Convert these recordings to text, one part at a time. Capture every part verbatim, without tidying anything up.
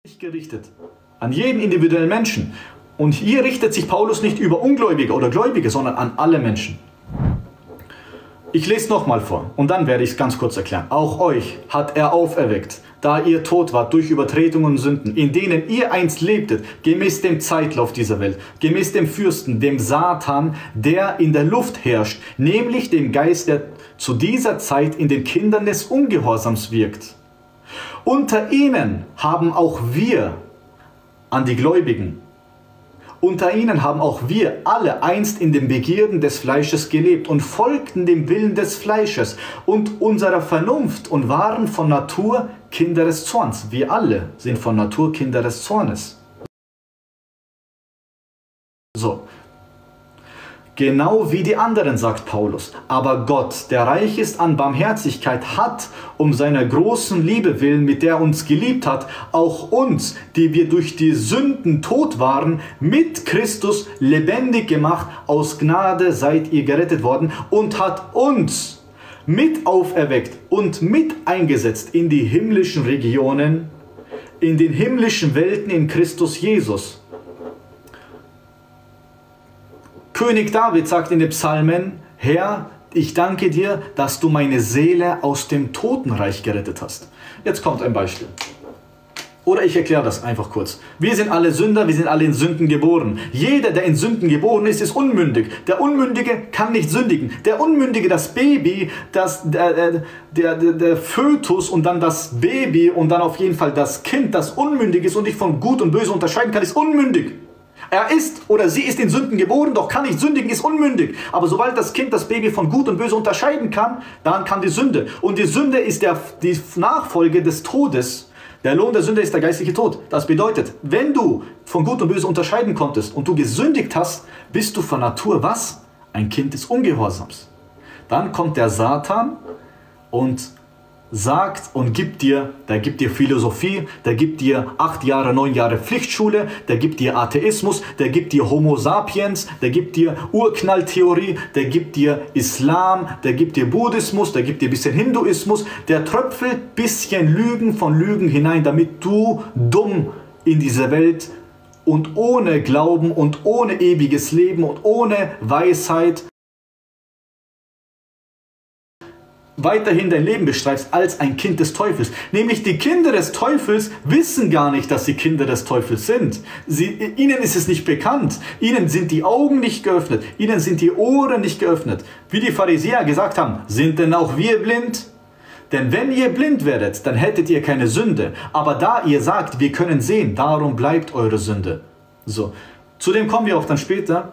gerichtet, an jeden individuellen Menschen. Und hier richtet sich Paulus nicht über Ungläubige oder Gläubige, sondern an alle Menschen. Ich lese nochmal vor und dann werde ich es ganz kurz erklären. Auch euch hat er auferweckt, da ihr tot wart durch Übertretungen und Sünden, in denen ihr einst lebtet, gemäß dem Zeitlauf dieser Welt, gemäß dem Fürsten, dem Satan, der in der Luft herrscht, nämlich dem Geist, der zu dieser Zeit in den Kindern des Ungehorsams wirkt. Unter ihnen haben auch wir, an die Gläubigen, unter ihnen haben auch wir alle einst in den Begierden des Fleisches gelebt und folgten dem Willen des Fleisches und unserer Vernunft und waren von Natur Kinder des Zorns. Wir alle sind von Natur Kinder des Zornes. So. Genau wie die anderen, sagt Paulus. Aber Gott, der reich ist an Barmherzigkeit, hat um seiner großen Liebe willen, mit der er uns geliebt hat, auch uns, die wir durch die Sünden tot waren, mit Christus lebendig gemacht. Aus Gnade seid ihr gerettet worden und hat uns mit auferweckt und mit eingesetzt in die himmlischen Regionen, in den himmlischen Welten in Christus Jesus. König David sagt in den Psalmen, Herr, ich danke dir, dass du meine Seele aus dem Totenreich gerettet hast. Jetzt kommt ein Beispiel. Oder ich erkläre das einfach kurz. Wir sind alle Sünder, wir sind alle in Sünden geboren. Jeder, der in Sünden geboren ist, ist unmündig. Der Unmündige kann nicht sündigen. Der Unmündige, das Baby, das, der, der, der, der Fötus und dann das Baby und dann auf jeden Fall das Kind, das unmündig ist und nicht von Gut und Böse unterscheiden kann, ist unmündig. Er ist oder sie ist in Sünden geboren, doch kann nicht sündigen, ist unmündig. Aber sobald das Kind, das Baby von Gut und Böse unterscheiden kann, dann kann die Sünde. Und die Sünde ist der, die Nachfolge des Todes. Der Lohn der Sünde ist der geistliche Tod. Das bedeutet, wenn du von Gut und Böse unterscheiden konntest und du gesündigt hast, bist du von Natur was? Ein Kind des Ungehorsams. Dann kommt der Satan und sagt und gibt dir, der gibt dir Philosophie, der gibt dir acht Jahre, neun Jahre Pflichtschule, der gibt dir Atheismus, der gibt dir Homo sapiens, der gibt dir Urknalltheorie, der gibt dir Islam, der gibt dir Buddhismus, der gibt dir ein bisschen Hinduismus, der tröpfelt bisschen Lügen von Lügen hinein, damit du dumm in diese Welt und ohne Glauben und ohne ewiges Leben und ohne Weisheit weiterhin dein Leben bestreitest als ein Kind des Teufels. Nämlich die Kinder des Teufels wissen gar nicht, dass sie Kinder des Teufels sind. Sie, ihnen ist es nicht bekannt. Ihnen sind die Augen nicht geöffnet. Ihnen sind die Ohren nicht geöffnet. Wie die Pharisäer gesagt haben, sind denn auch wir blind? Denn wenn ihr blind werdet, dann hättet ihr keine Sünde. Aber da ihr sagt, wir können sehen, darum bleibt eure Sünde. So. Zu dem kommen wir auch dann später.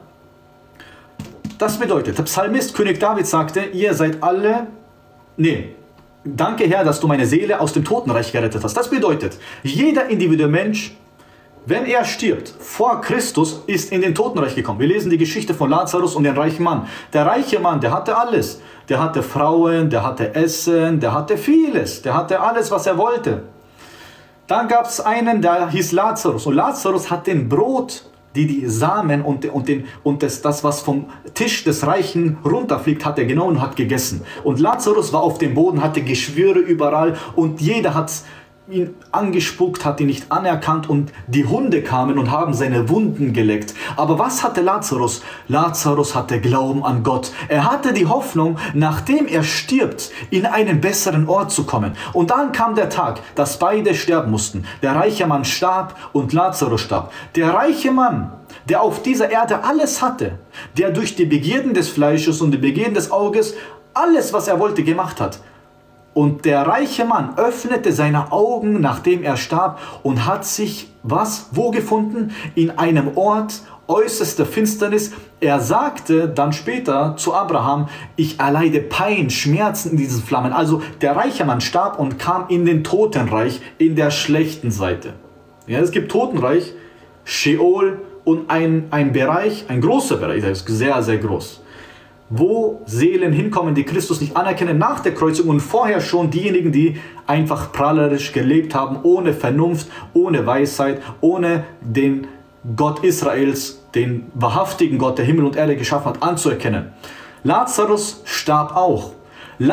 Das bedeutet, der Psalmist König David sagte, ihr seid alle Nee, danke Herr, dass du meine Seele aus dem Totenreich gerettet hast. Das bedeutet, jeder individuelle Mensch, wenn er stirbt, vor Christus ist in den Totenreich gekommen. Wir lesen die Geschichte von Lazarus und dem reichen Mann. Der reiche Mann, der hatte alles. Der hatte Frauen, der hatte Essen, der hatte vieles. Der hatte alles, was er wollte. Dann gab es einen, der hieß Lazarus. Und Lazarus hat den Brot, die die Samen und, und, den, und das, das, was vom Tisch des Reichen runterfliegt, hat er genommen und hat gegessen. Und Lazarus war auf dem Boden, hatte Geschwüre überall und jeder hat ihn angespuckt, hat ihn nicht anerkannt und die Hunde kamen und haben seine Wunden geleckt. Aber was hatte Lazarus? Lazarus hatte Glauben an Gott. Er hatte die Hoffnung, nachdem er stirbt, in einen besseren Ort zu kommen. Und dann kam der Tag, dass beide sterben mussten. Der reiche Mann starb und Lazarus starb. Der reiche Mann, der auf dieser Erde alles hatte, der durch die Begierden des Fleisches und die Begierden des Auges alles, was er wollte, gemacht hat. Und der reiche Mann öffnete seine Augen, nachdem er starb, und hat sich, was, wo gefunden? In einem Ort äußerster Finsternis. Er sagte dann später zu Abraham, ich erleide Pein, Schmerzen in diesen Flammen. Also der reiche Mann starb und kam in den Totenreich, in der schlechten Seite. Ja, es gibt Totenreich, Sheol und ein, ein Bereich, ein großer Bereich, der ist sehr, sehr groß, wo Seelen hinkommen, die Christus nicht anerkennen nach der Kreuzigung und vorher schon diejenigen, die einfach prahlerisch gelebt haben, ohne Vernunft, ohne Weisheit, ohne den Gott Israels, den wahrhaftigen Gott, der Himmel und Erde geschaffen hat, anzuerkennen. Lazarus starb auch.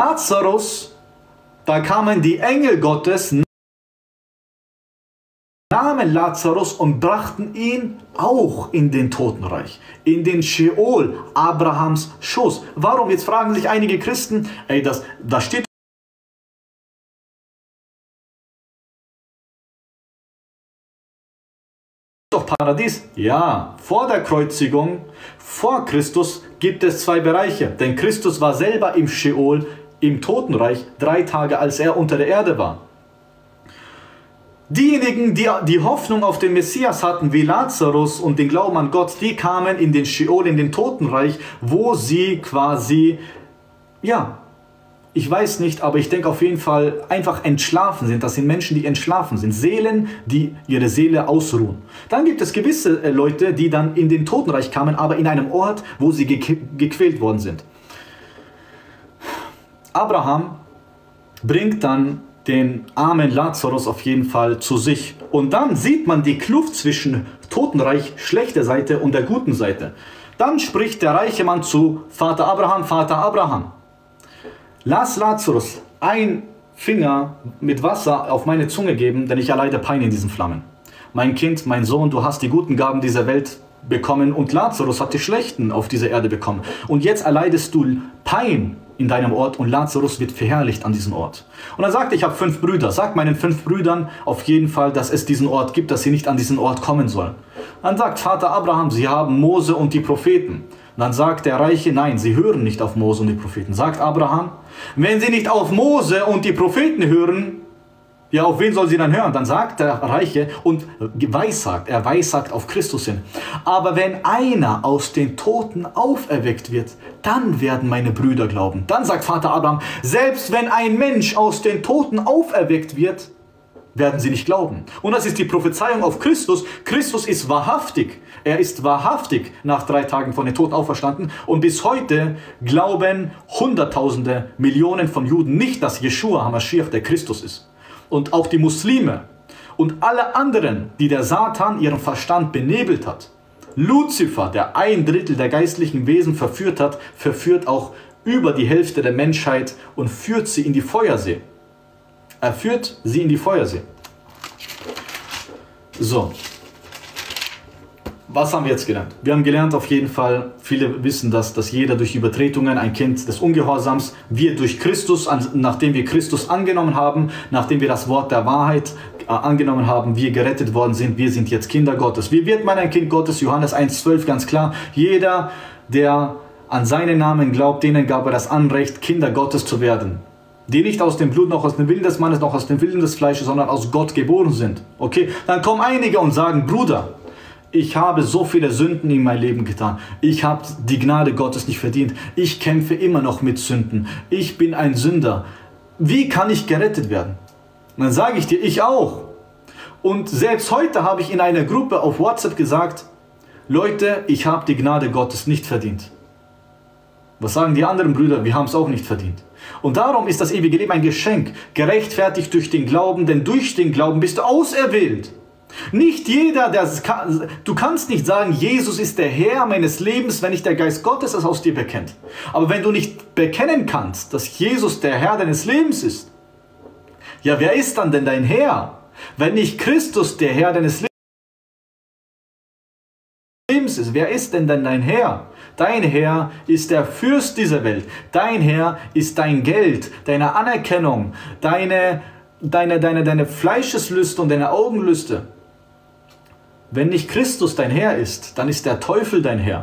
Lazarus, da kamen die Engel Gottes nahmen Lazarus und brachten ihn auch in den Totenreich, in den Scheol, Abrahams Schoß. Warum? Jetzt fragen sich einige Christen, ey, das, das steht doch Paradies. Ja, vor der Kreuzigung, vor Christus gibt es zwei Bereiche. Denn Christus war selber im Scheol, im Totenreich, drei Tage, als er unter der Erde war. Diejenigen, die die Hoffnung auf den Messias hatten, wie Lazarus und den Glauben an Gott, die kamen in den Scheol, in den Totenreich, wo sie quasi, ja, ich weiß nicht, aber ich denke auf jeden Fall einfach entschlafen sind. Das sind Menschen, die entschlafen sind. Seelen, die ihre Seele ausruhen. Dann gibt es gewisse Leute, die dann in den Totenreich kamen, aber in einem Ort, wo sie gequält worden sind. Abraham bringt dann den armen Lazarus auf jeden Fall zu sich. Und dann sieht man die Kluft zwischen Totenreich, schlechter Seite und der guten Seite. Dann spricht der reiche Mann zu Vater Abraham, Vater Abraham. Lass Lazarus ein Finger mit Wasser auf meine Zunge geben, denn ich erleide Pein in diesen Flammen. Mein Kind, mein Sohn, du hast die guten Gaben dieser Welt bekommen und Lazarus hat die schlechten auf dieser Erde bekommen. Und jetzt erleidest du Pein in deinem Ort und Lazarus wird verherrlicht an diesem Ort. Und er sagt, ich habe fünf Brüder. Sag meinen fünf Brüdern auf jeden Fall, dass es diesen Ort gibt, dass sie nicht an diesen Ort kommen sollen. Dann sagt Vater Abraham, sie haben Mose und die Propheten. Und dann sagt der Reiche, nein, sie hören nicht auf Mose und die Propheten. Sagt Abraham, wenn sie nicht auf Mose und die Propheten hören, ja, auf wen soll sie dann hören? Dann sagt der Reiche und weissagt, er weissagt auf Christus hin. Aber wenn einer aus den Toten auferweckt wird, dann werden meine Brüder glauben. Dann sagt Vater Abraham, selbst wenn ein Mensch aus den Toten auferweckt wird, werden sie nicht glauben. Und das ist die Prophezeiung auf Christus. Christus ist wahrhaftig. Er ist wahrhaftig nach drei Tagen von den Toten auferstanden. Und bis heute glauben Hunderttausende, Millionen von Juden nicht, dass Jeschua HaMashiach der Christus ist. Und auch die Muslime und alle anderen, die der Satan ihren Verstand benebelt hat. Luzifer, der ein Drittel der geistlichen Wesen verführt hat, verführt auch über die Hälfte der Menschheit und führt sie in die Feuersee. Er führt sie in die Feuersee. So. Was haben wir jetzt gelernt? Wir haben gelernt auf jeden Fall, viele wissen das, dass jeder durch Übertretungen ein Kind des Ungehorsams, wir durch Christus, nachdem wir Christus angenommen haben, nachdem wir das Wort der Wahrheit äh, angenommen haben, wir gerettet worden sind, wir sind jetzt Kinder Gottes. Wie wird man ein Kind Gottes? Johannes eins zwölf, ganz klar. Jeder, der an seinen Namen glaubt, denen gab er das Anrecht, Kinder Gottes zu werden. Die nicht aus dem Blut, noch aus dem Willen des Mannes, noch aus dem Willen des Fleisches, sondern aus Gott geboren sind. Okay, dann kommen einige und sagen, Bruder, ich habe so viele Sünden in mein Leben getan. Ich habe die Gnade Gottes nicht verdient. Ich kämpfe immer noch mit Sünden. Ich bin ein Sünder. Wie kann ich gerettet werden? Und dann sage ich dir, ich auch. Und selbst heute habe ich in einer Gruppe auf WhatsApp gesagt, Leute, ich habe die Gnade Gottes nicht verdient. Was sagen die anderen Brüder? Wir haben es auch nicht verdient. Und darum ist das ewige Leben ein Geschenk, gerechtfertigt durch den Glauben, denn durch den Glauben bist du auserwählt. Nicht jeder, der kann, du kannst nicht sagen, Jesus ist der Herr meines Lebens, wenn nicht der Geist Gottes es aus dir bekennt. Aber wenn du nicht bekennen kannst, dass Jesus der Herr deines Lebens ist, ja, wer ist dann denn dein Herr? Wenn nicht Christus der Herr deines Lebens ist, wer ist denn dann dein Herr? Dein Herr ist der Fürst dieser Welt. Dein Herr ist dein Geld, deine Anerkennung, deine, deine, deine, deine Fleischeslüste und deine Augenlüste. Wenn nicht Christus dein Herr ist, dann ist der Teufel dein Herr.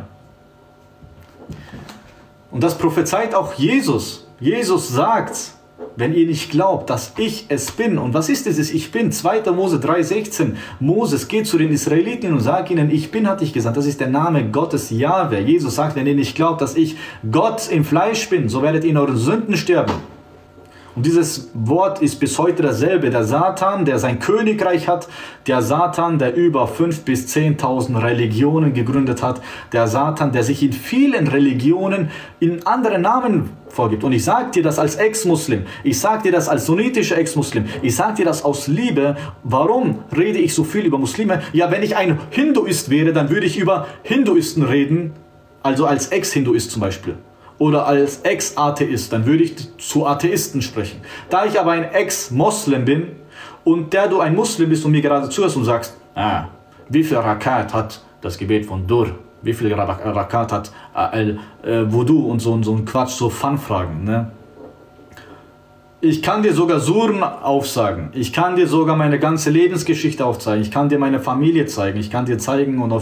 Und das prophezeit auch Jesus. Jesus sagt, wenn ihr nicht glaubt, dass ich es bin. Und was ist dieses Ich bin? zweiter Mose drei sechzehn. Moses geht zu den Israeliten und sagt ihnen, ich bin, hat dich gesagt. Das ist der Name Gottes, Jahwe. Jesus sagt, wenn ihr nicht glaubt, dass ich Gott im Fleisch bin, so werdet ihr in euren Sünden sterben. Und dieses Wort ist bis heute dasselbe. Der Satan, der sein Königreich hat, der Satan, der über fünftausend bis zehntausend Religionen gegründet hat, der Satan, der sich in vielen Religionen in anderen Namen vorgibt. Und ich sage dir das als Ex-Muslim, ich sage dir das als sunnitischer Ex-Muslim, ich sage dir das aus Liebe. Warum rede ich so viel über Muslime? Ja, wenn ich ein Hinduist wäre, dann würde ich über Hinduisten reden, also als Ex-Hinduist zum Beispiel. Oder als Ex-Atheist, dann würde ich zu Atheisten sprechen. Da ich aber ein Ex-Moslem bin und der du ein Muslim bist und mir gerade zuhörst und sagst, ah, wie viel Rakat hat das Gebet von Dur? Wie viel Rakat hat Al-Wudu und so, und so ein Quatsch, so Fun-Fragen, ne? Ich kann dir sogar Suren aufsagen. Ich kann dir sogar meine ganze Lebensgeschichte aufzeigen. Ich kann dir meine Familie zeigen. Ich kann dir zeigen und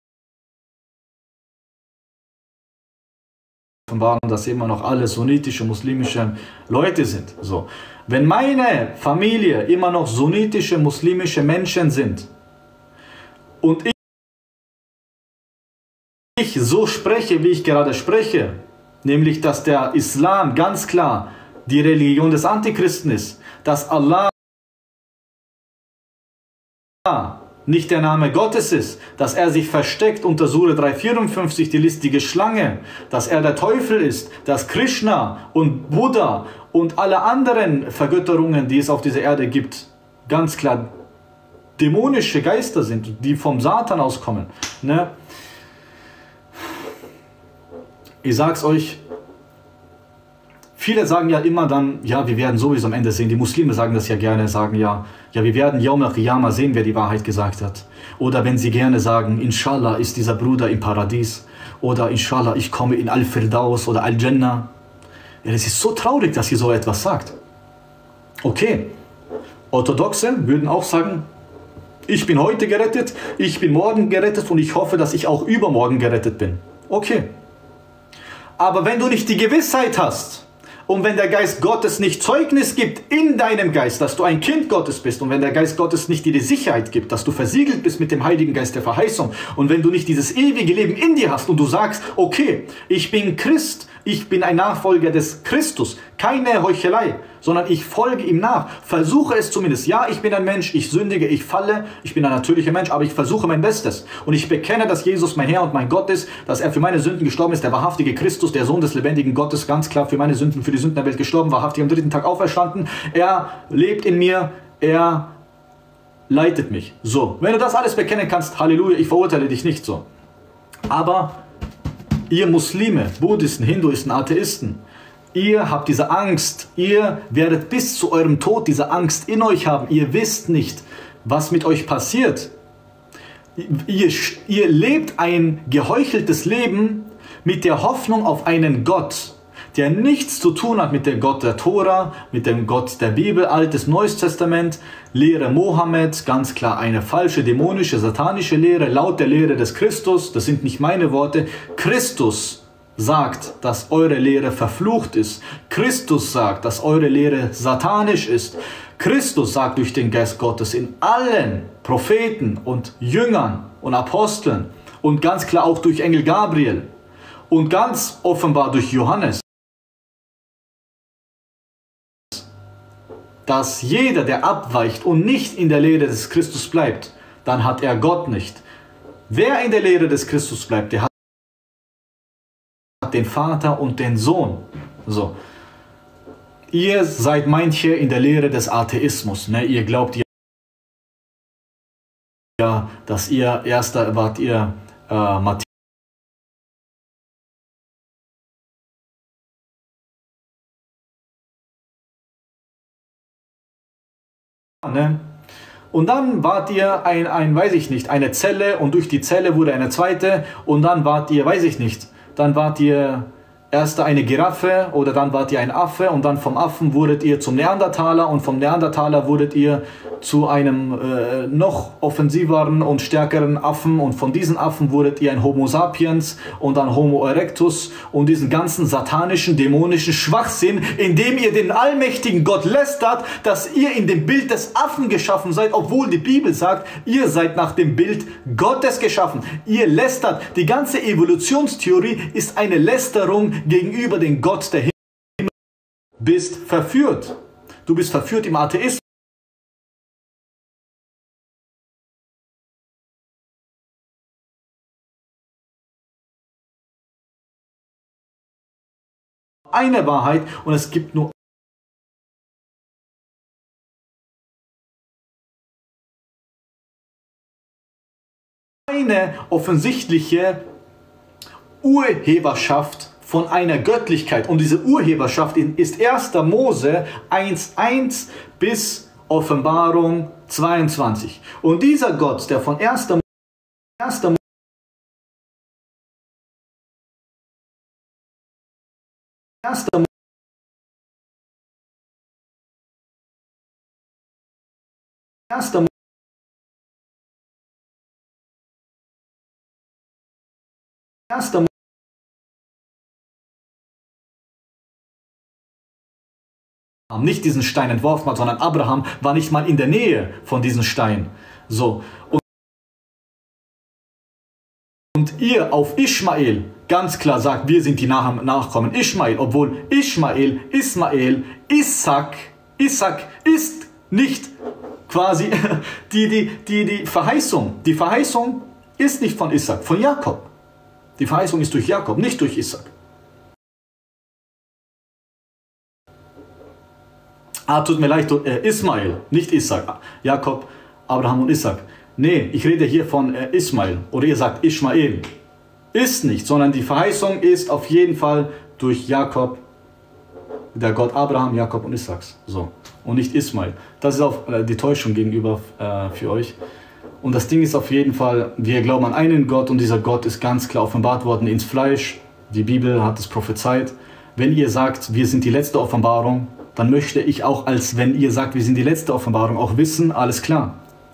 offenbaren, dass immer noch alle sunnitische, muslimische Leute sind. So. Wenn meine Familie immer noch sunnitische, muslimische Menschen sind und ich ich so spreche, wie ich gerade spreche, nämlich, dass der Islam ganz klar die Religion des Antichristen ist, dass Allah nicht der Name Gottes ist, dass er sich versteckt unter Sure dreihundertvierundfünfzig, die listige Schlange, dass er der Teufel ist, dass Krishna und Buddha und alle anderen Vergötterungen, die es auf dieser Erde gibt, ganz klar dämonische Geister sind, die vom Satan auskommen, ne? Ich sag's euch, viele sagen ja immer dann, ja, wir werden sowieso am Ende sehen. Die Muslime sagen das ja gerne, sagen ja, ja, wir werden Yawm al-Qiyamah sehen, wer die Wahrheit gesagt hat. Oder wenn sie gerne sagen, Inshallah ist dieser Bruder im Paradies. Oder Inshallah, ich komme in Al-Firdaus oder Al-Jannah. Ja, das ist so traurig, dass ihr so etwas sagt. Okay, Orthodoxe würden auch sagen, ich bin heute gerettet, ich bin morgen gerettet und ich hoffe, dass ich auch übermorgen gerettet bin. Okay. Aber wenn du nicht die Gewissheit hast und wenn der Geist Gottes nicht Zeugnis gibt in deinem Geist, dass du ein Kind Gottes bist, und wenn der Geist Gottes nicht dir die Sicherheit gibt, dass du versiegelt bist mit dem Heiligen Geist der Verheißung, und wenn du nicht dieses ewige Leben in dir hast und du sagst, okay, ich bin Christ, ich bin ein Nachfolger des Christus, keine Heuchelei, sondern ich folge ihm nach, versuche es zumindest. Ja, ich bin ein Mensch, ich sündige, ich falle, ich bin ein natürlicher Mensch, aber ich versuche mein Bestes. Und ich bekenne, dass Jesus mein Herr und mein Gott ist, dass er für meine Sünden gestorben ist, der wahrhaftige Christus, der Sohn des lebendigen Gottes, ganz klar für meine Sünden, für die Sünden der Welt gestorben, wahrhaftig am dritten Tag auferstanden. Er lebt in mir, er leitet mich. So, wenn du das alles bekennen kannst, Halleluja, ich verurteile dich nicht so. Aber ihr Muslime, Buddhisten, Hinduisten, Atheisten, ihr habt diese Angst, ihr werdet bis zu eurem Tod diese Angst in euch haben. Ihr wisst nicht, was mit euch passiert. Ihr, ihr lebt ein geheucheltes Leben mit der Hoffnung auf einen Gott, der nichts zu tun hat mit dem Gott der Tora, mit dem Gott der Bibel, Altes, Neues Testament, Lehre Mohammed, ganz klar eine falsche, dämonische, satanische Lehre, laut der Lehre des Christus, das sind nicht meine Worte, Christus sagt, dass eure Lehre verflucht ist. Christus sagt, dass eure Lehre satanisch ist. Christus sagt durch den Geist Gottes in allen Propheten und Jüngern und Aposteln und ganz klar auch durch Engel Gabriel und ganz offenbar durch Johannes, dass jeder, der abweicht und nicht in der Lehre des Christus bleibt, dann hat er Gott nicht. Wer in der Lehre des Christus bleibt, der hat den Vater und den Sohn. So. Ihr seid manche in der Lehre des Atheismus. Ne? Ihr glaubt ja, dass ihr erster wart ihr äh, Matthäus. Ne? Und dann wart ihr ein, ein, weiß ich nicht, eine Zelle und durch die Zelle wurde eine zweite und dann wart ihr, weiß ich nicht, dann wart ihr erst eine Giraffe oder dann wart ihr ein Affe und dann vom Affen wurdet ihr zum Neandertaler und vom Neandertaler wurdet ihr zu einem äh, noch offensiveren und stärkeren Affen und von diesen Affen wurdet ihr ein Homo sapiens und dann Homo erectus und diesen ganzen satanischen, dämonischen Schwachsinn, indem ihr den allmächtigen Gott lästert, dass ihr in dem Bild des Affen geschaffen seid, obwohl die Bibel sagt, ihr seid nach dem Bild Gottes geschaffen. Ihr lästert. Die ganze Evolutionstheorie ist eine Lästerung gegenüber dem Gott der Himmel. Bist verführt. Du bist verführt im Atheismus. Eine Wahrheit und es gibt nur eine offensichtliche Urheberschaft von einer Göttlichkeit. Und diese Urheberschaft ist erster Mose eins eins bis Offenbarung zweiundzwanzig. Und dieser Gott, der von erster erster erster erster erster nicht diesen Stein entworfen hat, sondern Abraham war nicht mal in der Nähe von diesem Stein. So. Und, und ihr auf Ismael ganz klar sagt, wir sind die Nach Nachkommen Ismael, obwohl Ismael, Ismael, Isaac, Isaac ist nicht quasi die, die, die, die Verheißung. Die Verheißung ist nicht von Isaac, von Jakob. Die Verheißung ist durch Jakob, nicht durch Isaac. Ah, tut mir leid, äh, Ismael, nicht Isaac. Jakob, Abraham und Isaac. Nee, ich rede hier von äh, Ismael. Oder ihr sagt Ismael. Ist nicht, sondern die Verheißung ist auf jeden Fall durch Jakob, der Gott Abraham, Jakob und Isaaks. So. Und nicht Ismael. Das ist auch äh, die Täuschung gegenüber äh, für euch. Und das Ding ist auf jeden Fall, wir glauben an einen Gott und dieser Gott ist ganz klar offenbart worden ins Fleisch. Die Bibel hat es prophezeit. Wenn ihr sagt, wir sind die letzte Offenbarung, dann möchte ich auch, als wenn ihr sagt, wir sind die letzte Offenbarung, auch wissen, alles klar.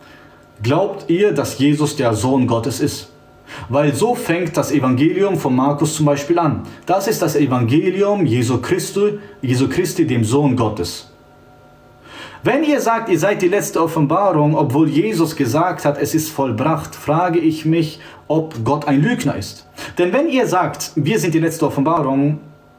Glaubt ihr, dass Jesus der Sohn Gottes ist? Weil so fängt das Evangelium von Markus zum Beispiel an. Das ist das Evangelium Jesu Christi, Jesu Christi, dem Sohn Gottes. Wenn ihr sagt, ihr seid die letzte Offenbarung, obwohl Jesus gesagt hat, es ist vollbracht, frage ich mich, ob Gott ein Lügner ist. Denn wenn ihr sagt, wir sind die letzte Offenbarung,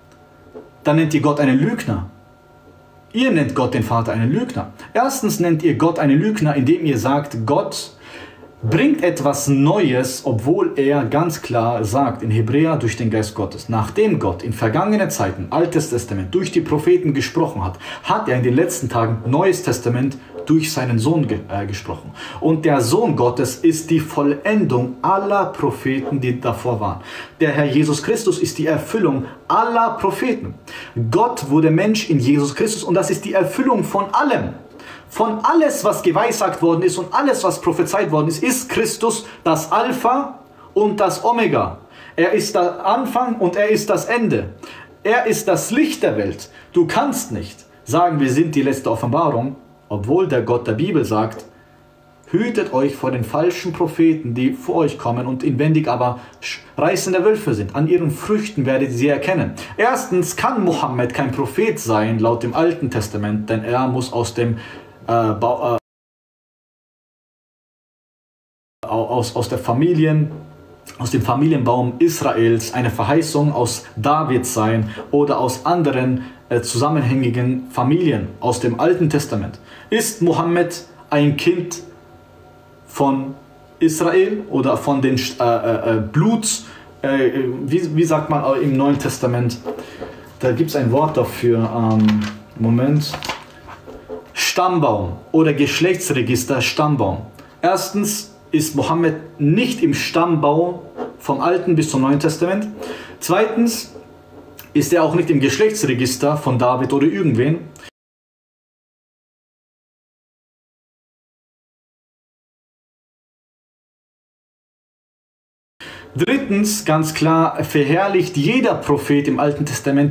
dann nennt ihr Gott einen Lügner. Ihr nennt Gott den Vater einen Lügner. Erstens nennt ihr Gott einen Lügner, indem ihr sagt, Gott bringt etwas Neues, obwohl er ganz klar sagt, in Hebräer durch den Geist Gottes, nachdem Gott in vergangenen Zeiten, Altes Testament, durch die Propheten gesprochen hat, hat er in den letzten Tagen Neues Testament durch seinen Sohn ge äh, gesprochen. Und der Sohn Gottes ist die Vollendung aller Propheten, die davor waren. Der Herr Jesus Christus ist die Erfüllung aller Propheten. Gott wurde Mensch in Jesus Christus und das ist die Erfüllung von allem. Von alles, was geweissagt worden ist und alles, was prophezeit worden ist, ist Christus das Alpha und das Omega. Er ist der Anfang und er ist das Ende. Er ist das Licht der Welt. Du kannst nicht sagen, wir sind die letzte Offenbarung, obwohl der Gott der Bibel sagt, hütet euch vor den falschen Propheten, die vor euch kommen und inwendig aber reißende Wölfe sind. An ihren Früchten werdet ihr sie erkennen. Erstens kann Mohammed kein Prophet sein, laut dem Alten Testament, denn er muss aus dem Äh, äh, aus, aus der Familien, aus dem Familienbaum Israels eine Verheißung aus David sein oder aus anderen äh, zusammenhängigen Familien aus dem Alten Testament. Ist Mohammed ein Kind von Israel oder von den äh, äh, Bluts, äh, wie, wie sagt man im Neuen Testament? Da gibt es ein Wort dafür, ähm, Moment. Stammbaum oder Geschlechtsregister Stammbaum. Erstens ist Mohammed nicht im Stammbaum vom Alten bis zum Neuen Testament. Zweitens ist er auch nicht im Geschlechtsregister von David oder irgendwen. Drittens, ganz klar, verherrlicht jeder Prophet im Alten Testament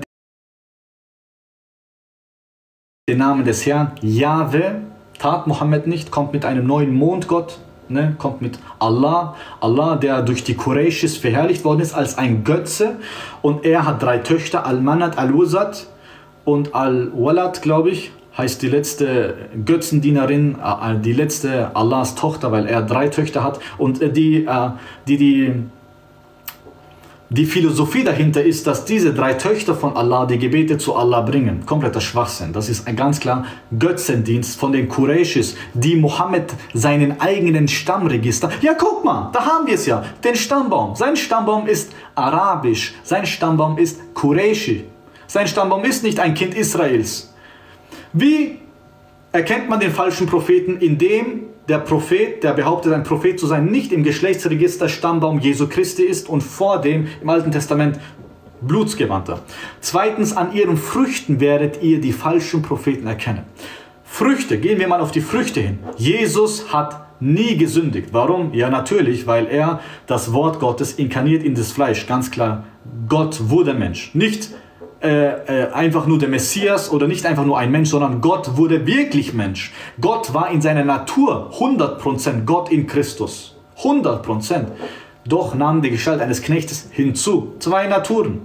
den Namen des Herrn. Jahwe tat Mohammed nicht, kommt mit einem neuen Mondgott, ne, kommt mit Allah. Allah, der durch die Qurayshis verherrlicht worden ist als ein Götze. Und er hat drei Töchter, Al-Manat, Al-Uzat und Al-Walad, glaube ich, heißt die letzte Götzendienerin, die letzte Allahs Tochter, weil er drei Töchter hat. Und die, die, die Die Philosophie dahinter ist, dass diese drei Töchter von Allah die Gebete zu Allah bringen. Kompletter Schwachsinn. Das ist ein ganz klar Götzendienst von den Qurayshis, die Mohammed seinen eigenen Stammregister... Ja, guck mal, da haben wir es ja. Den Stammbaum. Sein Stammbaum ist arabisch. Sein Stammbaum ist Qurayshi. Sein Stammbaum ist nicht ein Kind Israels. Wie erkennt man den falschen Propheten? Indem der Prophet, der behauptet, ein Prophet zu sein, nicht im Geschlechtsregister Stammbaum Jesu Christi ist und vor dem im Alten Testament Blutsgewandter. Zweitens, an ihren Früchten werdet ihr die falschen Propheten erkennen. Früchte, gehen wir mal auf die Früchte hin. Jesus hat nie gesündigt. Warum? Ja, natürlich, weil er das Wort Gottes inkarniert in das Fleisch. Ganz klar, Gott wurde Mensch. Nicht äh, äh, einfach nur der Messias oder nicht einfach nur ein Mensch, sondern Gott wurde wirklich Mensch. Gott war in seiner Natur hundert Prozent Gott in Christus. hundert Prozent. Doch nahm die Gestalt eines Knechtes hinzu. Zwei Naturen.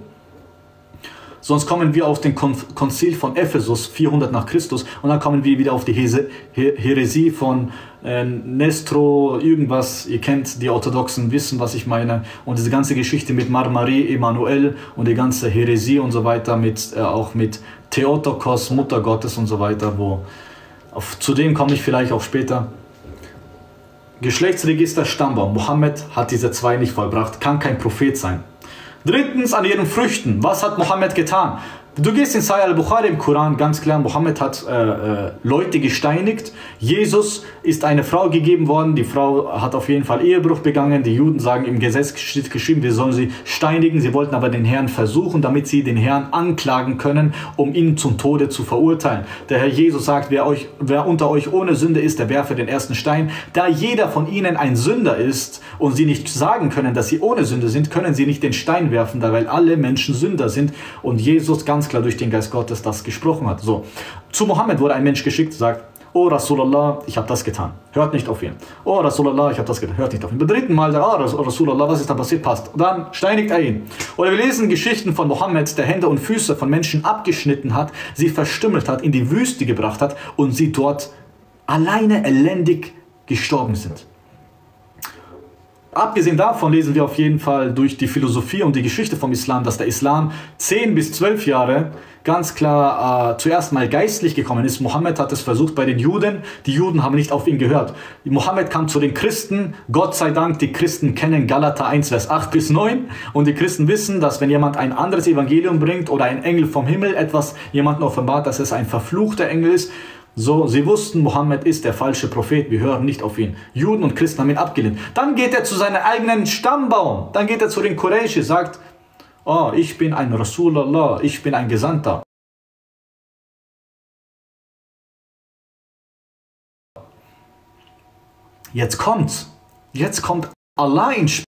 Sonst kommen wir auf den Konzil von Ephesus, vierhundert nach Christus, und dann kommen wir wieder auf die Häresie von äh, Nestro, irgendwas, ihr kennt, die Orthodoxen wissen, was ich meine, und diese ganze Geschichte mit Marmarie, Emanuel und die ganze Häresie und so weiter, mit, äh, auch mit Theotokos, Mutter Gottes und so weiter, wo, auf, zu dem komme ich vielleicht auch später. Geschlechtsregister, Stammbaum. Mohammed hat diese zwei nicht vollbracht, kann kein Prophet sein. Drittens, an ihren Früchten. Was hat Mohammed getan? Du gehst in Sahih al-Bukhari im Koran, ganz klar, Mohammed hat äh, äh, Leute gesteinigt. Jesus ist eine Frau gegeben worden, die Frau hat auf jeden Fall Ehebruch begangen. Die Juden sagen, im Gesetz steht geschrieben, wir sollen sie steinigen. Sie wollten aber den Herrn versuchen, damit sie den Herrn anklagen können, um ihn zum Tode zu verurteilen. Der Herr Jesus sagt, wer, euch, wer unter euch ohne Sünde ist, der werfe den ersten Stein. Da jeder von ihnen ein Sünder ist und sie nicht sagen können, dass sie ohne Sünde sind, können sie nicht den Stein werfen, da weil alle Menschen Sünder sind und Jesus ganz klar durch den Geist Gottes das gesprochen hat. So, zu Mohammed wurde ein Mensch geschickt, sagt, oh Rasulallah, ich habe das getan. Hört nicht auf ihn. Oh Rasulallah, ich habe das getan. Hört nicht auf ihn. Beim dritten Mal sagt, oh Rasulallah, was ist da passiert? Passt. Und dann steinigt er ihn. Oder wir lesen Geschichten von Mohammed, der Hände und Füße von Menschen abgeschnitten hat, sie verstümmelt hat, in die Wüste gebracht hat und sie dort alleine elendig gestorben sind. Abgesehen davon lesen wir auf jeden Fall durch die Philosophie und die Geschichte vom Islam, dass der Islam zehn bis zwölf Jahre ganz klar äh, zuerst mal geistlich gekommen ist. Mohammed hat es versucht bei den Juden. Die Juden haben nicht auf ihn gehört. Mohammed kam zu den Christen. Gott sei Dank, die Christen kennen Galater eins, Vers acht bis neun. Und die Christen wissen, dass wenn jemand ein anderes Evangelium bringt oder ein Engel vom Himmel etwas jemanden offenbart, dass es ein verfluchter Engel ist. So, sie wussten, Mohammed ist der falsche Prophet, wir hören nicht auf ihn. Juden und Christen haben ihn abgelehnt. Dann geht er zu seinem eigenen Stammbaum. Dann geht er zu den Quraysh, sagt, oh, ich bin ein Rasulallah, ich bin ein Gesandter. Jetzt kommt's. Jetzt kommt Allah ins Spiel.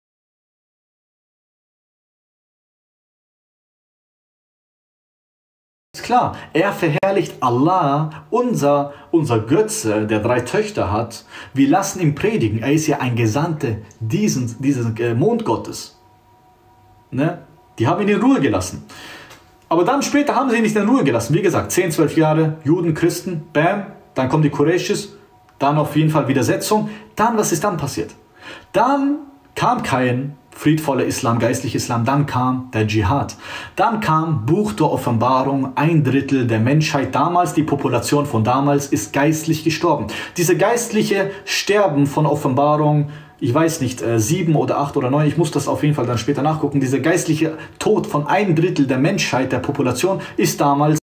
Klar, er verherrlicht Allah, unser, unser Götze, der drei Töchter hat. Wir lassen ihn predigen. Er ist ja ein Gesandter diesen, dieses äh, Mondgottes. Ne? Die haben ihn in Ruhe gelassen. Aber dann später haben sie ihn nicht in Ruhe gelassen. Wie gesagt, zehn, zwölf Jahre, Juden, Christen, bam, dann kommen die Qurayshis, dann auf jeden Fall Widersetzung. Dann, was ist dann passiert? Dann kam kein friedvoller Islam, geistlicher Islam, dann kam der Dschihad. Dann kam Buch der Offenbarung, ein Drittel der Menschheit damals, die Population von damals ist geistlich gestorben. Diese geistliche Sterben von Offenbarung, ich weiß nicht, äh, sieben oder acht oder neun, ich muss das auf jeden Fall dann später nachgucken, dieser geistliche Tod von ein Drittel der Menschheit, der Population, ist damals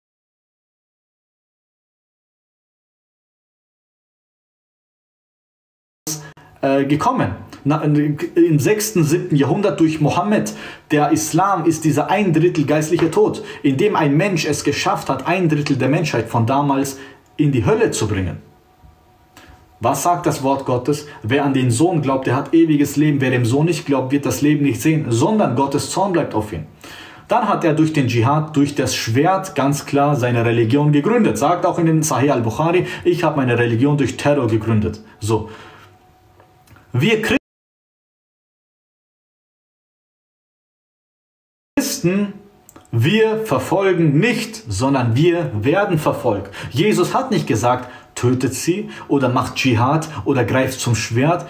äh, gekommen. Im sechsten, siebten Jahrhundert durch Mohammed. Der Islam ist dieser ein Drittel geistliche Tod, indem ein Mensch es geschafft hat, ein Drittel der Menschheit von damals in die Hölle zu bringen. Was sagt das Wort Gottes? Wer an den Sohn glaubt, der hat ewiges Leben. Wer dem Sohn nicht glaubt, wird das Leben nicht sehen, sondern Gottes Zorn bleibt auf ihn. Dann hat er durch den Dschihad, durch das Schwert ganz klar seine Religion gegründet. Sagt auch in den Sahih al-Bukhari, ich habe meine Religion durch Terror gegründet. So. Wir Christen, wir verfolgen nicht, sondern wir werden verfolgt. Jesus hat nicht gesagt, tötet sie oder macht Dschihad oder greift zum Schwert.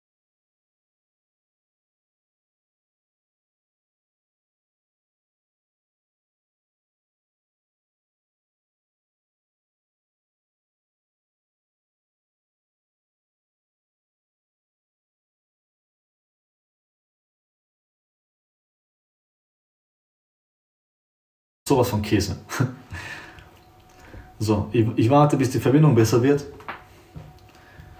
Sowas von Käse. So, ich, ich warte, bis die Verbindung besser wird.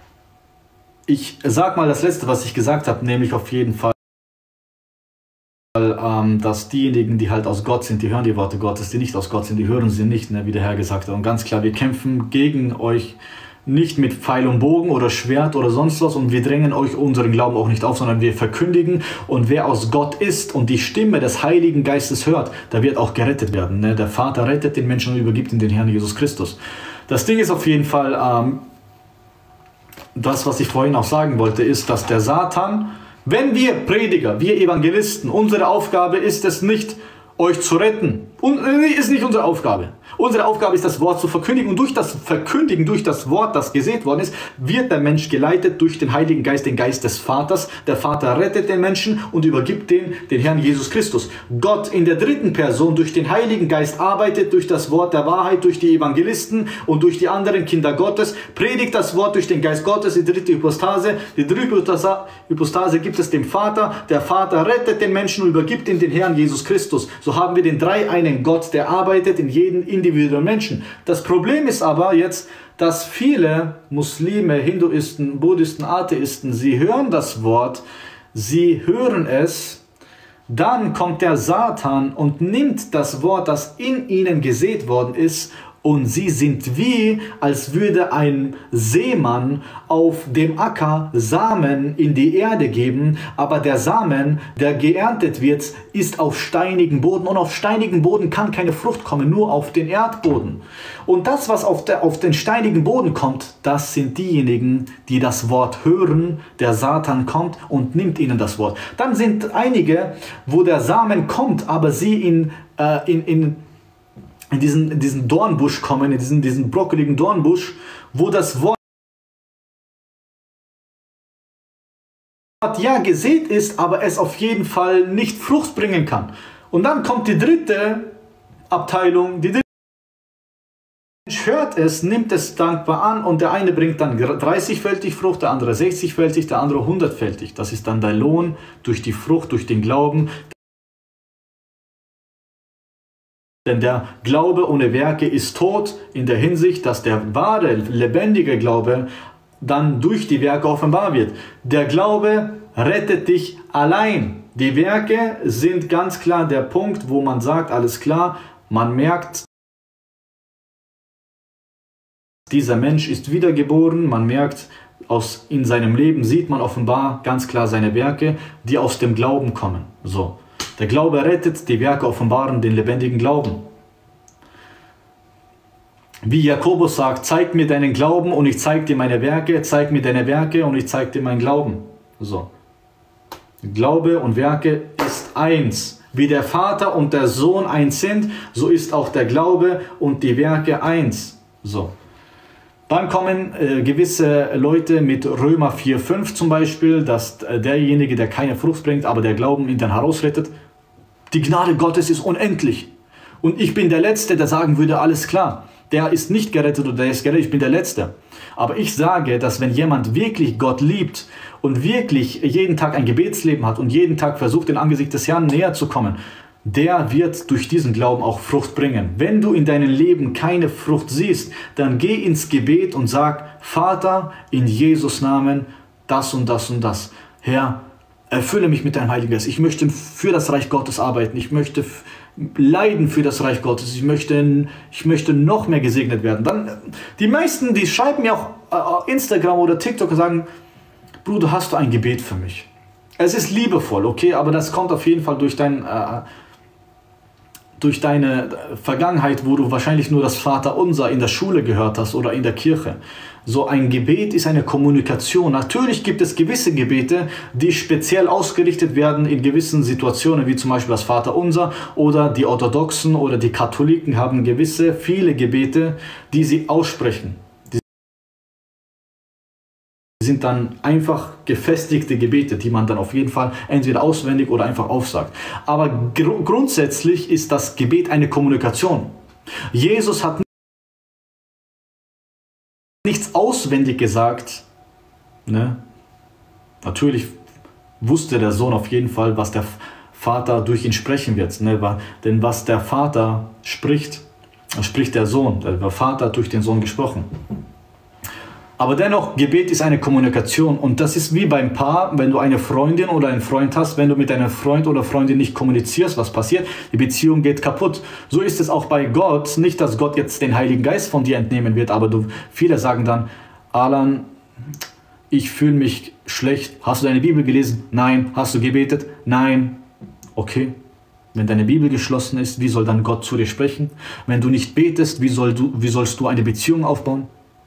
Ich sag mal das Letzte, was ich gesagt habe, nämlich auf jeden Fall ähm, dass diejenigen, die halt aus Gott sind, die hören die Worte Gottes, die nicht aus Gott sind, die hören sie nicht, ne, wie der Herr gesagt hat. Und ganz klar, wir kämpfen gegen euch nicht mit Pfeil und Bogen oder Schwert oder sonst was, und wir drängen euch unseren Glauben auch nicht auf, sondern wir verkündigen, und wer aus Gott ist und die Stimme des Heiligen Geistes hört, der wird auch gerettet werden. Ne? Der Vater rettet den Menschen und übergibt ihn den Herrn Jesus Christus. Das Ding ist auf jeden Fall, ähm, das, was ich vorhin auch sagen wollte, ist, dass der Satan, wenn wir Prediger, wir Evangelisten, unsere Aufgabe ist es nicht, euch zu retten. Und ist nicht unsere Aufgabe. Unsere Aufgabe ist, das Wort zu verkündigen. Und durch das Verkündigen, durch das Wort, das gesät worden ist, wird der Mensch geleitet durch den Heiligen Geist, den Geist des Vaters. Der Vater rettet den Menschen und übergibt den, den Herrn Jesus Christus. Gott in der dritten Person durch den Heiligen Geist arbeitet, durch das Wort der Wahrheit, durch die Evangelisten und durch die anderen Kinder Gottes, predigt das Wort durch den Geist Gottes, die dritte Hypostase. Die dritte Hypostase gibt es dem Vater. Der Vater rettet den Menschen und übergibt ihm den Herrn Jesus Christus. So haben wir den dreieinen Gott, der arbeitet in jedem individuellen Menschen. Das Problem ist aber jetzt, dass viele Muslime, Hinduisten, Buddhisten, Atheisten, sie hören das Wort, sie hören es, dann kommt der Satan und nimmt das Wort, das in ihnen gesät worden ist, und sie sind wie, als würde ein Seemann auf dem Acker Samen in die Erde geben, aber der Samen, der geerntet wird, ist auf steinigen Boden, und auf steinigen Boden kann keine Frucht kommen, nur auf den Erdboden. Und das, was auf, der, auf den steinigen Boden kommt, das sind diejenigen, die das Wort hören. Der Satan kommt und nimmt ihnen das Wort. Dann sind einige, wo der Samen kommt, aber sie in, äh, in, in in diesen, in diesen Dornbusch kommen, in diesen, diesen brockeligen Dornbusch, wo das Wort ja gesät ist, aber es auf jeden Fall nicht Frucht bringen kann. Und dann kommt die dritte Abteilung, die dritte Mensch hört es, nimmt es dankbar an, und der eine bringt dann dreißigfältig Frucht, der andere sechzigfältig, der andere hundertfältig. Das ist dann dein Lohn durch die Frucht, durch den Glauben. Denn der Glaube ohne Werke ist tot, in der Hinsicht, dass der wahre, lebendige Glaube dann durch die Werke offenbar wird. Der Glaube rettet dich allein. Die Werke sind ganz klar der Punkt, wo man sagt, alles klar, man merkt, dieser Mensch ist wiedergeboren, man merkt, aus, in seinem Leben sieht man offenbar ganz klar seine Werke, die aus dem Glauben kommen. So. Der Glaube rettet, die Werke offenbaren den lebendigen Glauben. Wie Jakobus sagt, zeig mir deinen Glauben und ich zeig dir meine Werke, zeig mir deine Werke und ich zeig dir meinen Glauben. So. Glaube und Werke ist eins. Wie der Vater und der Sohn eins sind, so ist auch der Glaube und die Werke eins. So. Dann kommen äh, gewisse Leute mit Römer vier fünf zum Beispiel, dass äh, derjenige, der keine Frucht bringt, aber der Glauben ihn dann herausrettet. Die Gnade Gottes ist unendlich. Und ich bin der Letzte, der sagen würde, alles klar, der ist nicht gerettet oder der ist gerettet, ich bin der Letzte. Aber ich sage, dass wenn jemand wirklich Gott liebt und wirklich jeden Tag ein Gebetsleben hat und jeden Tag versucht, dem Angesicht des Herrn näher zu kommen, der wird durch diesen Glauben auch Frucht bringen. Wenn du in deinem Leben keine Frucht siehst, dann geh ins Gebet und sag, Vater, in Jesus Namen, das und das und das. Herr, erfülle mich mit deinem Heiligen Geist. Ich möchte für das Reich Gottes arbeiten. Ich möchte leiden für das Reich Gottes. Ich möchte, ich möchte noch mehr gesegnet werden. Dann, die meisten, die schreiben mir auch auf Instagram oder TikTok und sagen, Bruder, hast du ein Gebet für mich? Es ist liebevoll, okay, aber das kommt auf jeden Fall durch dein... Äh, durch deine Vergangenheit, wo du wahrscheinlich nur das Vaterunser in der Schule gehört hast oder in der Kirche. So ein Gebet ist eine Kommunikation. Natürlich gibt es gewisse Gebete, die speziell ausgerichtet werden in gewissen Situationen, wie zum Beispiel das Vaterunser, oder die Orthodoxen oder die Katholiken haben gewisse, viele Gebete, die sie aussprechen. Sind dann einfach gefestigte Gebete, die man dann auf jeden Fall entweder auswendig oder einfach aufsagt. Aber gr grundsätzlich ist das Gebet eine Kommunikation. Jesus hat nichts auswendig gesagt. Ne? Natürlich wusste der Sohn auf jeden Fall, was der Vater durch ihn sprechen wird. Ne? Denn was der Vater spricht, spricht der Sohn. Der Vater hat durch den Sohn gesprochen. Aber dennoch, Gebet ist eine Kommunikation und das ist wie beim Paar, wenn du eine Freundin oder einen Freund hast, wenn du mit deinem Freund oder Freundin nicht kommunizierst, was passiert? Die Beziehung geht kaputt. So ist es auch bei Gott. Nicht, dass Gott jetzt den Heiligen Geist von dir entnehmen wird, aber du, viele sagen dann, Alan, ich fühle mich schlecht. Hast du deine Bibel gelesen? Nein. Hast du gebetet? Nein. Okay. Wenn deine Bibel geschlossen ist, wie soll dann Gott zu dir sprechen? Wenn du nicht betest, wie, soll du, wie sollst du eine Beziehung aufbauen?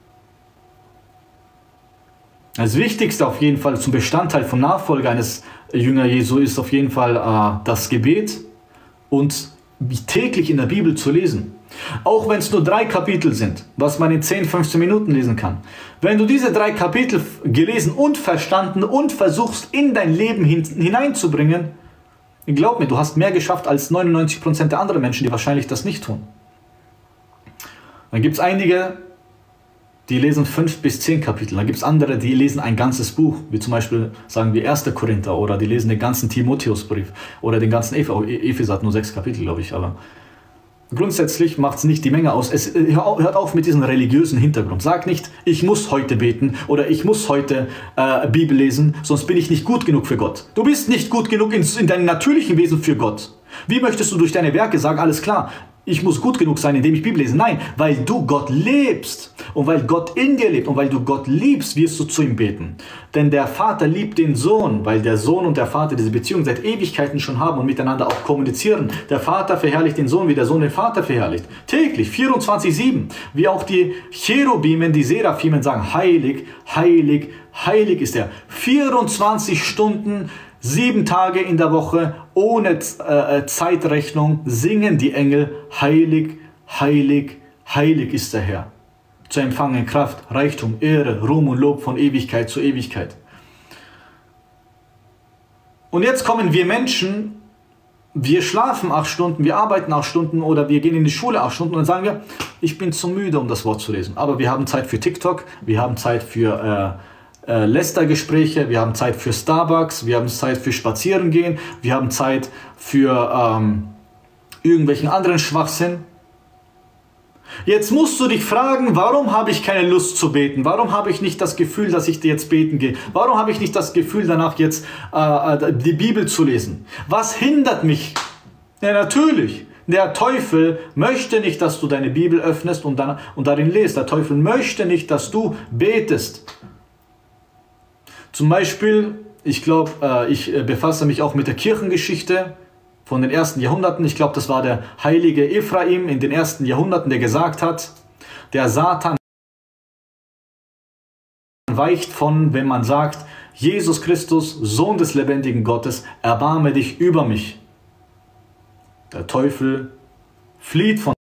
Das Wichtigste auf jeden Fall zum Bestandteil von Nachfolger eines Jünger Jesu ist auf jeden Fall äh, das Gebet und täglich in der Bibel zu lesen. Auch wenn es nur drei Kapitel sind, was man in zehn, fünfzehn Minuten lesen kann. Wenn du diese drei Kapitel gelesen und verstanden und versuchst in dein Leben hin, hineinzubringen, glaub mir, du hast mehr geschafft als neunundneunzig Prozent der anderen Menschen, die wahrscheinlich das nicht tun. Dann gibt es einige, die lesen fünf bis zehn Kapitel. Dann gibt es andere, die lesen ein ganzes Buch, wie zum Beispiel, sagen wir, erster Korinther, oder die lesen den ganzen Timotheusbrief oder den ganzen Epheser, hat nur sechs Kapitel, glaube ich. Aber grundsätzlich macht es nicht die Menge aus. Es hört auf mit diesem religiösen Hintergrund. Sag nicht, ich muss heute beten oder ich muss heute äh, Bibel lesen, sonst bin ich nicht gut genug für Gott. Du bist nicht gut genug in, in deinem natürlichen Wesen für Gott. Wie möchtest du durch deine Werke sagen, alles klar, ich muss gut genug sein, indem ich Bibel lese? Nein, weil du Gott lebst und weil Gott in dir lebt und weil du Gott liebst, wirst du zu ihm beten. Denn der Vater liebt den Sohn, weil der Sohn und der Vater diese Beziehung seit Ewigkeiten schon haben und miteinander auch kommunizieren. Der Vater verherrlicht den Sohn, wie der Sohn den Vater verherrlicht. Täglich, vierundzwanzig sieben. Wie auch die Cherubimen, die Seraphimen sagen, heilig, heilig, heilig ist er. vierundzwanzig Stunden, sieben Tage in der Woche, ohne äh, Zeitrechnung, singen die Engel, heilig, heilig, heilig ist der Herr. Zu empfangen Kraft, Reichtum, Ehre, Ruhm und Lob von Ewigkeit zu Ewigkeit. Und jetzt kommen wir Menschen, wir schlafen acht Stunden, wir arbeiten acht Stunden oder wir gehen in die Schule acht Stunden und dann sagen wir, ich bin zu müde, um das Wort zu lesen. Aber wir haben Zeit für TikTok, wir haben Zeit für äh, Äh, Lästergespräche, wir haben Zeit für Starbucks, wir haben Zeit für Spazierengehen, wir haben Zeit für ähm, irgendwelchen anderen Schwachsinn. Jetzt musst du dich fragen, warum habe ich keine Lust zu beten? Warum habe ich nicht das Gefühl, dass ich jetzt beten gehe? Warum habe ich nicht das Gefühl, danach jetzt äh, die Bibel zu lesen? Was hindert mich? Ja, natürlich. Der Teufel möchte nicht, dass du deine Bibel öffnest und, dann, und darin lest. Der Teufel möchte nicht, dass du betest. Zum Beispiel, ich glaube, äh, ich befasse mich auch mit der Kirchengeschichte von den ersten Jahrhunderten. Ich glaube, das war der heilige Ephraim in den ersten Jahrhunderten, der gesagt hat, der Satan weicht von, wenn man sagt, Jesus Christus, Sohn des lebendigen Gottes, erbarme dich über mich. Der Teufel flieht von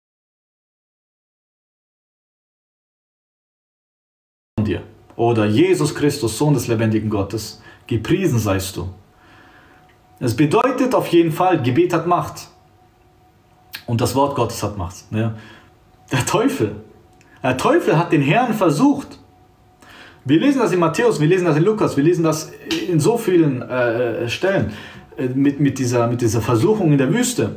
dir. Oder Jesus Christus, Sohn des lebendigen Gottes, gepriesen seist du. Es bedeutet auf jeden Fall, Gebet hat Macht. Und das Wort Gottes hat Macht. Ja. Der Teufel. Der Teufel hat den Herrn versucht. Wir lesen das in Matthäus, wir lesen das in Lukas, wir lesen das in so vielen äh, Stellen äh, mit, mit, dieser, mit dieser Versuchung in der Wüste.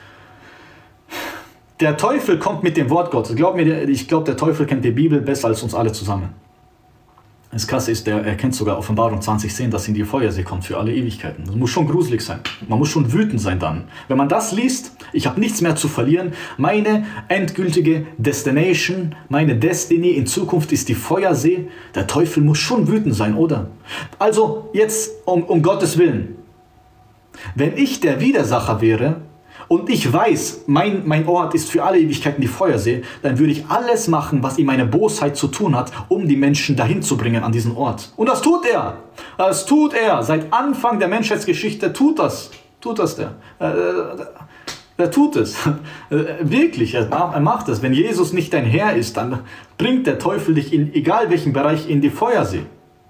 Der Teufel kommt mit dem Wort Gottes. Glaub mir, ich glaube, der Teufel kennt die Bibel besser als uns alle zusammen. Das Krasse ist, der erkennt sogar Offenbarung zwanzig zehn, dass in die Feuersee kommt für alle Ewigkeiten. Das muss schon gruselig sein. Man muss schon wütend sein dann. Wenn man das liest, ich habe nichts mehr zu verlieren. Meine endgültige Destination, meine Destiny in Zukunft ist die Feuersee. Der Teufel muss schon wütend sein, oder? Also jetzt um, um Gottes Willen. Wenn ich der Widersacher wäre, und ich weiß, mein, mein Ort ist für alle Ewigkeiten die Feuersee, dann würde ich alles machen, was in meiner Bosheit zu tun hat, um die Menschen dahin zu bringen an diesen Ort. Und das tut er. Das tut er. Seit Anfang der Menschheitsgeschichte tut das. Tut das der. Äh, er tut es. Wirklich, er macht es. Wenn Jesus nicht dein Herr ist, dann bringt der Teufel dich in egal welchem Bereich in die Feuersee.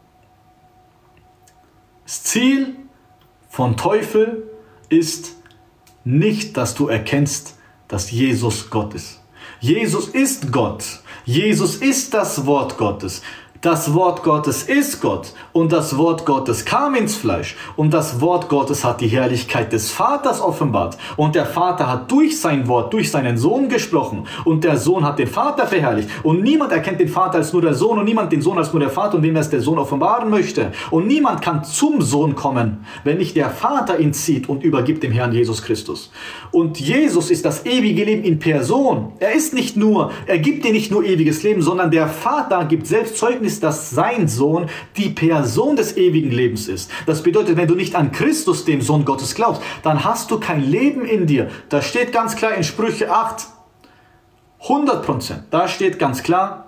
Das Ziel von Teufel ist nicht, dass du erkennst, dass Jesus Gott ist. Jesus ist Gott. Jesus ist das Wort Gottes. Das Wort Gottes ist Gott und das Wort Gottes kam ins Fleisch und das Wort Gottes hat die Herrlichkeit des Vaters offenbart und der Vater hat durch sein Wort, durch seinen Sohn gesprochen und der Sohn hat den Vater verherrlicht und niemand erkennt den Vater als nur der Sohn und niemand den Sohn als nur der Vater und wem es der Sohn offenbaren möchte und niemand kann zum Sohn kommen, wenn nicht der Vater ihn zieht und übergibt dem Herrn Jesus Christus. Und Jesus ist das ewige Leben in Person. Er ist nicht nur, er gibt dir nicht nur ewiges Leben, sondern der Vater gibt selbst Zeugnis, dass sein Sohn die Person des ewigen Lebens ist. Das bedeutet, wenn du nicht an Christus, dem Sohn Gottes, glaubst, dann hast du kein Leben in dir. Da steht ganz klar in Sprüche acht, hundert Prozent. Da steht ganz klar,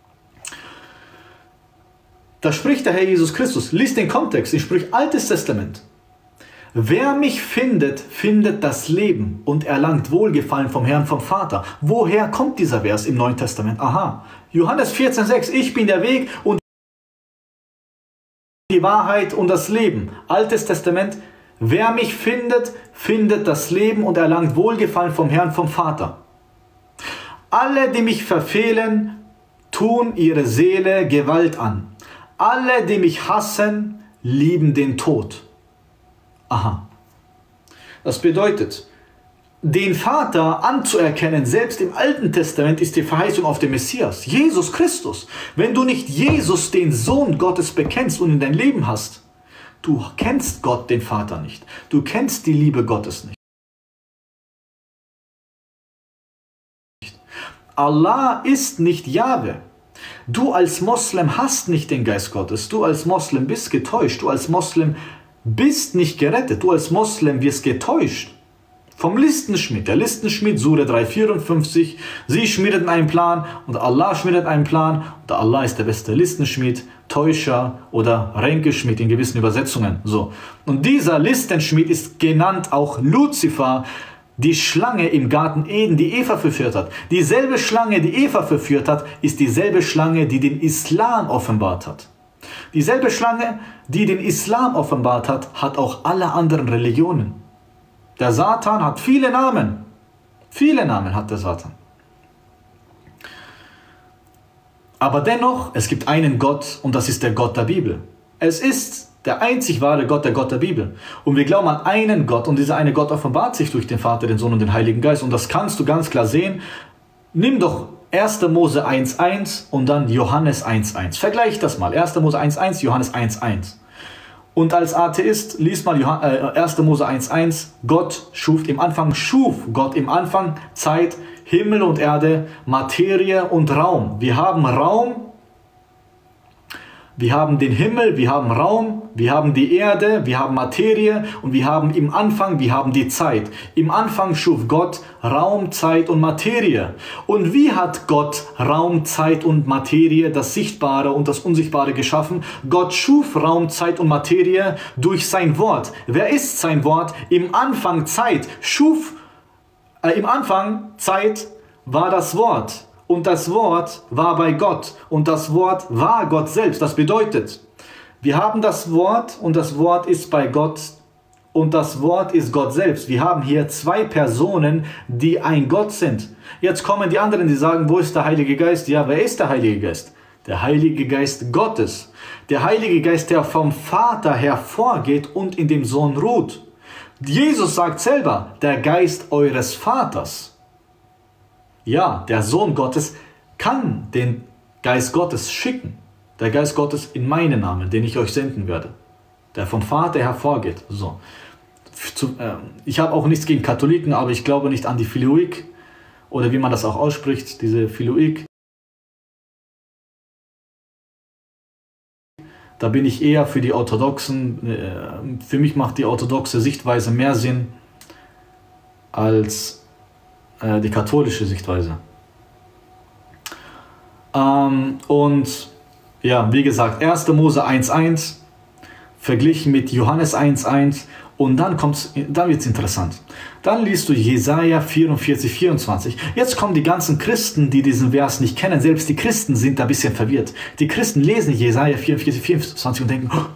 da spricht der Herr Jesus Christus. Lies den Kontext in Sprüche Altes Testament. Wer mich findet, findet das Leben und erlangt Wohlgefallen vom Herrn, vom Vater. Woher kommt dieser Vers im Neuen Testament? Aha, Johannes vierzehn, sechs, ich bin der Weg und die Wahrheit und das Leben. Altes Testament, wer mich findet, findet das Leben und erlangt Wohlgefallen vom Herrn, vom Vater. Alle, die mich verfehlen, tun ihre Seele Gewalt an. Alle, die mich hassen, lieben den Tod. Aha. Das bedeutet, den Vater anzuerkennen, selbst im Alten Testament, ist die Verheißung auf den Messias, Jesus Christus. Wenn du nicht Jesus, den Sohn Gottes, bekennst und in dein Leben hast, du kennst Gott, den Vater, nicht. Du kennst die Liebe Gottes nicht. Allah ist nicht Jahwe. Du als Moslem hast nicht den Geist Gottes. Du als Moslem bist getäuscht. Du als Moslem bist nicht gerettet. Du als Moslem wirst getäuscht. Vom Listenschmied. Der Listenschmied, Sure drei vierundfünfzig. Sie schmiedeten einen Plan und Allah schmiedet einen Plan. Und Allah ist der beste Listenschmied, Täuscher oder Ränkeschmied in gewissen Übersetzungen. So. Und dieser Listenschmied ist genannt auch Luzifer, die Schlange im Garten Eden, die Eva verführt hat. Dieselbe Schlange, die Eva verführt hat, ist dieselbe Schlange, die den Islam offenbart hat. Dieselbe Schlange, die den Islam offenbart hat, hat auch alle anderen Religionen. Der Satan hat viele Namen. Viele Namen hat der Satan. Aber dennoch, es gibt einen Gott und das ist der Gott der Bibel. Es ist der einzig wahre Gott, der Gott der Bibel. Und wir glauben an einen Gott und dieser eine Gott offenbart sich durch den Vater, den Sohn und den Heiligen Geist. Und das kannst du ganz klar sehen. Nimm doch erster Mose eins eins und dann Johannes eins eins. Vergleich das mal. erster Mose eins eins, Johannes eins eins. Und als Atheist liest mal erster Mose eins eins. Gott schuf im Anfang, schuf Gott im Anfang Zeit, Himmel und Erde, Materie und Raum. Wir haben Raum. Wir haben den Himmel, wir haben Raum, wir haben die Erde, wir haben Materie und wir haben im Anfang, wir haben die Zeit. Im Anfang schuf Gott Raum, Zeit und Materie. Und wie hat Gott Raum, Zeit und Materie, das Sichtbare und das Unsichtbare geschaffen? Gott schuf Raum, Zeit und Materie durch sein Wort. Wer ist sein Wort? Im Anfang Zeit schuf, äh, im Anfang Zeit war das Wort. Und das Wort war bei Gott und das Wort war Gott selbst. Das bedeutet, wir haben das Wort und das Wort ist bei Gott und das Wort ist Gott selbst. Wir haben hier zwei Personen, die ein Gott sind. Jetzt kommen die anderen, die sagen, wo ist der Heilige Geist? Ja, wer ist der Heilige Geist? Der Heilige Geist Gottes. Der Heilige Geist, der vom Vater hervorgeht und in dem Sohn ruht. Jesus sagt selber, der Geist eures Vaters. Ja, der Sohn Gottes kann den Geist Gottes schicken. Der Geist Gottes in meinen Namen, den ich euch senden werde. Der vom Vater hervorgeht. So. Zu, äh, ich habe auch nichts gegen Katholiken, aber ich glaube nicht an die Filioik. Oder wie man das auch ausspricht, diese Filioik. Da bin ich eher für die Orthodoxen. Äh, für mich macht die orthodoxe Sichtweise mehr Sinn als die katholische Sichtweise. Ähm, und ja, wie gesagt, erster Mose eins eins verglichen mit Johannes eins eins und dann kommt's, dann wird es interessant. Dann liest du Jesaja vierundvierzig, vierundzwanzig. Jetzt kommen die ganzen Christen, die diesen Vers nicht kennen. Selbst die Christen sind da ein bisschen verwirrt. Die Christen lesen Jesaja vierundvierzig, vierundzwanzig und denken, oh,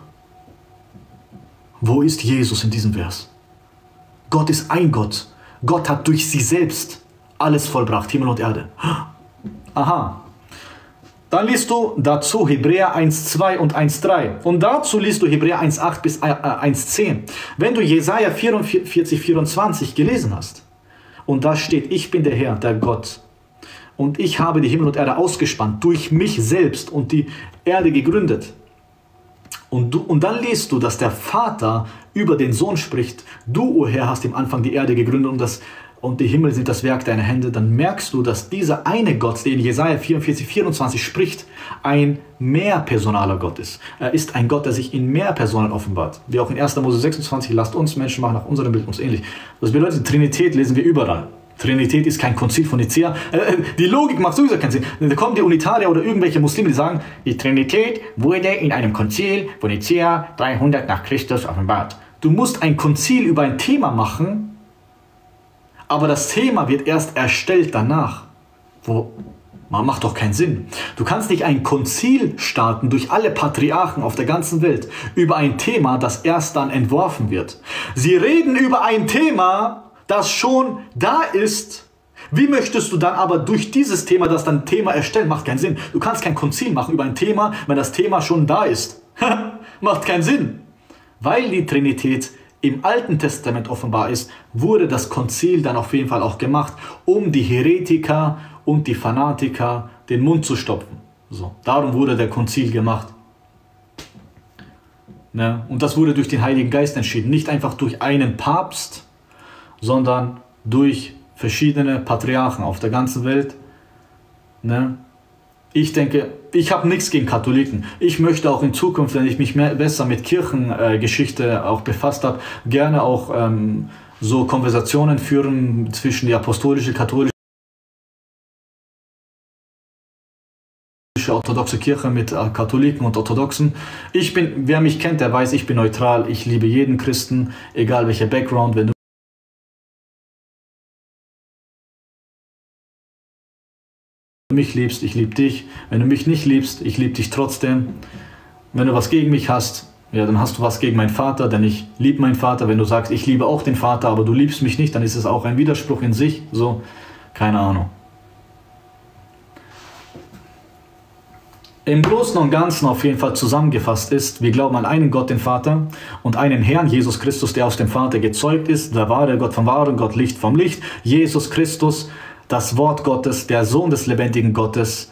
wo ist Jesus in diesem Vers? Gott ist ein Gott. Gott hat durch sie selbst alles vollbracht, Himmel und Erde. Aha. Dann liest du dazu Hebräer eins zwei und eins drei. Und dazu liest du Hebräer eins acht bis eins zehn. Wenn du Jesaja vierundvierzig, vierundzwanzig gelesen hast, und da steht, ich bin der Herr, der Gott, und ich habe die Himmel und Erde ausgespannt, durch mich selbst und die Erde gegründet. Und, du, und dann liest du, dass der Vater über den Sohn spricht, du, o Herr, hast im Anfang die Erde gegründet und, das, und die Himmel sind das Werk deiner Hände. Dann merkst du, dass dieser eine Gott, der in Jesaja vierundvierzig, vierundzwanzig spricht, ein mehrpersonaler Gott ist. Er ist ein Gott, der sich in mehr Personen offenbart. Wie auch in erster Mose sechsundzwanzig, lasst uns Menschen machen nach unserem Bild uns ähnlich. Das bedeutet, Trinität lesen wir überall. Trinität ist kein Konzil von Nicäa. Die Logik macht sowieso keinen Sinn. Da kommen die Unitarier oder irgendwelche Muslime, die sagen, die Trinität wurde in einem Konzil von Nicäa dreihundert nach Christus offenbart. Du musst ein Konzil über ein Thema machen, aber das Thema wird erst erstellt danach. Wo, man macht doch keinen Sinn. Du kannst nicht ein Konzil starten durch alle Patriarchen auf der ganzen Welt über ein Thema, das erst dann entworfen wird. Sie reden über ein Thema, das schon da ist. Wie möchtest du dann aber durch dieses Thema, das dann Thema erstellen, macht keinen Sinn. Du kannst kein Konzil machen über ein Thema, wenn das Thema schon da ist. Macht keinen Sinn. Weil die Trinität im Alten Testament offenbar ist, wurde das Konzil dann auf jeden Fall auch gemacht, um die Heretiker und die Fanatiker den Mund zu stopfen. So, darum wurde der Konzil gemacht. Ne? Und das wurde durch den Heiligen Geist entschieden, nicht einfach durch einen Papst, sondern durch verschiedene Patriarchen auf der ganzen Welt. Ne? Ich denke, ich habe nichts gegen Katholiken. Ich möchte auch in Zukunft, wenn ich mich mehr, besser mit Kirchengeschichte äh, auch befasst habe, gerne auch ähm, so Konversationen führen zwischen die apostolische, katholische, orthodoxe Kirche mit äh, Katholiken und Orthodoxen. Ich bin, wer mich kennt, der weiß, ich bin neutral. Ich liebe jeden Christen, egal welcher Background. Wenn du mich liebst, ich liebe dich. Wenn du mich nicht liebst, ich liebe dich trotzdem. Wenn du was gegen mich hast, ja, dann hast du was gegen meinen Vater, denn ich liebe meinen Vater. Wenn du sagst, ich liebe auch den Vater, aber du liebst mich nicht, dann ist es auch ein Widerspruch in sich. So, keine Ahnung. Im Großen und Ganzen auf jeden Fall zusammengefasst ist, wir glauben an einen Gott, den Vater, und einen Herrn, Jesus Christus, der aus dem Vater gezeugt ist, der wahre Gott vom wahren Gott, Licht vom Licht, Jesus Christus, das Wort Gottes, der Sohn des lebendigen Gottes,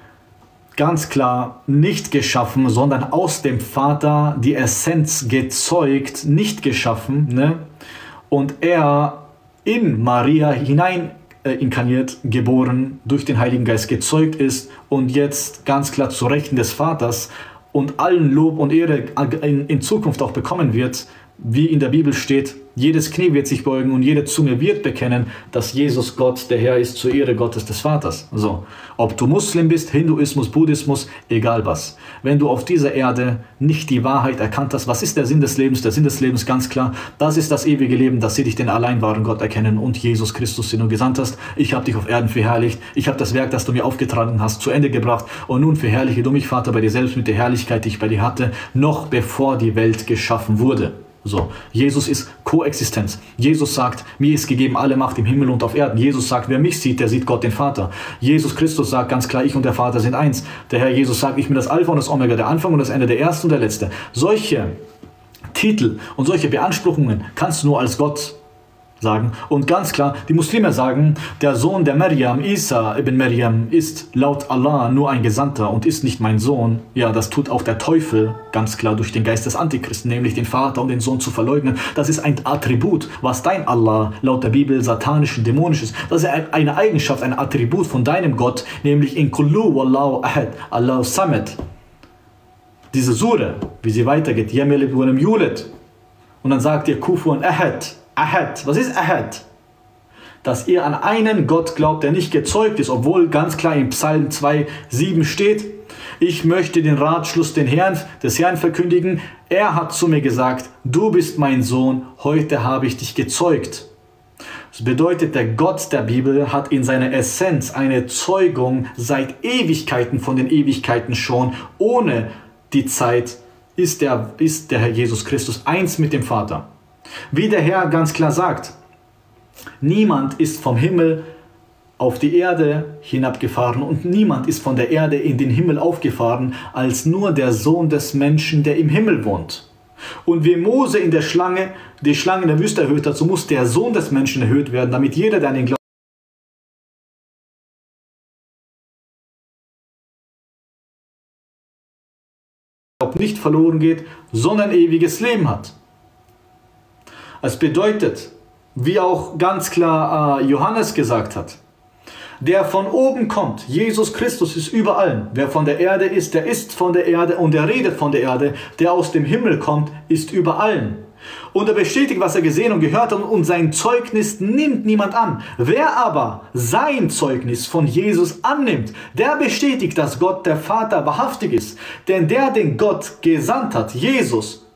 ganz klar nicht geschaffen, sondern aus dem Vater die Essenz gezeugt, nicht geschaffen, ne? Und er in Maria hinein äh, inkarniert, geboren, durch den Heiligen Geist gezeugt ist und jetzt ganz klar zu Rechten des Vaters und allen Lob und Ehre in, in Zukunft auch bekommen wird, wie in der Bibel steht, jedes Knie wird sich beugen und jede Zunge wird bekennen, dass Jesus Gott, der Herr ist, zur Ehre Gottes des Vaters. So, ob du Muslim bist, Hinduismus, Buddhismus, egal was. Wenn du auf dieser Erde nicht die Wahrheit erkannt hast, was ist der Sinn des Lebens? Der Sinn des Lebens ganz klar, das ist das ewige Leben, dass sie dich den allein wahren Gott erkennen und Jesus Christus, den du gesandt hast. Ich habe dich auf Erden verherrlicht, ich habe das Werk, das du mir aufgetragen hast, zu Ende gebracht und nun verherrliche du mich, Vater, bei dir selbst mit der Herrlichkeit, die ich bei dir hatte, noch bevor die Welt geschaffen wurde. So, Jesus ist Koexistenz. Jesus sagt, mir ist gegeben alle Macht im Himmel und auf Erden. Jesus sagt, wer mich sieht, der sieht Gott den Vater. Jesus Christus sagt ganz klar, ich und der Vater sind eins. Der Herr Jesus sagt, ich bin das Alpha und das Omega, der Anfang und das Ende, der Erste und der Letzte. Solche Titel und solche Beanspruchungen kannst du nur als Gott sagen. Und ganz klar, die Muslime sagen, der Sohn der Maryam, Isa ibn Maryam, ist laut Allah nur ein Gesandter und ist nicht mein Sohn. Ja, das tut auch der Teufel ganz klar durch den Geist des Antichristen, nämlich den Vater und den Sohn zu verleugnen. Das ist ein Attribut, was dein Allah laut der Bibel satanisch und dämonisch ist. Das ist eine Eigenschaft, ein Attribut von deinem Gott, nämlich in Kullu Wallahu Ahad, Allahu Samad. Diese Sure, wie sie weitergeht, Yamel ibn Yulet. Und dann sagt ihr Kufuwan Ahad. Ahad. Was ist Ahad? Dass ihr an einen Gott glaubt, der nicht gezeugt ist, obwohl ganz klar in Psalm zwei sieben steht, ich möchte den Ratschluss den Herrn, des Herrn verkündigen. Er hat zu mir gesagt, du bist mein Sohn, heute habe ich dich gezeugt. Das bedeutet, der Gott der Bibel hat in seiner Essenz eine Zeugung seit Ewigkeiten, von den Ewigkeiten schon, ohne die Zeit ist der, ist der Herr Jesus Christus eins mit dem Vater. Wie der Herr ganz klar sagt, niemand ist vom Himmel auf die Erde hinabgefahren und niemand ist von der Erde in den Himmel aufgefahren, als nur der Sohn des Menschen, der im Himmel wohnt. Und wie Mose in der Schlange, die Schlange in der Wüste erhöht hat, so muss der Sohn des Menschen erhöht werden, damit jeder, der an ihn glaubt, nicht verloren geht, sondern ewiges Leben hat. Es bedeutet, wie auch ganz klar äh, Johannes gesagt hat, der von oben kommt, Jesus Christus ist über allen. Wer von der Erde ist, der ist von der Erde und der redet von der Erde. Der aus dem Himmel kommt, ist über allen. Und er bestätigt, was er gesehen und gehört hat, und sein Zeugnis nimmt niemand an. Wer aber sein Zeugnis von Jesus annimmt, der bestätigt, dass Gott der Vater wahrhaftig ist. Denn der, den Gott gesandt hat, Jesus,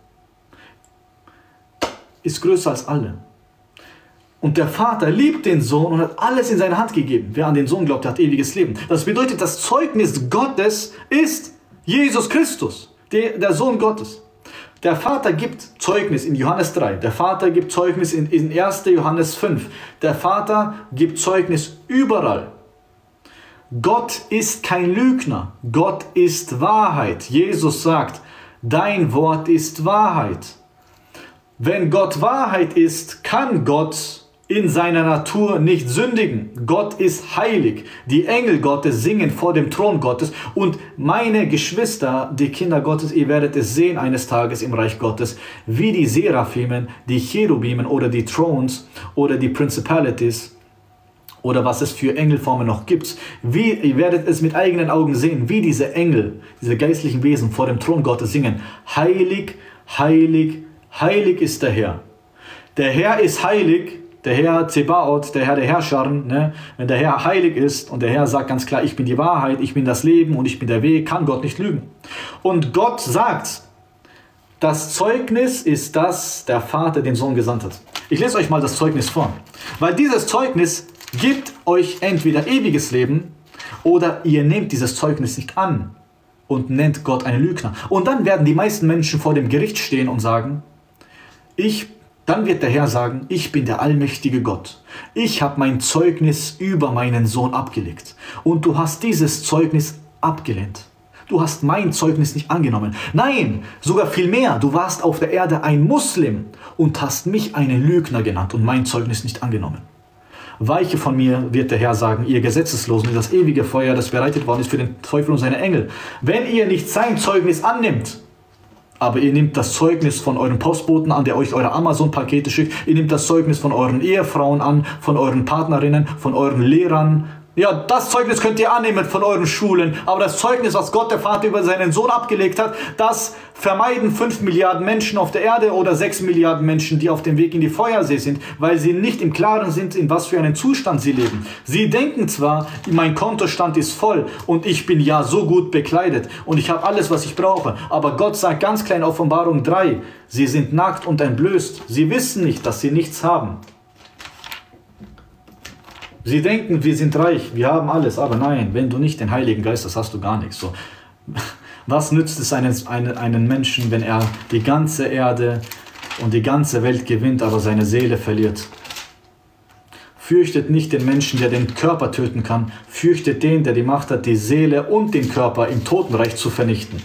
ist größer als alle. Und der Vater liebt den Sohn und hat alles in seine Hand gegeben. Wer an den Sohn glaubt, der hat ewiges Leben. Das bedeutet, das Zeugnis Gottes ist Jesus Christus, der, der Sohn Gottes. Der Vater gibt Zeugnis in Johannes drei. Der Vater gibt Zeugnis in, in erster Johannes fünf. Der Vater gibt Zeugnis überall. Gott ist kein Lügner. Gott ist Wahrheit. Jesus sagt, dein Wort ist Wahrheit. Wenn Gott Wahrheit ist, kann Gott in seiner Natur nicht sündigen. Gott ist heilig. Die Engel Gottes singen vor dem Thron Gottes. Und meine Geschwister, die Kinder Gottes, ihr werdet es sehen eines Tages im Reich Gottes, wie die Seraphimen, die Cherubimen oder die Thrones oder die Principalities oder was es für Engelformen noch gibt. Wie, ihr werdet es mit eigenen Augen sehen, wie diese Engel, diese geistlichen Wesen vor dem Thron Gottes singen. Heilig, heilig, heilig ist der Herr. Der Herr ist heilig. Der Herr Zebaoth, der Herr der Herrscher, ne? Wenn der Herr heilig ist und der Herr sagt ganz klar, ich bin die Wahrheit, ich bin das Leben und ich bin der Weg, kann Gott nicht lügen. Und Gott sagt, das Zeugnis ist das, der Vater den Sohn gesandt hat. Ich lese euch mal das Zeugnis vor. Weil dieses Zeugnis gibt euch entweder ewiges Leben oder ihr nehmt dieses Zeugnis nicht an und nennt Gott einen Lügner. Und dann werden die meisten Menschen vor dem Gericht stehen und sagen, ich bin Dann wird der Herr sagen, ich bin der allmächtige Gott. Ich habe mein Zeugnis über meinen Sohn abgelegt. Und du hast dieses Zeugnis abgelehnt. Du hast mein Zeugnis nicht angenommen. Nein, sogar viel mehr. Du warst auf der Erde ein Muslim und hast mich einen Lügner genannt und mein Zeugnis nicht angenommen. Weiche von mir, wird der Herr sagen, ihr Gesetzeslosen, in das ewige Feuer, das bereitet worden ist für den Teufel und seine Engel. Wenn ihr nicht sein Zeugnis annimmt, aber ihr nehmt das Zeugnis von euren Postboten an, der euch eure Amazon-Pakete schickt. Ihr nehmt das Zeugnis von euren Ehefrauen an, von euren Partnerinnen, von euren Lehrern. Ja, das Zeugnis könnt ihr annehmen von euren Schulen. Aber das Zeugnis, was Gott der Vater über seinen Sohn abgelegt hat, das vermeiden fünf Milliarden Menschen auf der Erde oder sechs Milliarden Menschen, die auf dem Weg in die Feuersee sind, weil sie nicht im Klaren sind, in was für einen Zustand sie leben. Sie denken zwar, mein Kontostand ist voll und ich bin ja so gut bekleidet und ich habe alles, was ich brauche. Aber Gott sagt ganz klar in Offenbarung drei, sie sind nackt und entblößt. Sie wissen nicht, dass sie nichts haben. Sie denken, wir sind reich, wir haben alles, aber nein, wenn du nicht den Heiligen Geist hast, hast du gar nichts. So. Was nützt es einen, einen, einen Menschen, wenn er die ganze Erde und die ganze Welt gewinnt, aber seine Seele verliert? Fürchtet nicht den Menschen, der den Körper töten kann, fürchtet den, der die Macht hat, die Seele und den Körper im Totenreich zu vernichten.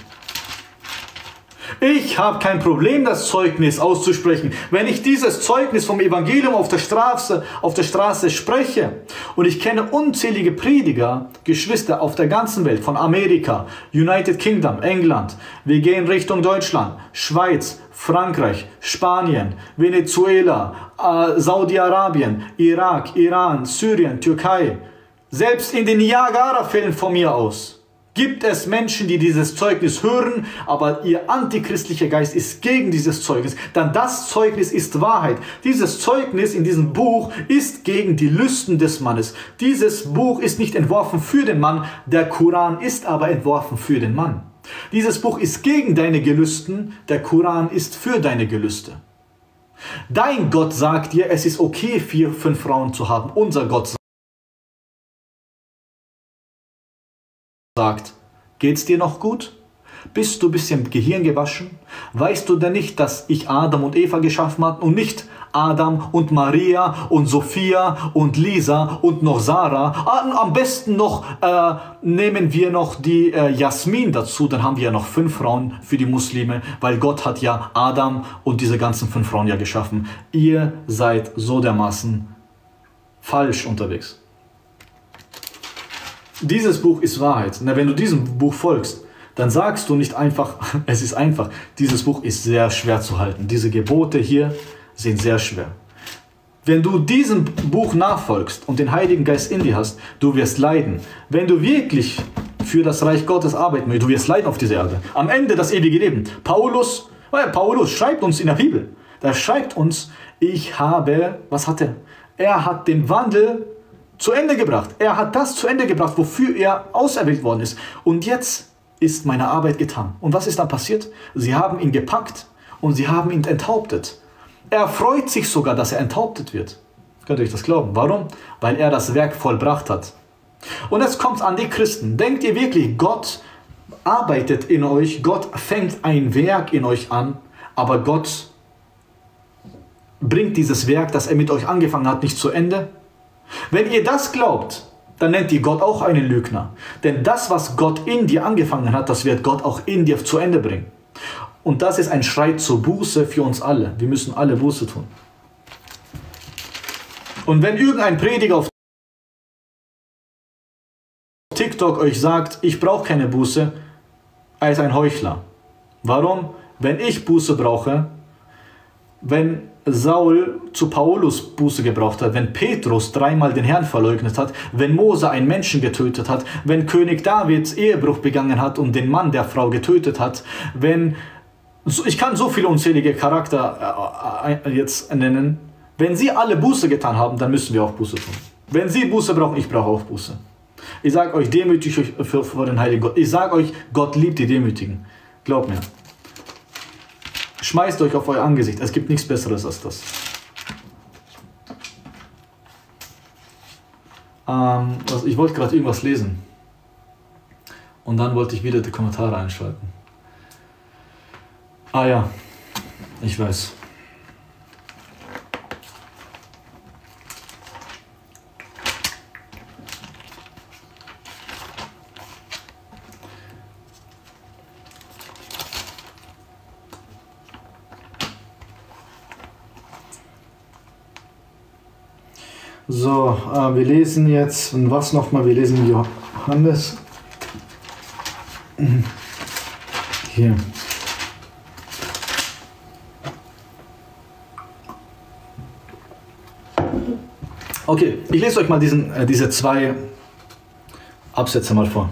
Ich habe kein Problem, das Zeugnis auszusprechen. Wenn ich dieses Zeugnis vom Evangelium auf der Straße, auf der Straße spreche und ich kenne unzählige Prediger, Geschwister auf der ganzen Welt, von Amerika, United Kingdom, England, wir gehen Richtung Deutschland, Schweiz, Frankreich, Spanien, Venezuela, äh, Saudi-Arabien, Irak, Iran, Syrien, Türkei, selbst in den Niagara-Fällen von mir aus. Gibt es Menschen, die dieses Zeugnis hören, aber ihr antichristlicher Geist ist gegen dieses Zeugnis, dann das Zeugnis ist Wahrheit. Dieses Zeugnis in diesem Buch ist gegen die Lüsten des Mannes. Dieses Buch ist nicht entworfen für den Mann, der Koran ist aber entworfen für den Mann. Dieses Buch ist gegen deine Gelüsten, der Koran ist für deine Gelüste. Dein Gott sagt dir, es ist okay, vier, fünf Frauen zu haben. Unser Gott sagt, geht's dir noch gut? Bist du ein bisschen Gehirn gewaschen? Weißt du denn nicht, dass ich Adam und Eva geschaffen habe und nicht Adam und Maria und Sophia und Lisa und noch Sarah? Am besten noch äh, nehmen wir noch die äh, Jasmin dazu, dann haben wir ja noch fünf Frauen für die Muslime, weil Gott hat ja Adam und diese ganzen fünf Frauen ja geschaffen. Ihr seid so dermaßen falsch unterwegs. Dieses Buch ist Wahrheit. Na, wenn du diesem Buch folgst, dann sagst du nicht einfach, es ist einfach. Dieses Buch ist sehr schwer zu halten. Diese Gebote hier sind sehr schwer. Wenn du diesem Buch nachfolgst und den Heiligen Geist in dir hast, du wirst leiden. Wenn du wirklich für das Reich Gottes arbeiten willst, du wirst leiden auf dieser Erde. Am Ende das ewige Leben. Paulus, äh, Paulus schreibt uns in der Bibel, da schreibt uns, ich habe, was hat er? Er hat den Wandel zu Ende gebracht. Er hat das zu Ende gebracht, wofür er auserwählt worden ist. Und jetzt ist meine Arbeit getan. Und was ist dann passiert? Sie haben ihn gepackt und sie haben ihn enthauptet. Er freut sich sogar, dass er enthauptet wird. Könnt ihr euch das glauben? Warum? Weil er das Werk vollbracht hat. Und jetzt kommt es an die Christen. Denkt ihr wirklich, Gott arbeitet in euch, Gott fängt ein Werk in euch an, aber Gott bringt dieses Werk, das er mit euch angefangen hat, nicht zu Ende? Wenn ihr das glaubt, dann nennt ihr Gott auch einen Lügner. Denn das, was Gott in dir angefangen hat, das wird Gott auch in dir zu Ende bringen. Und das ist ein Schrei zur Buße für uns alle. Wir müssen alle Buße tun. Und wenn irgendein Prediger auf TikTok euch sagt, ich brauche keine Buße, er ist ein Heuchler. Warum? Wenn ich Buße brauche, wenn Saul zu Paulus Buße gebraucht hat, wenn Petrus dreimal den Herrn verleugnet hat, wenn Mose einen Menschen getötet hat, wenn König David Ehebruch begangen hat und den Mann der Frau getötet hat, wenn, ich kann so viele unzählige Charakter äh, jetzt nennen, wenn sie alle Buße getan haben, dann müssen wir auch Buße tun. Wenn sie Buße brauchen, ich brauche auch Buße. Ich sage euch, demütigt euch für, für den Heiligen Gott. Ich sage euch, Gott liebt die Demütigen. Glaubt mir. Schmeißt euch auf euer Angesicht. Es gibt nichts Besseres als das. Ähm, also ich wollte gerade irgendwas lesen. Und dann wollte ich wieder die Kommentare einschalten. Ah ja, ich weiß. So, äh, wir lesen jetzt, und was nochmal? Wir lesen Johannes. Hier. Okay, ich lese euch mal diesen, äh, diese zwei Absätze mal vor.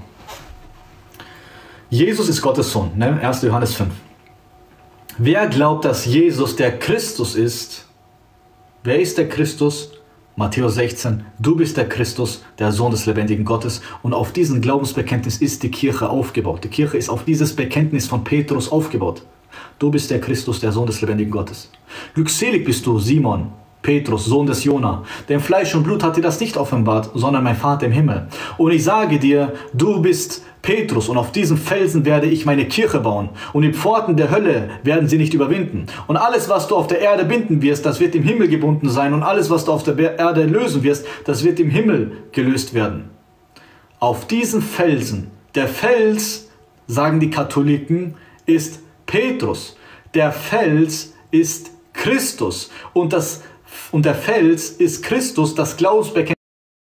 Jesus ist Gottes Sohn, ne? erster Johannes fünf. Wer glaubt, dass Jesus der Christus ist? Wer ist der Christus? Matthäus sechzehn, du bist der Christus, der Sohn des lebendigen Gottes. Und auf diesem Glaubensbekenntnis ist die Kirche aufgebaut. Die Kirche ist auf dieses Bekenntnis von Petrus aufgebaut. Du bist der Christus, der Sohn des lebendigen Gottes. Glückselig bist du, Simon, Petrus, Sohn des Jona. Denn Fleisch und Blut hat dir das nicht offenbart, sondern mein Vater im Himmel. Und ich sage dir, du bist Petrus, und auf diesem Felsen werde ich meine Kirche bauen. Und die Pforten der Hölle werden sie nicht überwinden. Und alles, was du auf der Erde binden wirst, das wird im Himmel gebunden sein. Und alles, was du auf der Erde lösen wirst, das wird im Himmel gelöst werden. Auf diesen Felsen, der Fels, sagen die Katholiken, ist Petrus. Der Fels ist Christus. Und, das, und der Fels ist Christus, das Glaubensbekenntnis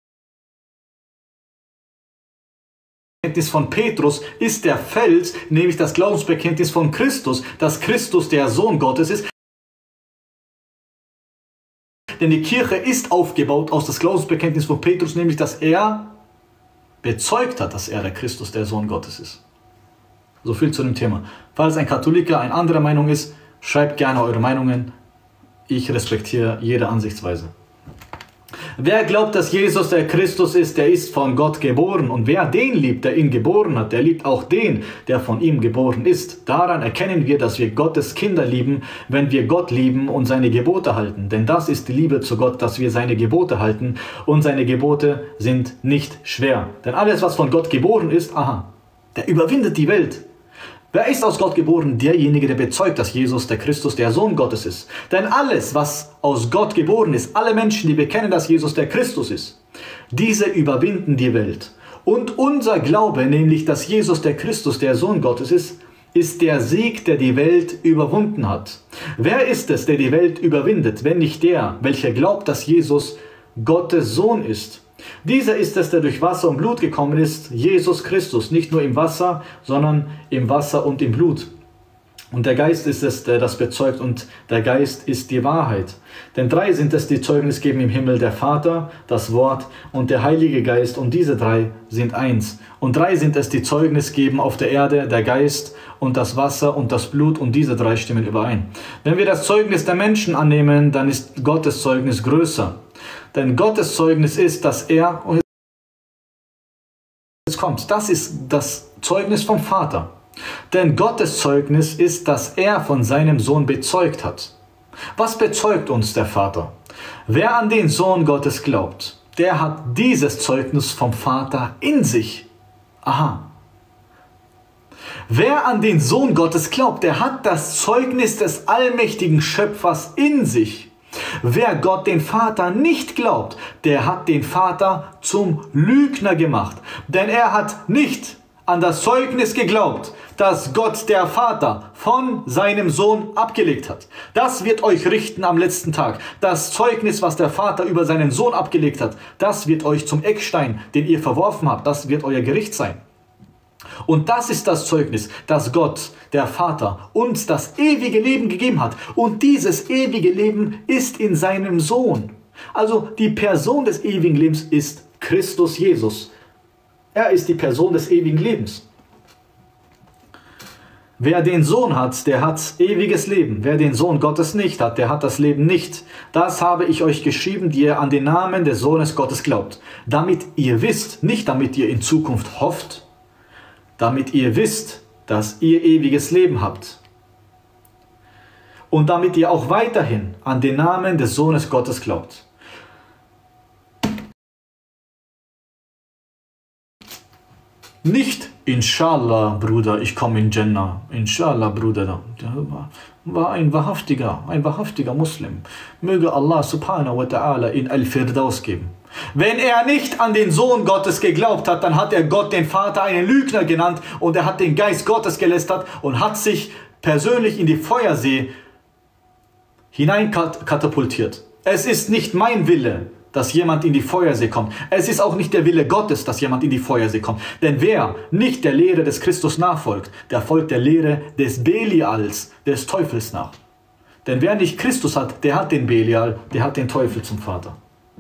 von Petrus ist der Fels, nämlich das Glaubensbekenntnis von Christus, dass Christus der Sohn Gottes ist. Denn die Kirche ist aufgebaut aus das Glaubensbekenntnis von Petrus, nämlich dass er bezeugt hat, dass er der Christus, der Sohn Gottes ist. So viel zu dem Thema. Falls ein Katholiker eine andere Meinung ist, schreibt gerne eure Meinungen. Ich respektiere jede Ansichtsweise. Wer glaubt, dass Jesus der Christus ist, der ist von Gott geboren. Und wer den liebt, der ihn geboren hat, der liebt auch den, der von ihm geboren ist. Daran erkennen wir, dass wir Gottes Kinder lieben, wenn wir Gott lieben und seine Gebote halten. Denn das ist die Liebe zu Gott, dass wir seine Gebote halten. Und seine Gebote sind nicht schwer. Denn alles, was von Gott geboren ist, aha, der überwindet die Welt. Wer ist aus Gott geboren? Derjenige, der bezeugt, dass Jesus der Christus, der Sohn Gottes ist. Denn alles, was aus Gott geboren ist, alle Menschen, die bekennen, dass Jesus der Christus ist, diese überwinden die Welt. Und unser Glaube, nämlich, dass Jesus der Christus, der Sohn Gottes ist, ist der Sieg, der die Welt überwunden hat. Wer ist es, der die Welt überwindet, wenn nicht der, welcher glaubt, dass Jesus Gottes Sohn ist? Dieser ist es, der durch Wasser und Blut gekommen ist, Jesus Christus, nicht nur im Wasser, sondern im Wasser und im Blut. Und der Geist ist es, der das bezeugt, und der Geist ist die Wahrheit. Denn drei sind es, die Zeugnis geben im Himmel: der Vater, das Wort und der Heilige Geist, und diese drei sind eins. Und drei sind es, die Zeugnis geben auf der Erde: der Geist und das Wasser und das Blut, und diese drei stimmen überein. Wenn wir das Zeugnis der Menschen annehmen, dann ist Gottes Zeugnis größer. Denn Gottes Zeugnis ist, dass er, und jetzt kommt, das ist das Zeugnis vom Vater. Denn Gottes Zeugnis ist, dass er von seinem Sohn bezeugt hat. Was bezeugt uns der Vater? Wer an den Sohn Gottes glaubt, der hat dieses Zeugnis vom Vater in sich. Aha. Wer an den Sohn Gottes glaubt, der hat das Zeugnis des allmächtigen Schöpfers in sich. Wer Gott den Vater nicht glaubt, der hat den Vater zum Lügner gemacht. Denn er hat nicht an das Zeugnis geglaubt, das Gott der Vater von seinem Sohn abgelegt hat. Das wird euch richten am letzten Tag. Das Zeugnis, was der Vater über seinen Sohn abgelegt hat, das wird euch zum Eckstein, den ihr verworfen habt. Das wird euer Gericht sein. Und das ist das Zeugnis, dass Gott, der Vater, uns das ewige Leben gegeben hat. Und dieses ewige Leben ist in seinem Sohn. Also die Person des ewigen Lebens ist Christus Jesus. Er ist die Person des ewigen Lebens. Wer den Sohn hat, der hat ewiges Leben. Wer den Sohn Gottes nicht hat, der hat das Leben nicht. Das habe ich euch geschrieben, die ihr an den Namen des Sohnes Gottes glaubt. Damit ihr wisst, nicht damit ihr in Zukunft hofft, damit ihr wisst, dass ihr ewiges Leben habt. Und damit ihr auch weiterhin an den Namen des Sohnes Gottes glaubt. Nicht, Inshallah, Bruder, ich komme in Jannah. Inshallah, Bruder, der war ein wahrhaftiger, ein wahrhaftiger Muslim. Möge Allah subhanahu wa ta'ala in Al-Firdaus geben. Wenn er nicht an den Sohn Gottes geglaubt hat, dann hat er Gott, den Vater, einen Lügner genannt, und er hat den Geist Gottes gelästert und hat sich persönlich in die Feuersee hineinkatapultiert. Es ist nicht mein Wille, dass jemand in die Feuersee kommt. Es ist auch nicht der Wille Gottes, dass jemand in die Feuersee kommt. Denn wer nicht der Lehre des Christus nachfolgt, der folgt der Lehre des Belials, des Teufels nach. Denn wer nicht Christus hat, der hat den Belial, der hat den Teufel zum Vater.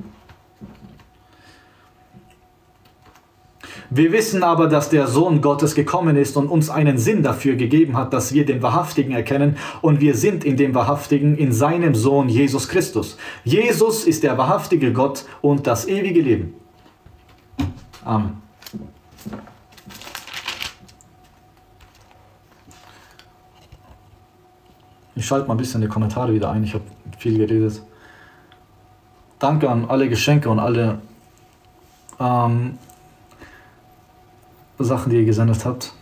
Wir wissen aber, dass der Sohn Gottes gekommen ist und uns einen Sinn dafür gegeben hat, dass wir den Wahrhaftigen erkennen, und wir sind in dem Wahrhaftigen, in seinem Sohn Jesus Christus. Jesus ist der wahrhaftige Gott und das ewige Leben. Amen. Ich schalte mal ein bisschen die Kommentare wieder ein, ich habe viel geredet. Danke an alle Geschenke und alle ähm, Sachen, die ihr gesendet habt.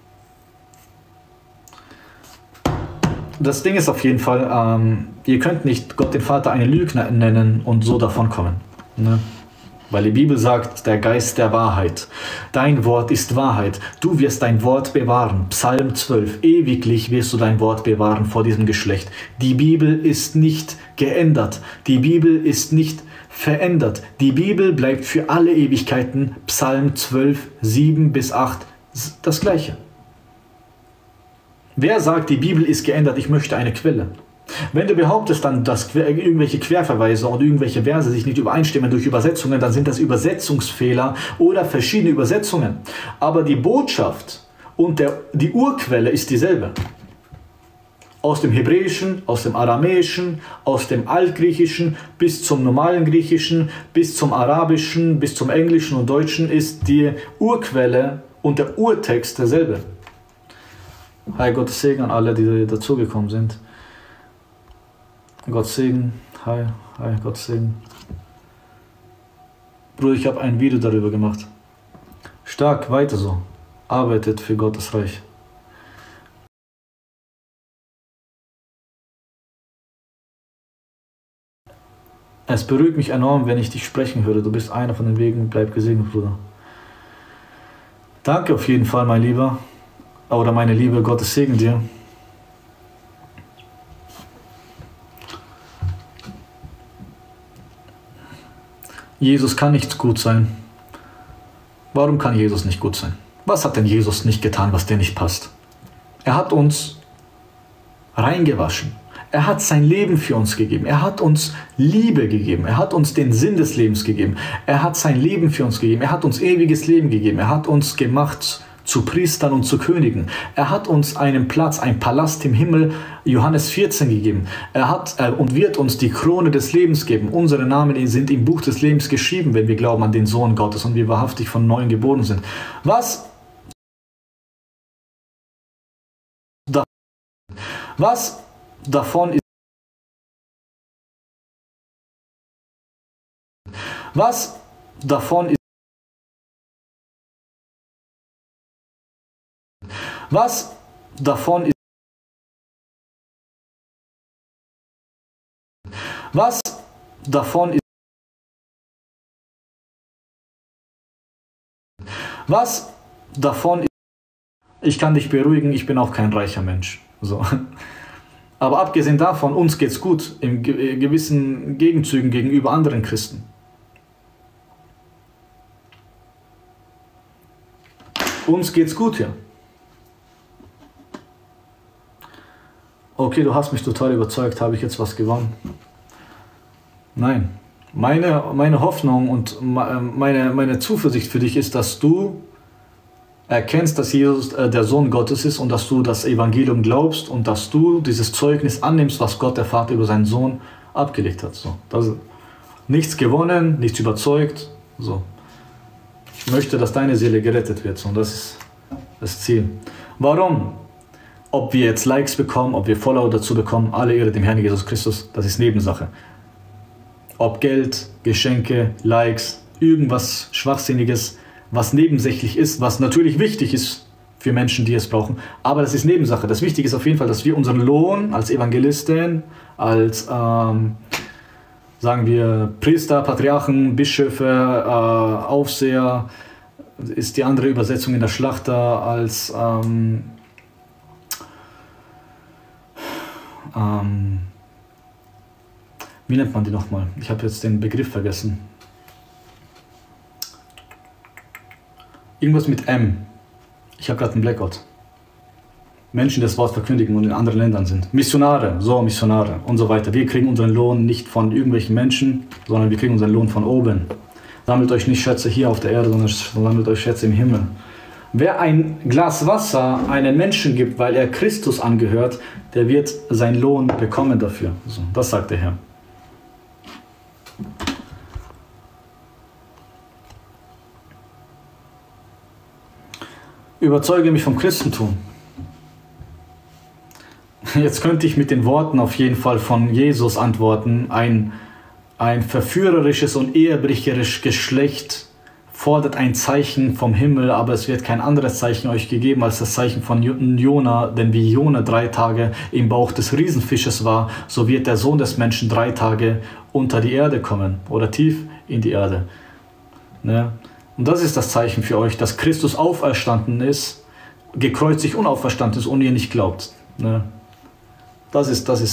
Das Ding ist auf jeden Fall, ähm, ihr könnt nicht Gott den Vater einen Lügner nennen und so davonkommen. Ne? Weil die Bibel sagt, der Geist der Wahrheit. Dein Wort ist Wahrheit. Du wirst dein Wort bewahren. Psalm zwölf. Ewiglich wirst du dein Wort bewahren vor diesem Geschlecht. Die Bibel ist nicht geändert. Die Bibel ist nicht verändert. Die Bibel bleibt für alle Ewigkeiten. Psalm zwölf, sieben bis acht. Das Gleiche. Wer sagt, die Bibel ist geändert, ich möchte eine Quelle? Wenn du behauptest dann, dass irgendwelche Querverweise und irgendwelche Verse sich nicht übereinstimmen durch Übersetzungen, dann sind das Übersetzungsfehler oder verschiedene Übersetzungen. Aber die Botschaft und der, die Urquelle ist dieselbe. Aus dem Hebräischen, aus dem Aramäischen, aus dem Altgriechischen bis zum normalen Griechischen, bis zum Arabischen, bis zum Englischen und Deutschen ist die Urquelle und der Urtext derselbe. Hi, Gottes Segen an alle, die dazugekommen sind. Gott Segen. Hi, hi, Gott Segen. Bruder, ich habe ein Video darüber gemacht. Stark, weiter so. Arbeitet für Gottes Reich. Es berührt mich enorm, wenn ich dich sprechen höre. Du bist einer von den Wegen. Bleib gesegnet, Bruder. Danke auf jeden Fall, mein Lieber. Oder meine Liebe, Gottes Segen dir. Jesus kann nicht gut sein. Warum kann Jesus nicht gut sein? Was hat denn Jesus nicht getan, was dir nicht passt? Er hat uns reingewaschen. Er hat sein Leben für uns gegeben. Er hat uns Liebe gegeben. Er hat uns den Sinn des Lebens gegeben. Er hat sein Leben für uns gegeben. Er hat uns ewiges Leben gegeben. Er hat uns gemacht zu Priestern und zu Königen. Er hat uns einen Platz, einen Palast im Himmel, Johannes vierzehn, gegeben. Er hat äh, und wird uns die Krone des Lebens geben. Unsere Namen sind im Buch des Lebens geschrieben, wenn wir glauben an den Sohn Gottes und wir wahrhaftig von Neuem geboren sind. Was, da, was davon ist Was davon ist Was davon ist Was davon ist Was davon ist Ich kann dich beruhigen, ich bin auch kein reicher Mensch. So. Aber abgesehen davon, uns geht's gut in gewissen Gegenzügen gegenüber anderen Christen. Uns geht's gut hier. Okay, du hast mich total überzeugt, habe ich jetzt was gewonnen? Nein. Meine, meine Hoffnung und meine, meine Zuversicht für dich ist, dass du erkennst, dass Jesus äh, der Sohn Gottes ist und dass du das Evangelium glaubst und dass du dieses Zeugnis annimmst, was Gott der Vater über seinen Sohn abgelegt hat. So, das, nichts gewonnen, nichts überzeugt. So. Ich möchte, dass deine Seele gerettet wird. So, und das ist das Ziel. Warum? Ob wir jetzt Likes bekommen, ob wir Follower dazu bekommen, alle Ehre dem Herrn Jesus Christus, das ist Nebensache. Ob Geld, Geschenke, Likes, irgendwas Schwachsinniges, was nebensächlich ist, was natürlich wichtig ist für Menschen, die es brauchen, aber das ist Nebensache. Das Wichtige ist auf jeden Fall, dass wir unseren Lohn als Evangelisten, als, ähm, sagen wir, Priester, Patriarchen, Bischöfe, äh, Aufseher, ist die andere Übersetzung in der Schlachter, als ähm, ähm, wie nennt man die nochmal? Ich habe jetzt den Begriff vergessen. Irgendwas mit M. Ich habe gerade einen Blackout. Menschen, die das Wort verkündigen und in anderen Ländern sind. Missionare, so Missionare und so weiter. Wir kriegen unseren Lohn nicht von irgendwelchen Menschen, sondern wir kriegen unseren Lohn von oben. Sammelt euch nicht Schätze hier auf der Erde, sondern sammelt euch Schätze im Himmel. Wer ein Glas Wasser einem Menschen gibt, weil er Christus angehört, der wird seinen Lohn bekommen dafür. So, das sagt der Herr. Überzeuge mich vom Christentum. Jetzt könnte ich mit den Worten auf jeden Fall von Jesus antworten. Ein, ein verführerisches und ehebrecherisches Geschlecht fordert ein Zeichen vom Himmel, aber es wird kein anderes Zeichen euch gegeben als das Zeichen von Jona, denn wie Jona drei Tage im Bauch des Riesenfisches war, so wird der Sohn des Menschen drei Tage unter die Erde kommen oder tief in die Erde. Ne? Und das ist das Zeichen für euch, dass Christus auferstanden ist, gekreuzigt und auferstanden ist und ihr nicht glaubt. Ne? Das ist, das ist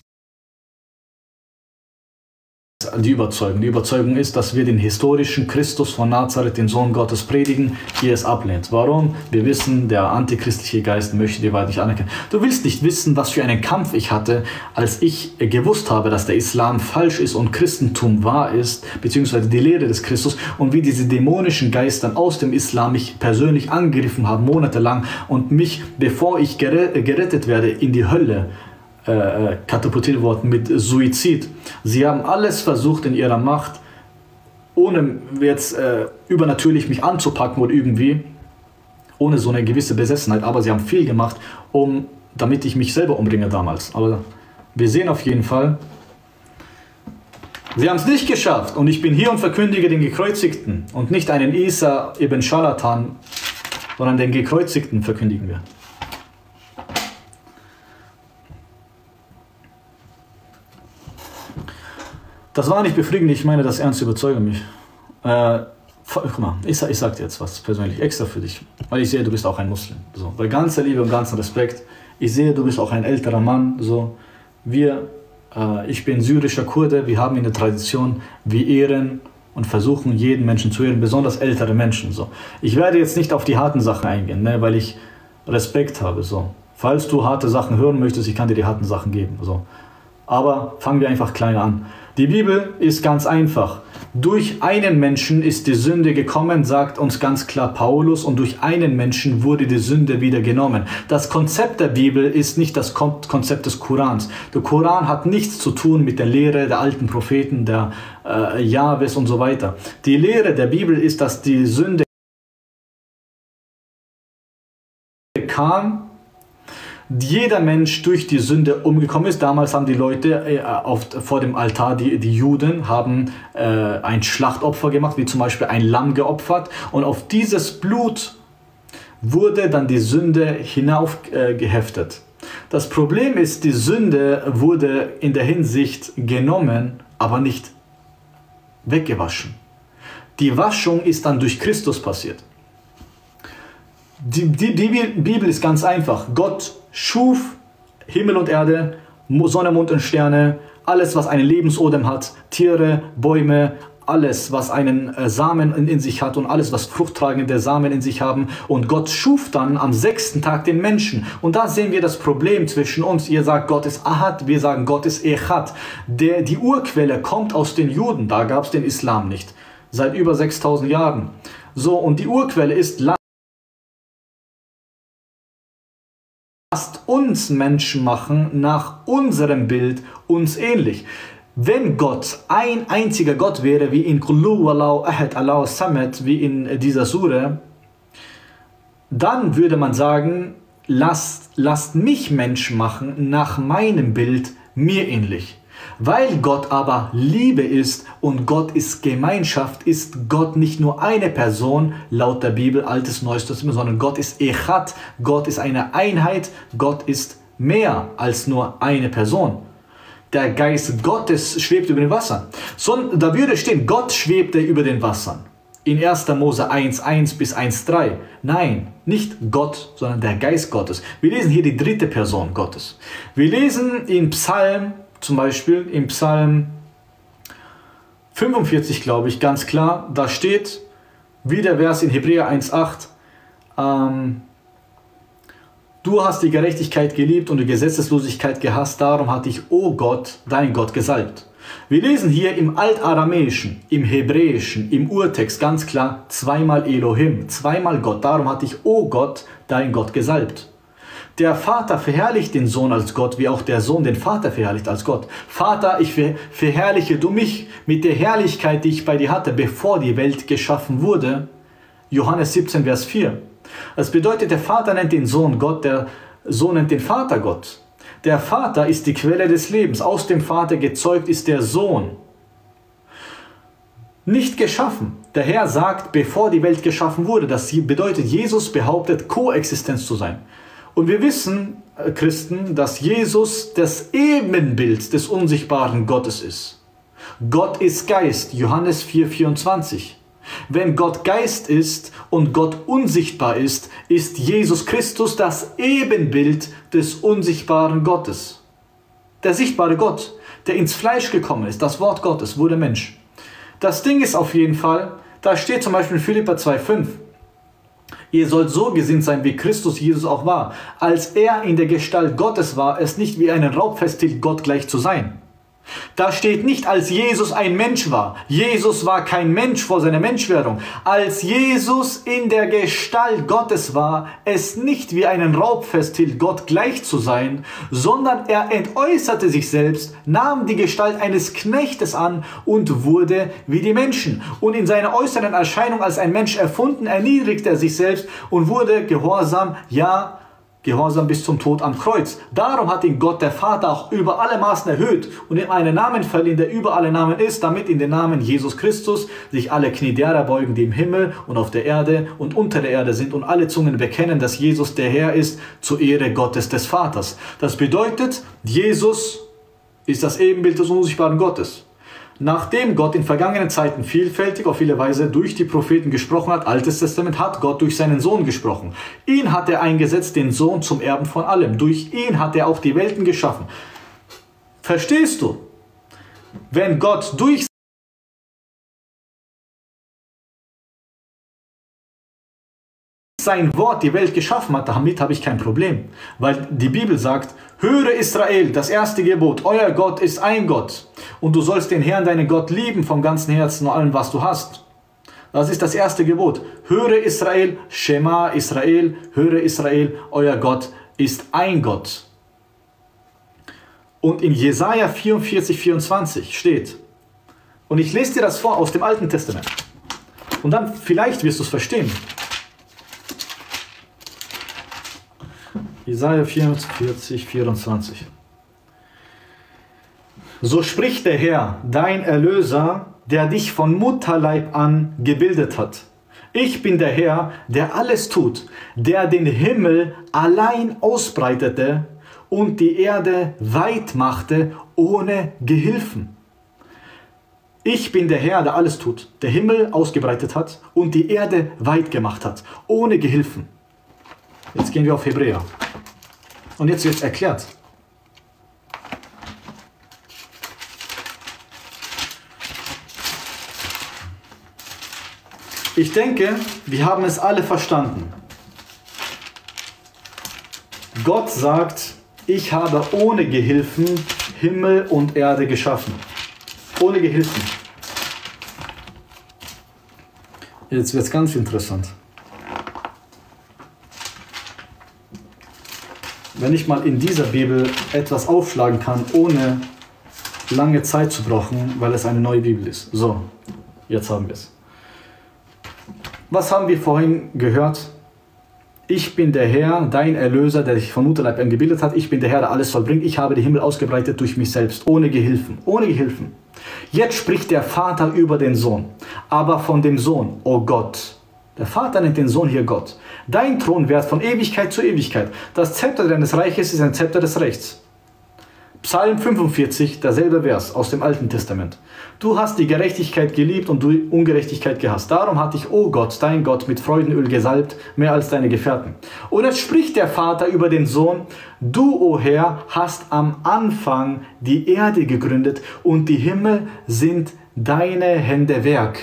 die Überzeugung. Die Überzeugung ist, dass wir den historischen Christus von Nazareth, den Sohn Gottes, predigen, ihr es ablehnt. Warum? Wir wissen, der antichristliche Geist möchte die Wahrheit nicht anerkennen. Du willst nicht wissen, was für einen Kampf ich hatte, als ich gewusst habe, dass der Islam falsch ist und Christentum wahr ist, beziehungsweise die Lehre des Christus, und wie diese dämonischen Geister aus dem Islam mich persönlich angegriffen haben, monatelang, und mich, bevor ich gerettet werde, in die Hölle Äh, katapultiert worden mit Suizid. Sie haben alles versucht in ihrer Macht, ohne jetzt äh, übernatürlich mich anzupacken oder irgendwie, ohne so eine gewisse Besessenheit, aber sie haben viel gemacht, um, damit ich mich selber umbringe damals. Aber wir sehen auf jeden Fall, sie haben es nicht geschafft und ich bin hier und verkündige den Gekreuzigten und nicht einen Isa ibn Scharlatan, sondern den Gekreuzigten verkündigen wir. Das war nicht befriedigend, ich meine das ernst, überzeuge mich. Äh, guck mal, ich, ich sag dir jetzt was persönlich extra für dich, weil ich sehe, du bist auch ein Muslim. So, bei ganzer Liebe und ganzem Respekt, ich sehe, du bist auch ein älterer Mann. So, wir, äh, ich bin syrischer Kurde, wir haben in der Tradition, wir ehren und versuchen, jeden Menschen zu ehren, besonders ältere Menschen. So. Ich werde jetzt nicht auf die harten Sachen eingehen, ne, weil ich Respekt habe. So. Falls du harte Sachen hören möchtest, ich kann dir die harten Sachen geben. So. Aber fangen wir einfach klein an. Die Bibel ist ganz einfach. Durch einen Menschen ist die Sünde gekommen, sagt uns ganz klar Paulus, und durch einen Menschen wurde die Sünde wieder genommen. Das Konzept der Bibel ist nicht das Konzept des Korans. Der Koran hat nichts zu tun mit der Lehre der alten Propheten, der äh, Jahwes und so weiter. Die Lehre der Bibel ist, dass die Sünde kam, jeder Mensch durch die Sünde umgekommen ist. Damals haben die Leute äh, auf, vor dem Altar, die, die Juden, haben äh, ein Schlachtopfer gemacht, wie zum Beispiel ein Lamm geopfert. Und auf dieses Blut wurde dann die Sünde hinauf äh, geheftet. Das Problem ist, die Sünde wurde in der Hinsicht genommen, aber nicht weggewaschen. Die Waschung ist dann durch Christus passiert. Die, die, die Bibel ist ganz einfach. Gott schuf Himmel und Erde, Sonne, Mond und Sterne, alles, was einen Lebensodem hat, Tiere, Bäume, alles, was einen Samen in, in sich hat und alles, was fruchttragende Samen in sich haben. Und Gott schuf dann am sechsten Tag den Menschen. Und da sehen wir das Problem zwischen uns. Ihr sagt, Gott ist Ahad, wir sagen, Gott ist Echad. Der, die Urquelle kommt aus den Juden, da gab es den Islam nicht. Seit über sechstausend Jahren. So, und die Urquelle ist, lasst uns Menschen machen nach unserem Bild, uns ähnlich. Wenn Gott ein einziger Gott wäre, wie in Qul Wallahu Ahad Allahu Samad, wie in dieser Sure, dann würde man sagen, lasst, lasst mich Menschen machen nach meinem Bild, mir ähnlich. Weil Gott aber Liebe ist und Gott ist Gemeinschaft, ist Gott nicht nur eine Person, laut der Bibel, Altes, Neues Testament, sondern Gott ist Echad, Gott ist eine Einheit, Gott ist mehr als nur eine Person. Der Geist Gottes schwebt über den Wassern. So, da würde stehen, Gott schwebte über den Wassern. In erster Mose eins eins bis eins drei. Nein, nicht Gott, sondern der Geist Gottes. Wir lesen hier die dritte Person Gottes. Wir lesen in Psalm, zum Beispiel im Psalm fünfundvierzig, glaube ich, ganz klar, da steht, wie der Vers in Hebräer eins acht, ähm, du hast die Gerechtigkeit geliebt und die Gesetzeslosigkeit gehasst, darum hat dich, o Gott, dein Gott, gesalbt. Wir lesen hier im Altaramäischen, im Hebräischen, im Urtext ganz klar, zweimal Elohim, zweimal Gott, darum hat dich, o Gott, dein Gott, gesalbt. Der Vater verherrlicht den Sohn als Gott, wie auch der Sohn den Vater verherrlicht als Gott. Vater, ich verherrliche du mich mit der Herrlichkeit, die ich bei dir hatte, bevor die Welt geschaffen wurde. Johannes siebzehn, Vers vier. Das bedeutet, der Vater nennt den Sohn Gott, der Sohn nennt den Vater Gott. Der Vater ist die Quelle des Lebens. Aus dem Vater gezeugt ist der Sohn. Nicht geschaffen. Der Herr sagt, bevor die Welt geschaffen wurde. Das bedeutet, Jesus behauptet, Koexistenz zu sein. Und wir wissen, Christen, dass Jesus das Ebenbild des unsichtbaren Gottes ist. Gott ist Geist, Johannes vier vierundzwanzig. Wenn Gott Geist ist und Gott unsichtbar ist, ist Jesus Christus das Ebenbild des unsichtbaren Gottes. Der sichtbare Gott, der ins Fleisch gekommen ist, das Wort Gottes, wurde Mensch. Das Ding ist auf jeden Fall, da steht zum Beispiel in Philipper zwei fünf, ihr sollt so gesinnt sein, wie Christus Jesus auch war. Als er in der Gestalt Gottes war, es nicht wie einen Raub festhielt, Gott gleich zu sein. Da steht nicht, als Jesus ein Mensch war. Jesus war kein Mensch vor seiner Menschwerdung. Als Jesus in der Gestalt Gottes war, es nicht wie einen Raub festhielt, Gott gleich zu sein, sondern er entäußerte sich selbst, nahm die Gestalt eines Knechtes an und wurde wie die Menschen. Und in seiner äußeren Erscheinung als ein Mensch erfunden, erniedrigte er sich selbst und wurde gehorsam, ja, Gehorsam bis zum Tod am Kreuz. Darum hat ihn Gott, der Vater, auch über alle Maßen erhöht und ihm einen Namen verliehen, der über alle Namen ist, damit in den Namen Jesus Christus sich alle Knie derer beugen, die im Himmel und auf der Erde und unter der Erde sind, und alle Zungen bekennen, dass Jesus der Herr ist, zur Ehre Gottes des Vaters. Das bedeutet, Jesus ist das Ebenbild des unsichtbaren Gottes. Nachdem Gott in vergangenen Zeiten vielfältig auf viele Weise durch die Propheten gesprochen hat, Altes Testament, hat Gott durch seinen Sohn gesprochen. Ihn hat er eingesetzt, den Sohn zum Erben von allem. Durch ihn hat er auch die Welten geschaffen. Verstehst du? Wenn Gott durch sein Wort die Welt geschaffen hat, damit habe ich kein Problem. Weil die Bibel sagt, höre Israel, das erste Gebot, euer Gott ist ein Gott. Und du sollst den Herrn, deinen Gott, lieben vom ganzen Herzen und allem, was du hast. Das ist das erste Gebot. Höre Israel, Shema Israel, höre Israel, euer Gott ist ein Gott. Und in Jesaja vierundvierzig, vierundzwanzig steht, und ich lese dir das vor aus dem Alten Testament. Und dann vielleicht wirst du es verstehen. Jesaja vierundvierzig, vierundzwanzig. So spricht der Herr, dein Erlöser, der dich von Mutterleib an gebildet hat. Ich bin der Herr, der alles tut, der den Himmel allein ausbreitete und die Erde weit machte, ohne Gehilfen. Ich bin der Herr, der alles tut, der Himmel ausgebreitet hat und die Erde weit gemacht hat, ohne Gehilfen. Jetzt gehen wir auf Hebräer. Und jetzt wird es erklärt. Ich denke, wir haben es alle verstanden. Gott sagt, ich habe ohne Gehilfen Himmel und Erde geschaffen. Ohne Gehilfen. Jetzt wird es ganz interessant. Wenn ich mal in dieser Bibel etwas aufschlagen kann, ohne lange Zeit zu brauchen, weil es eine neue Bibel ist. So, jetzt haben wir es. Was haben wir vorhin gehört? Ich bin der Herr, dein Erlöser, der dich von Mutterleib an gebildet hat. Ich bin der Herr, der alles vollbringt. Ich habe den Himmel ausgebreitet durch mich selbst, ohne Gehilfen. Ohne Gehilfen. Jetzt spricht der Vater über den Sohn. Aber von dem Sohn, oh Gott. Der Vater nennt den Sohn hier Gott. Dein Thron währt von Ewigkeit zu Ewigkeit. Das Zepter deines Reiches ist ein Zepter des Rechts. Psalm fünfundvierzig, derselbe Vers aus dem Alten Testament. Du hast die Gerechtigkeit geliebt und du Ungerechtigkeit gehasst. Darum hat dich, o Gott, dein Gott, mit Freudenöl gesalbt, mehr als deine Gefährten. Und jetzt spricht der Vater über den Sohn. Du, o Herr, hast am Anfang die Erde gegründet und die Himmel sind deine Hände Werk.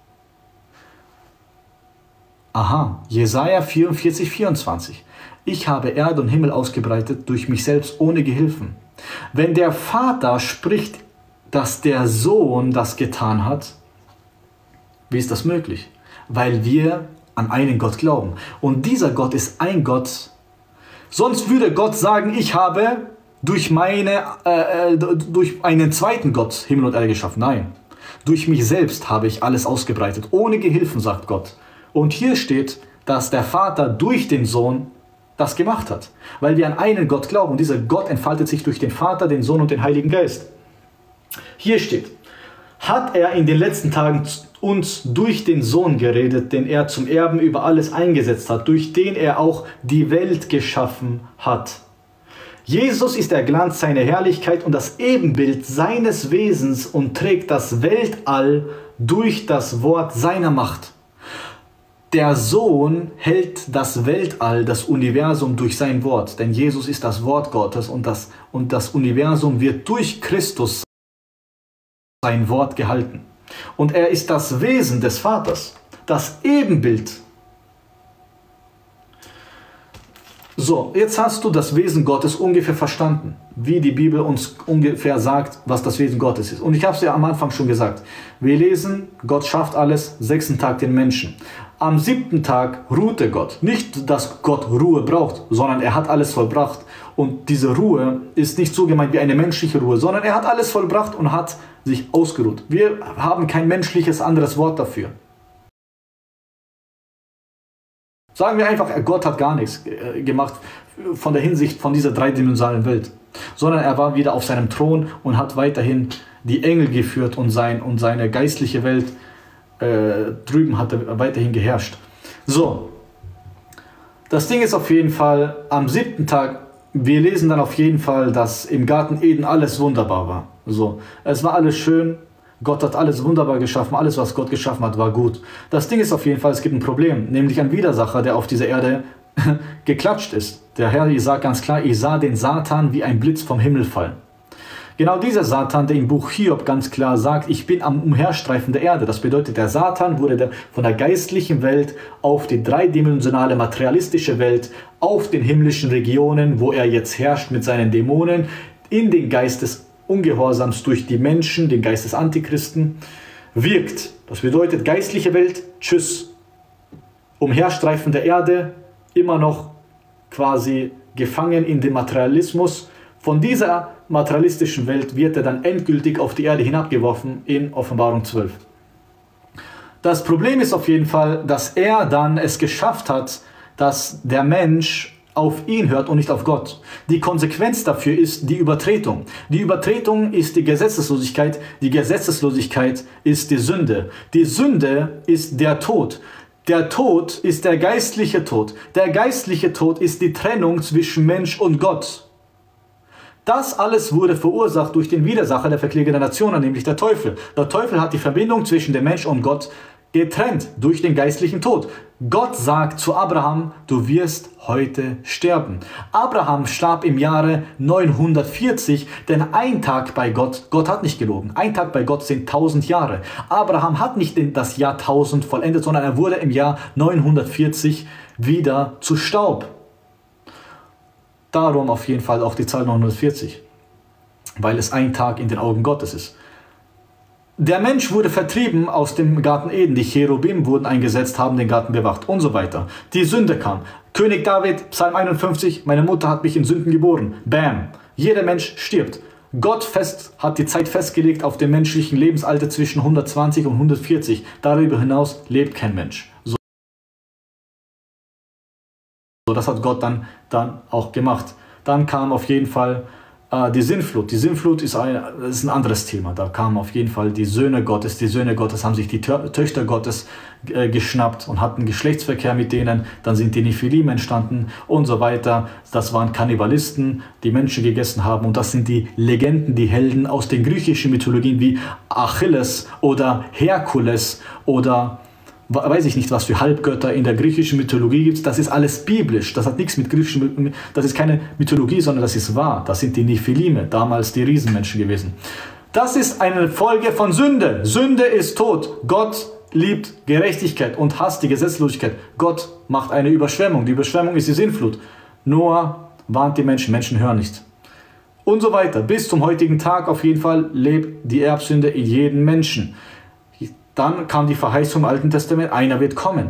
Aha, Jesaja vierundvierzig, vierundzwanzig. Ich habe Erde und Himmel ausgebreitet durch mich selbst ohne Gehilfen. Wenn der Vater spricht, dass der Sohn das getan hat, wie ist das möglich? Weil wir an einen Gott glauben. Und dieser Gott ist ein Gott. Sonst würde Gott sagen, ich habe durch, meine, äh, durch einen zweiten Gott Himmel und Erde geschaffen. Nein, durch mich selbst habe ich alles ausgebreitet. Ohne Gehilfen, sagt Gott. Und hier steht, dass der Vater durch den Sohn das gemacht hat. Weil wir an einen Gott glauben. Und dieser Gott entfaltet sich durch den Vater, den Sohn und den Heiligen Geist. Hier steht, hat er in den letzten Tagen uns durch den Sohn geredet, den er zum Erben über alles eingesetzt hat, durch den er auch die Welt geschaffen hat. Jesus ist der Glanz seiner Herrlichkeit und das Ebenbild seines Wesens und trägt das Weltall durch das Wort seiner Macht. Der Sohn hält das Weltall, das Universum durch sein Wort, denn Jesus ist das Wort Gottes und das, und das Universum wird durch Christus sein Wort gehalten. Und er ist das Wesen des Vaters, das Ebenbild. So, jetzt hast du das Wesen Gottes ungefähr verstanden, wie die Bibel uns ungefähr sagt, was das Wesen Gottes ist. Und ich habe es ja am Anfang schon gesagt. Wir lesen, Gott schafft alles, sechsten Tag den Menschen. Am siebten Tag ruhte Gott. Nicht, dass Gott Ruhe braucht, sondern er hat alles vollbracht. Und diese Ruhe ist nicht so gemeint wie eine menschliche Ruhe, sondern er hat alles vollbracht und hat sich ausgeruht. Wir haben kein menschliches anderes Wort dafür. Sagen wir einfach, Gott hat gar nichts gemacht von der Hinsicht von dieser dreidimensionalen Welt, sondern er war wieder auf seinem Thron und hat weiterhin die Engel geführt und, sein, und seine geistliche Welt äh, drüben hat er weiterhin geherrscht. So, das Ding ist auf jeden Fall, am siebten Tag, wir lesen dann auf jeden Fall, dass im Garten Eden alles wunderbar war. So, es war alles schön. Gott hat alles wunderbar geschaffen, alles was Gott geschaffen hat, war gut. Das Ding ist auf jeden Fall, es gibt ein Problem, nämlich ein Widersacher, der auf dieser Erde geklatscht ist. Der Herr sagt ganz klar, ich sah den Satan wie ein Blitz vom Himmel fallen. Genau dieser Satan, der im Buch Hiob ganz klar sagt, ich bin am Umherstreifen der Erde. Das bedeutet, der Satan wurde der, von der geistlichen Welt auf die dreidimensionale materialistische Welt, auf den himmlischen Regionen, wo er jetzt herrscht mit seinen Dämonen, in den Geist des Ungehorsams durch die Menschen, den Geist des Antichristen, wirkt. Das bedeutet, geistliche Welt, tschüss. Umherstreifen der Erde, immer noch quasi gefangen in dem Materialismus. Von dieser materialistischen Welt wird er dann endgültig auf die Erde hinabgeworfen in Offenbarung zwölf. Das Problem ist auf jeden Fall, dass er dann es geschafft hat, dass der Mensch auf ihn hört und nicht auf Gott. Die Konsequenz dafür ist die Übertretung. Die Übertretung ist die Gesetzeslosigkeit, die Gesetzeslosigkeit ist die Sünde. Die Sünde ist der Tod. Der Tod ist der geistliche Tod. Der geistliche Tod ist die Trennung zwischen Mensch und Gott. Das alles wurde verursacht durch den Widersacher der Verkläger der Nationen, nämlich der Teufel. Der Teufel hat die Verbindung zwischen dem Mensch und Gott getrennt durch den geistlichen Tod. Gott sagt zu Abraham, du wirst heute sterben. Abraham starb im Jahre neunhundertvierzig, denn ein Tag bei Gott, Gott hat nicht gelogen, ein Tag bei Gott sind tausend Jahre. Abraham hat nicht das Jahr tausend vollendet, sondern er wurde im Jahr neunhundertvierzig wieder zu Staub. Darum auf jeden Fall auch die Zahl neunhundertvierzig, weil es ein Tag in den Augen Gottes ist. Der Mensch wurde vertrieben aus dem Garten Eden. Die Cherubim wurden eingesetzt, haben den Garten bewacht und so weiter. Die Sünde kam. König David, Psalm einundfünfzig, meine Mutter hat mich in Sünden geboren. Bam. Jeder Mensch stirbt. Gott fest, hat die Zeit festgelegt auf dem menschlichen Lebensalter zwischen hundertzwanzig und hundertvierzig. Darüber hinaus lebt kein Mensch. So, das hat Gott dann, dann auch gemacht. Dann kam auf jeden Fall die Sintflut. Die Sintflut ist ein, das ist ein anderes Thema. Da kamen auf jeden Fall die Söhne Gottes. Die Söhne Gottes haben sich die Tö Töchter Gottes äh, geschnappt und hatten Geschlechtsverkehr mit denen. Dann sind die Nephilim entstanden und so weiter. Das waren Kannibalisten, die Menschen gegessen haben. Und das sind die Legenden, die Helden aus den griechischen Mythologien wie Achilles oder Herkules oder weiß ich nicht, was für Halbgötter in der griechischen Mythologie gibt. Das ist alles biblisch. Das hat nichts mit griechischen, das ist keine Mythologie, sondern das ist wahr. Das sind die Nephilime, damals die Riesenmenschen gewesen. Das ist eine Folge von Sünde. Sünde ist Tod. Gott liebt Gerechtigkeit und hasst die Gesetzlosigkeit. Gott macht eine Überschwemmung. Die Überschwemmung ist die Sintflut. Noah warnt die Menschen. Menschen hören nicht. Und so weiter. Bis zum heutigen Tag auf jeden Fall lebt die Erbsünde in jedem Menschen. Dann kam die Verheißung im Alten Testament, einer wird kommen.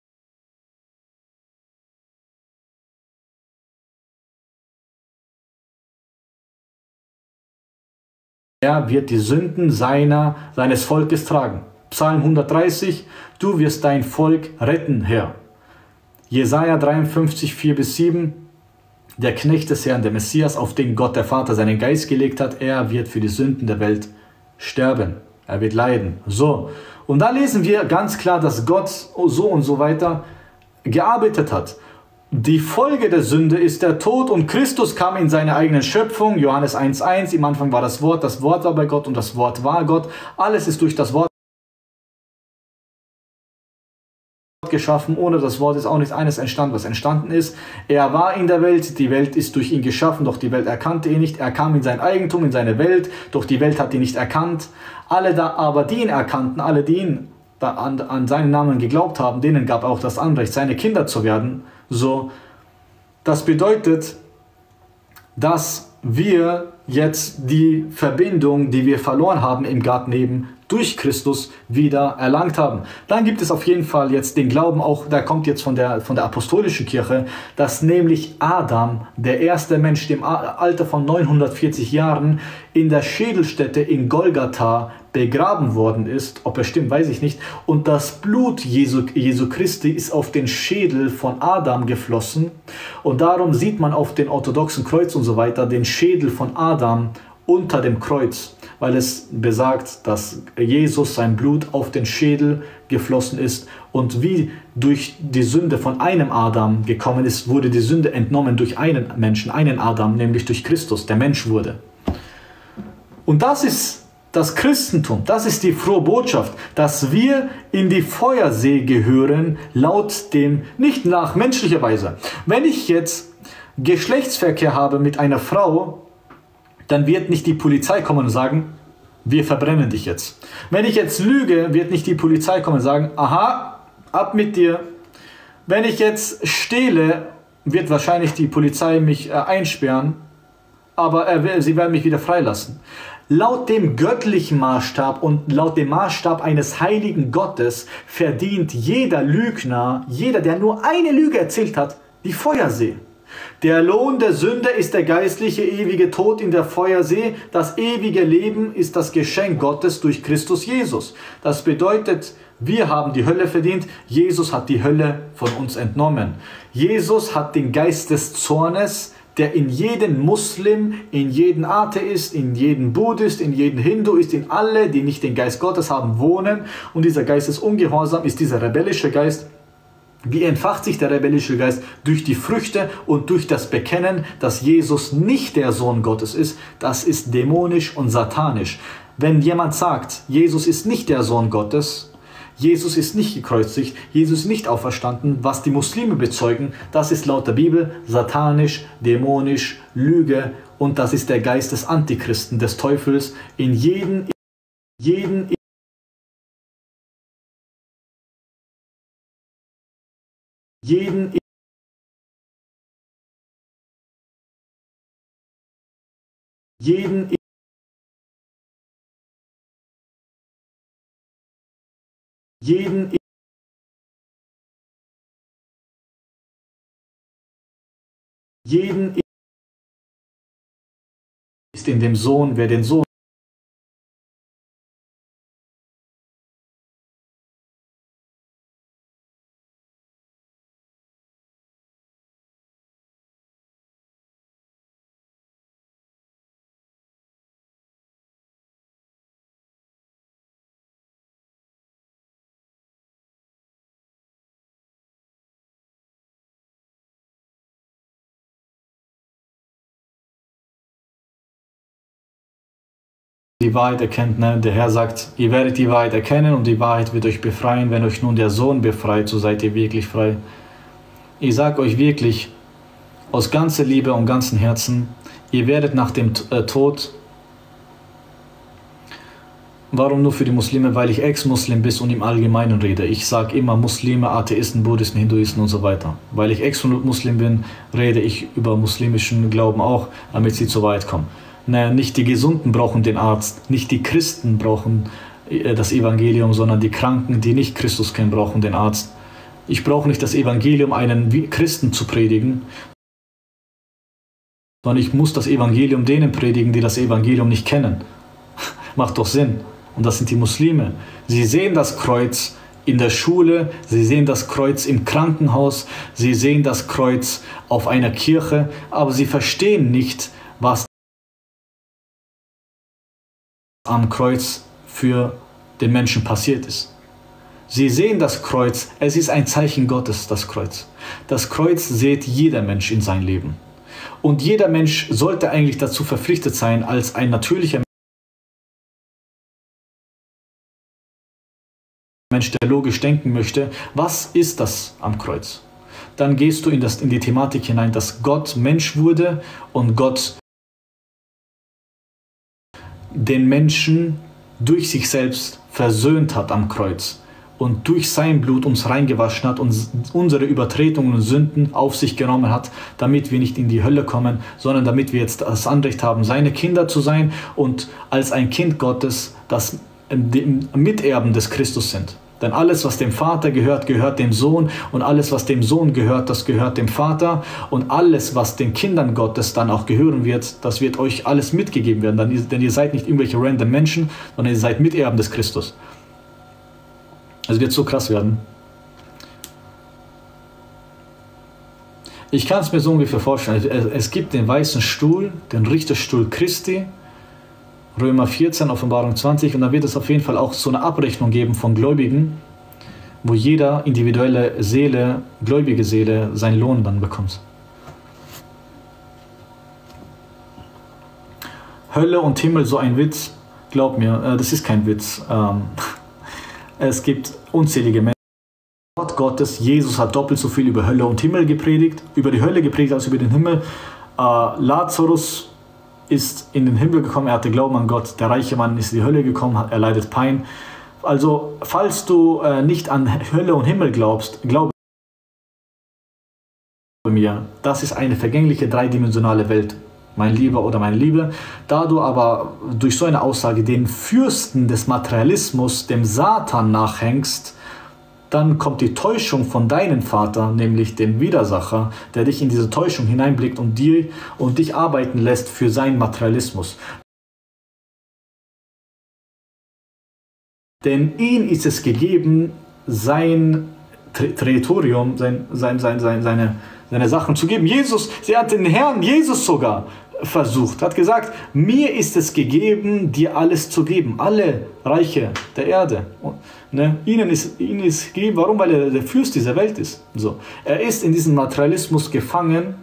Er wird die Sünden seiner, seines Volkes tragen. Psalm hundertdreißig, du wirst dein Volk retten, Herr. Jesaja dreiundfünfzig, vier bis sieben, der Knecht des Herrn, der Messias, auf den Gott der Vater seinen Geist gelegt hat, er wird für die Sünden der Welt sterben. Er wird leiden. So. Und da lesen wir ganz klar, dass Gott so und so weiter gearbeitet hat. Die Folge der Sünde ist der Tod und Christus kam in seine eigene Schöpfung. Johannes eins eins, im Anfang war das Wort, das Wort war bei Gott und das Wort war Gott. Alles ist durch das Wort geschaffen. Ohne das Wort ist auch nichts eines entstanden, was entstanden ist. Er war in der Welt, die Welt ist durch ihn geschaffen, doch die Welt erkannte ihn nicht. Er kam in sein Eigentum, in seine Welt, doch die Welt hat ihn nicht erkannt. Alle da aber, die ihn erkannten, alle, die ihn da an, an seinen Namen geglaubt haben, denen gab auch das Anrecht, seine Kinder zu werden. So, das bedeutet, dass wir jetzt die Verbindung, die wir verloren haben im Garten Eden, durch Christus wieder erlangt haben. Dann gibt es auf jeden Fall jetzt den Glauben, auch der kommt jetzt von der, von der apostolischen Kirche, dass nämlich Adam, der erste Mensch, dem Alter von neunhundertvierzig Jahren, in der Schädelstätte in Golgatha begraben worden ist. Ob er stimmt, weiß ich nicht. Und das Blut Jesu, Jesu Christi ist auf den Schädel von Adam geflossen. Und darum sieht man auf den orthodoxen Kreuz und so weiter den Schädel von Adam unter dem Kreuz, weil es besagt, dass Jesus sein Blut auf den Schädel geflossen ist und wie durch die Sünde von einem Adam gekommen ist, wurde die Sünde entnommen durch einen Menschen, einen Adam, nämlich durch Christus, der Mensch wurde. Und das ist Das Christentum, das ist die frohe Botschaft, dass wir in die Feuersee gehören, laut dem, nicht nach menschlicher Weise. Wenn ich jetzt Geschlechtsverkehr habe mit einer Frau, dann wird nicht die Polizei kommen und sagen, wir verbrennen dich jetzt. Wenn ich jetzt lüge, wird nicht die Polizei kommen und sagen, aha, ab mit dir. Wenn ich jetzt stehle, wird wahrscheinlich die Polizei mich äh, einsperren, aber äh, sie werden mich wieder freilassen. Laut dem göttlichen Maßstab und laut dem Maßstab eines heiligen Gottes verdient jeder Lügner, jeder, der nur eine Lüge erzählt hat, die Feuersee. Der Lohn der Sünde ist der geistliche ewige Tod in der Feuersee. Das ewige Leben ist das Geschenk Gottes durch Christus Jesus. Das bedeutet, wir haben die Hölle verdient, Jesus hat die Hölle von uns entnommen. Jesus hat den Geist des Zornes, der in jeden Muslim, in jeden Atheist, in jeden Buddhist, in jeden Hinduist, in alle, die nicht den Geist Gottes haben, wohnen. Und dieser Geist ist ungehorsam, ist dieser rebellische Geist. Wie entfacht sich der rebellische Geist? Durch die Früchte und durch das Bekennen, dass Jesus nicht der Sohn Gottes ist. Das ist dämonisch und satanisch. Wenn jemand sagt, Jesus ist nicht der Sohn Gottes, Jesus ist nicht gekreuzigt, Jesus ist nicht auferstanden, was die Muslime bezeugen, das ist laut der Bibel satanisch, dämonisch, Lüge und das ist der Geist des Antichristen, des Teufels in jeden, jeden, jeden, jeden, jeden, jeden ist in dem Sohn, wer den Sohn die Wahrheit erkennt, ne? Der Herr sagt, ihr werdet die Wahrheit erkennen und die Wahrheit wird euch befreien. Wenn euch nun der Sohn befreit, so seid ihr wirklich frei. Ich sage euch wirklich, aus ganzer Liebe und ganzem Herzen, ihr werdet nach dem äh, Tod, warum nur für die Muslime? Weil ich Ex-Muslim bin und im Allgemeinen rede. Ich sage immer Muslime, Atheisten, Buddhisten, Hinduisten und so weiter. Weil ich Ex-Muslim bin, rede ich über muslimischen Glauben auch, damit sie zur Wahrheit kommen. Naja, nicht die Gesunden brauchen den Arzt, nicht die Christen brauchen das Evangelium, sondern die Kranken, die nicht Christus kennen, brauchen den Arzt. Ich brauche nicht das Evangelium, einen Christen zu predigen, sondern ich muss das Evangelium denen predigen, die das Evangelium nicht kennen. Macht doch Sinn. Und das sind die Muslime. Sie sehen das Kreuz in der Schule, sie sehen das Kreuz im Krankenhaus, sie sehen das Kreuz auf einer Kirche, aber sie verstehen nicht, was am Kreuz für den Menschen passiert ist. Sie sehen das Kreuz, es ist ein Zeichen Gottes, das Kreuz. Das Kreuz sieht jeder Mensch in sein Leben. Und jeder Mensch sollte eigentlich dazu verpflichtet sein, als ein natürlicher Mensch, der logisch denken möchte, was ist das am Kreuz? Dann gehst du in, das, in die Thematik hinein, dass Gott Mensch wurde und Gott den Menschen durch sich selbst versöhnt hat am Kreuz und durch sein Blut uns reingewaschen hat und unsere Übertretungen und Sünden auf sich genommen hat, damit wir nicht in die Hölle kommen, sondern damit wir jetzt das Anrecht haben, seine Kinder zu sein und als ein Kind Gottes das Miterben des Christus sind. Denn alles, was dem Vater gehört, gehört dem Sohn und alles, was dem Sohn gehört, das gehört dem Vater und alles, was den Kindern Gottes dann auch gehören wird, das wird euch alles mitgegeben werden, denn ihr seid nicht irgendwelche random Menschen, sondern ihr seid Miterben des Christus. Es wird so krass werden. Ich kann es mir so ungefähr vorstellen, es gibt den weißen Stuhl, den Richterstuhl Christi, Römer vierzehn, Offenbarung zwanzig, und da wird es auf jeden Fall auch so eine Abrechnung geben von Gläubigen, wo jeder individuelle Seele, gläubige Seele, seinen Lohn dann bekommt. Hölle und Himmel, so ein Witz. Glaub mir, äh, das ist kein Witz. Ähm, es gibt unzählige Menschen. Gott Gottes, Jesus hat doppelt so viel über Hölle und Himmel gepredigt, über die Hölle gepredigt als über den Himmel. Äh, Lazarus ist in den Himmel gekommen, er hatte Glauben an Gott. Der reiche Mann ist in die Hölle gekommen, er leidet Pein. Also, falls du äh, nicht an Hölle und Himmel glaubst, glaube mir, das ist eine vergängliche dreidimensionale Welt, mein Lieber oder meine Liebe. Da du aber durch so eine Aussage den Fürsten des Materialismus, dem Satan, nachhängst, dann kommt die Täuschung von deinem Vater, nämlich dem Widersacher, der dich in diese Täuschung hineinblickt und, dir, und dich arbeiten lässt für seinen Materialismus. Denn ihm ist es gegeben, sein Territorium, sein, sein, sein, sein, seine, seine Sachen zu geben. Jesus, sie hat den Herrn Jesus sogar versucht, hat gesagt, mir ist es gegeben, dir alles zu geben, alle Reiche der Erde. Und, ne, ihnen ist, ihnen ist gegeben, warum? Weil er der Fürst dieser Welt ist. So. Er ist in diesem Materialismus gefangen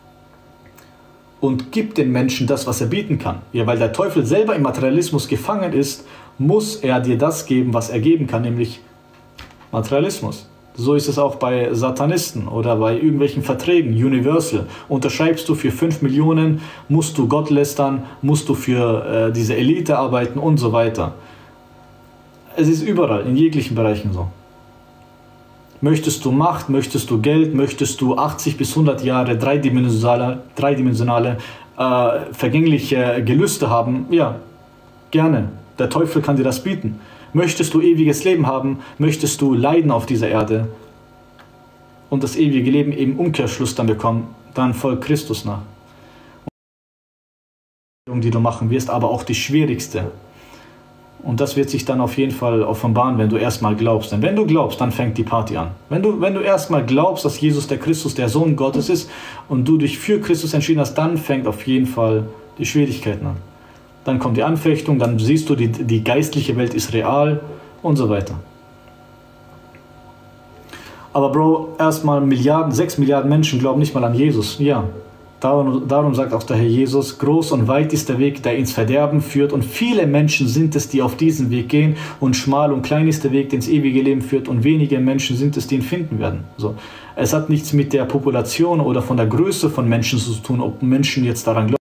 und gibt den Menschen das, was er bieten kann. Ja, weil der Teufel selber im Materialismus gefangen ist, muss er dir das geben, was er geben kann, nämlich Materialismus. So ist es auch bei Satanisten oder bei irgendwelchen Verträgen, Universal. Unterschreibst du für fünf Millionen, musst du Gott lästern, musst du für äh, diese Elite arbeiten und so weiter. Es ist überall, in jeglichen Bereichen so. Möchtest du Macht, möchtest du Geld, möchtest du achtzig bis hundert Jahre dreidimensionale, dreidimensionale äh, vergängliche Gelüste haben? Ja, gerne. Der Teufel kann dir das bieten. Möchtest du ewiges Leben haben, möchtest du leiden auf dieser Erde und das ewige Leben im Umkehrschluss dann bekommen, dann folgt Christus nach. Die du machen wirst, aber auch die schwierigste. Und das wird sich dann auf jeden Fall offenbaren, wenn du erstmal glaubst. Denn wenn du glaubst, dann fängt die Party an. Wenn du, wenn du erstmal glaubst, dass Jesus der Christus, der Sohn Gottes ist und du dich für Christus entschieden hast, dann fängt auf jeden Fall die Schwierigkeiten an. Dann kommt die Anfechtung, dann siehst du, die, die geistliche Welt ist real und so weiter. Aber Bro, erstmal Milliarden, sechs Milliarden Menschen glauben nicht mal an Jesus. Ja, darum, darum sagt auch der Herr Jesus, groß und weit ist der Weg, der ins Verderben führt und viele Menschen sind es, die auf diesen Weg gehen und schmal und klein ist der Weg, der ins ewige Leben führt und wenige Menschen sind es, die ihn finden werden. So. Es hat nichts mit der Population oder von der Größe von Menschen zu tun, ob Menschen jetzt daran glauben.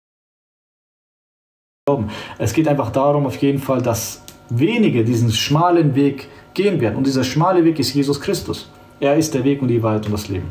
Es geht einfach darum, auf jeden Fall, dass wenige diesen schmalen Weg gehen werden. Und dieser schmale Weg ist Jesus Christus. Er ist der Weg und die Wahrheit und das Leben.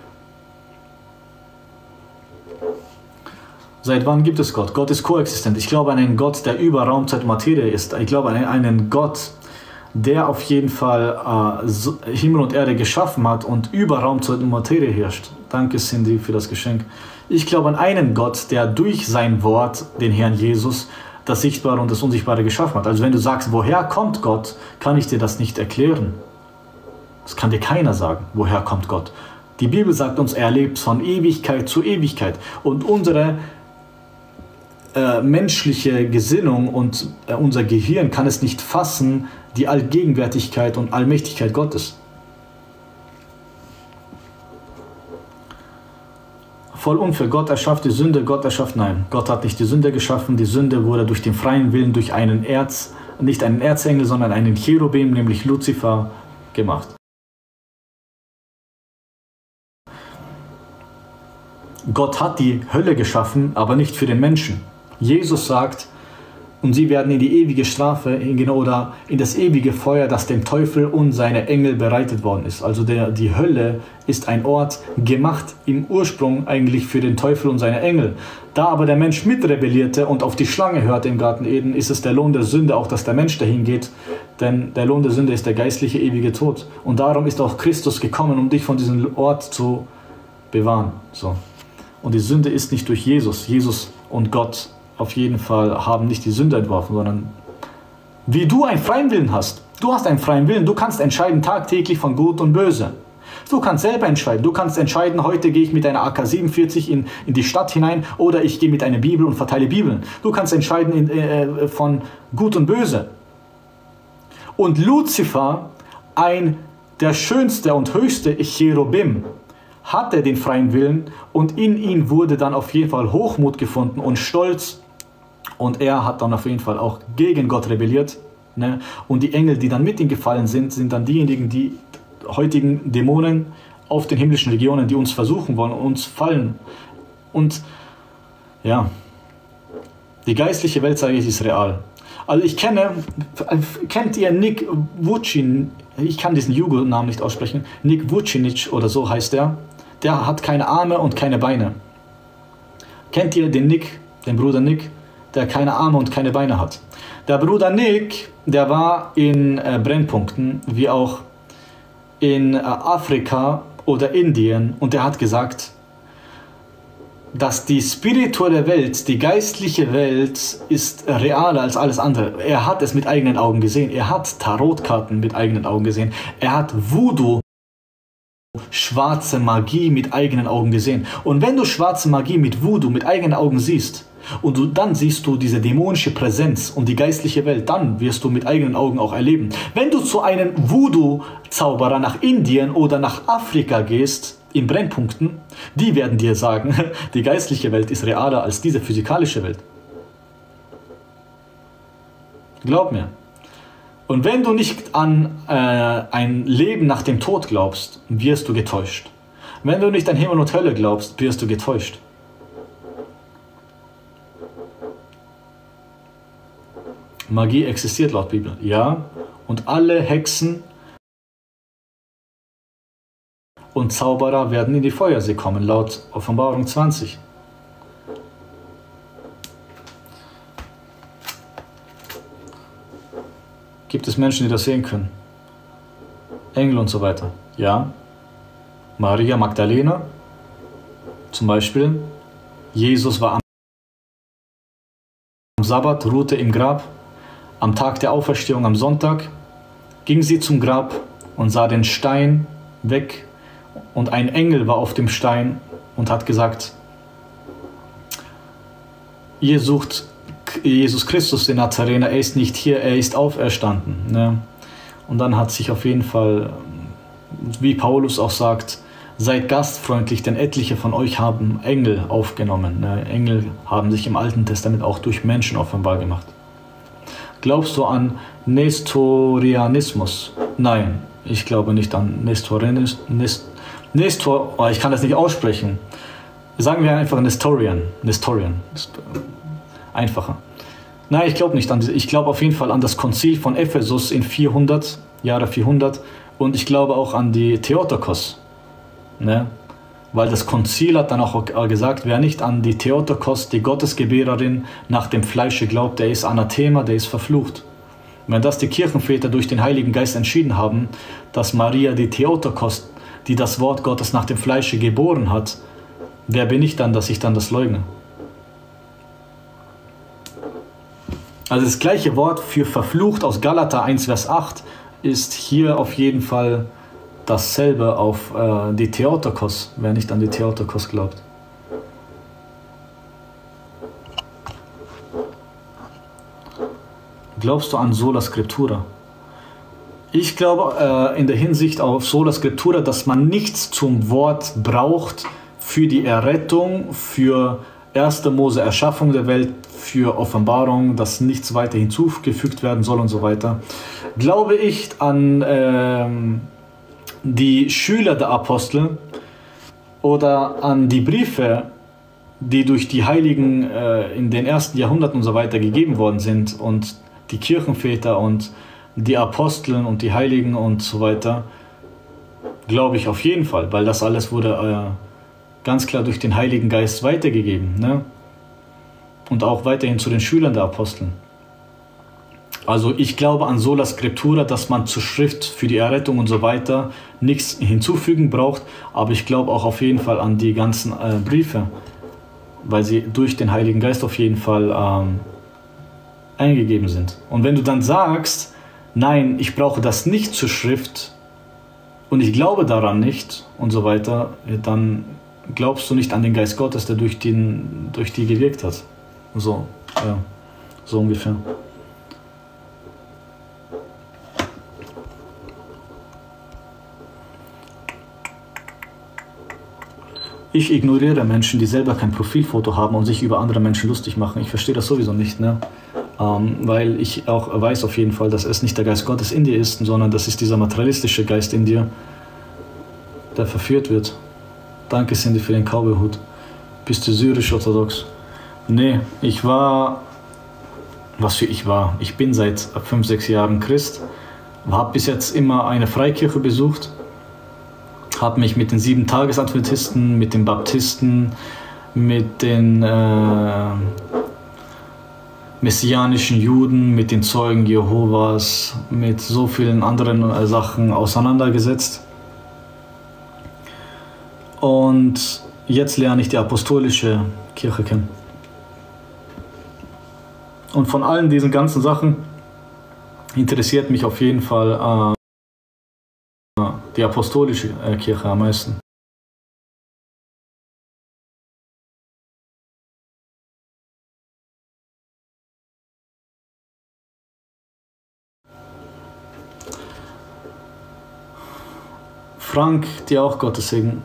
Seit wann gibt es Gott? Gott ist koexistent. Ich glaube an einen Gott, der über Raum, Zeit und Materie ist. Ich glaube an einen Gott, der auf jeden Fall äh, Himmel und Erde geschaffen hat und über Raum, Zeit und Materie herrscht. Danke, Cindy, für das Geschenk. Ich glaube an einen Gott, der durch sein Wort, den Herrn Jesus, das Sichtbare und das Unsichtbare geschaffen hat. Also wenn du sagst, woher kommt Gott, kann ich dir das nicht erklären. Das kann dir keiner sagen, woher kommt Gott. Die Bibel sagt uns, er lebt von Ewigkeit zu Ewigkeit. Und unsere äh, menschliche Gesinnung und äh, unser Gehirn kann es nicht fassen, die Allgegenwärtigkeit und Allmächtigkeit Gottes. Voll unfair. Gott erschafft die Sünde, Gott erschafft, nein. Gott hat nicht die Sünde geschaffen. Die Sünde wurde durch den freien Willen, durch einen Erz, nicht einen Erzengel, sondern einen Cherubim, nämlich Luzifer, gemacht. Gott hat die Hölle geschaffen, aber nicht für den Menschen. Jesus sagt, und sie werden in die ewige Strafe oder in das ewige Feuer, das dem Teufel und seine Engel bereitet worden ist. Also der, die Hölle ist ein Ort gemacht im Ursprung eigentlich für den Teufel und seine Engel. Da aber der Mensch mitrebellierte und auf die Schlange hörte im Garten Eden, ist es der Lohn der Sünde auch, dass der Mensch dahin geht. Denn der Lohn der Sünde ist der geistliche ewige Tod. Und darum ist auch Christus gekommen, um dich von diesem Ort zu bewahren. So. Und die Sünde ist nicht durch Jesus. Jesus und Gott auf jeden Fall haben nicht die Sünde entworfen, sondern wie du einen freien Willen hast. Du hast einen freien Willen, du kannst entscheiden tagtäglich von Gut und Böse. Du kannst selber entscheiden. Du kannst entscheiden, heute gehe ich mit einer A K siebenundvierzig in, in die Stadt hinein oder ich gehe mit einer Bibel und verteile Bibeln. Du kannst entscheiden in, äh, von Gut und Böse. Und Luzifer, ein der schönste und höchste Cherubim, hatte den freien Willen und in ihn wurde dann auf jeden Fall Hochmut gefunden und Stolz Und er hat dann auf jeden Fall auch gegen Gott rebelliert. Ne? Und die Engel, die dann mit ihm gefallen sind, sind dann diejenigen, die heutigen Dämonen auf den himmlischen Regionen, die uns versuchen wollen, uns fallen. Und ja, die geistliche Welt, sage ich, ist real. Also ich kenne, kennt ihr Nick Vucinic, ich kann diesen Jugo-Namen nicht aussprechen, Nick Vucinic oder so heißt der, der hat keine Arme und keine Beine. Kennt ihr den Nick, den Bruder Nick, der keine Arme und keine Beine hat? Der Bruder Nick, der war in äh, Brennpunkten, wie auch in äh, Afrika oder Indien, und der hat gesagt, dass die spirituelle Welt, die geistliche Welt ist realer als alles andere. Er hat es mit eigenen Augen gesehen. Er hat Tarotkarten mit eigenen Augen gesehen. Er hat Voodoo, schwarze Magie mit eigenen Augen gesehen. Und wenn du schwarze Magie mit Voodoo mit eigenen Augen siehst und du, dann siehst du diese dämonische Präsenz und die geistliche Welt, dann wirst du mit eigenen Augen auch erleben. Wenn du zu einem Voodoo-Zauberer nach Indien oder nach Afrika gehst, in Brennpunkten, die werden dir sagen, die geistliche Welt ist realer als diese physikalische Welt. Glaub mir. Und wenn du nicht an äh, ein Leben nach dem Tod glaubst, wirst du getäuscht. Wenn du nicht an Himmel und Hölle glaubst, wirst du getäuscht. Magie existiert laut Bibel, ja. Und alle Hexen und Zauberer werden in die Feuersee kommen, laut Offenbarung zwanzig. Gibt es Menschen, die das sehen können? Engel und so weiter. Ja. Maria Magdalena zum Beispiel. Jesus war am Sabbat, ruhte im Grab. Am Tag der Auferstehung, am Sonntag, ging sie zum Grab und sah den Stein weg. Und ein Engel war auf dem Stein und hat gesagt, ihr sucht Jesus Christus, den Nazarener, er ist nicht hier, er ist auferstanden. Ne? Und dann hat sich auf jeden Fall, wie Paulus auch sagt, seid gastfreundlich, denn etliche von euch haben Engel aufgenommen. Ne? Engel haben sich im Alten Testament auch durch Menschen offenbar gemacht. Glaubst du an Nestorianismus? Nein, ich glaube nicht an Nestorianismus. Nest Nestor, oh, ich kann das nicht aussprechen. Sagen wir einfach Nestorian. Nestorian. Einfacher. Nein, ich glaube nicht an diese. Ich glaube auf jeden Fall an das Konzil von Ephesus in vierhundert, Jahre vierhundert. Und ich glaube auch an die Theotokos. Ne? Weil das Konzil hat dann auch gesagt, wer nicht an die Theotokos, die Gottesgebärerin, nach dem Fleische glaubt, der ist Anathema, der ist verflucht. Wenn das die Kirchenväter durch den Heiligen Geist entschieden haben, dass Maria die Theotokos, die das Wort Gottes nach dem Fleische geboren hat, wer bin ich dann, dass ich dann das leugne? Also das gleiche Wort für verflucht aus Galater eins, Vers acht ist hier auf jeden Fall dasselbe auf äh, die Theotokos, wer nicht an die Theotokos glaubt. Glaubst du an Sola Scriptura? Ich glaube äh, in der Hinsicht auf Sola Scriptura, dass man nichts zum Wort braucht für die Errettung, für erste Mose Erschaffung der Welt, für Offenbarung, dass nichts weiter hinzugefügt werden soll und so weiter. Glaube ich an ähm, die Schüler der Apostel oder an die Briefe, die durch die Heiligen äh, in den ersten Jahrhunderten und so weiter gegeben worden sind und die Kirchenväter und die Aposteln und die Heiligen und so weiter, glaube ich auf jeden Fall, weil das alles wurde äh, ganz klar durch den Heiligen Geist weitergegeben, ne? Und auch weiterhin zu den Schülern der Aposteln. Also ich glaube an Sola Scriptura, dass man zur Schrift für die Errettung und so weiter nichts hinzufügen braucht, aber ich glaube auch auf jeden Fall an die ganzen äh, Briefe, weil sie durch den Heiligen Geist auf jeden Fall ähm, eingegeben sind. Und wenn du dann sagst, nein, ich brauche das nicht zur Schrift und ich glaube daran nicht und so weiter, dann glaubst du nicht an den Geist Gottes, der durch, den, durch die gewirkt hat. So, ja, so ungefähr. Ich ignoriere Menschen, die selber kein Profilfoto haben und sich über andere Menschen lustig machen. Ich verstehe das sowieso nicht, ne? Ähm, weil ich auch weiß auf jeden Fall, dass es nicht der Geist Gottes in dir ist, sondern das ist dieser materialistische Geist in dir, der verführt wird. Danke, Cindy, für den Cowboyhut. Bist du syrisch-orthodox? Nee, ich war... Was für ich war? Ich bin seit fünf, sechs Jahren Christ, habe bis jetzt immer eine Freikirche besucht, habe mich mit den Sieben-Tages-Adventisten, mit den Baptisten, mit den äh, messianischen Juden, mit den Zeugen Jehovas, mit so vielen anderen äh, Sachen auseinandergesetzt. Und jetzt lerne ich die apostolische Kirche kennen. Und von allen diesen ganzen Sachen interessiert mich auf jeden Fall äh, die apostolische äh, Kirche am meisten. Frank, dir auch Gottes Segen.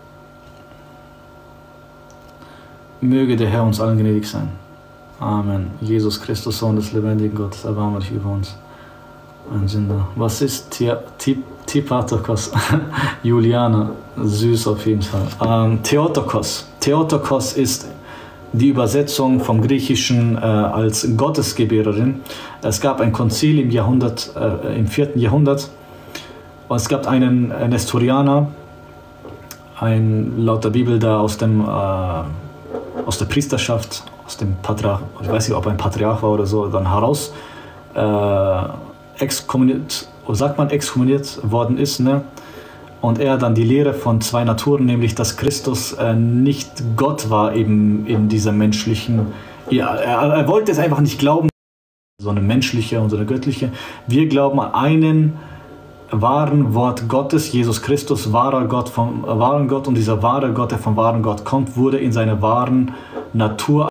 Möge der Herr uns allen gnädig sein. Amen. Jesus Christus, Sohn des lebendigen Gottes, erbarme dich über uns. Ein Sünder. Was ist Tipatokos? Juliana, süß auf jeden Fall. Ähm, Theotokos. Theotokos ist die Übersetzung vom Griechischen äh, als Gottesgebärerin. Es gab ein Konzil im, Jahrhundert, äh, im vierten Jahrhundert. Und es gab einen Nestorianer, ein, laut der Bibel da aus, dem, äh, aus der Priesterschaft, aus dem Patriarch, ich weiß nicht, ob er ein Patriarch war oder so, dann heraus äh, exkommuniert, oder sagt man exkommuniert worden ist, ne? Und er dann die Lehre von zwei Naturen, nämlich dass Christus äh, nicht Gott war eben in dieser menschlichen, ja, er, er wollte es einfach nicht glauben, so eine menschliche und so eine göttliche. Wir glauben an einen wahren Wort Gottes, Jesus Christus, wahrer Gott vom äh, wahren Gott, und dieser wahre Gott, der vom wahren Gott kommt, wurde in seiner wahren Natur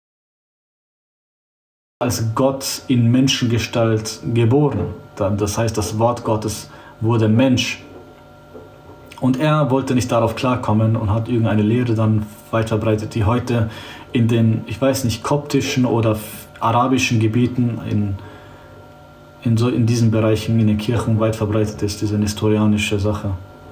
als Gott in Menschengestalt geboren. Das heißt, das Wort Gottes wurde Mensch. Und er wollte nicht darauf klarkommen und hat irgendeine Lehre dann weit verbreitet, die heute in den, ich weiß nicht, koptischen oder arabischen Gebieten, in, in, so, in diesen Bereichen, in den Kirchen weit verbreitet ist, diese nestorianische Sache.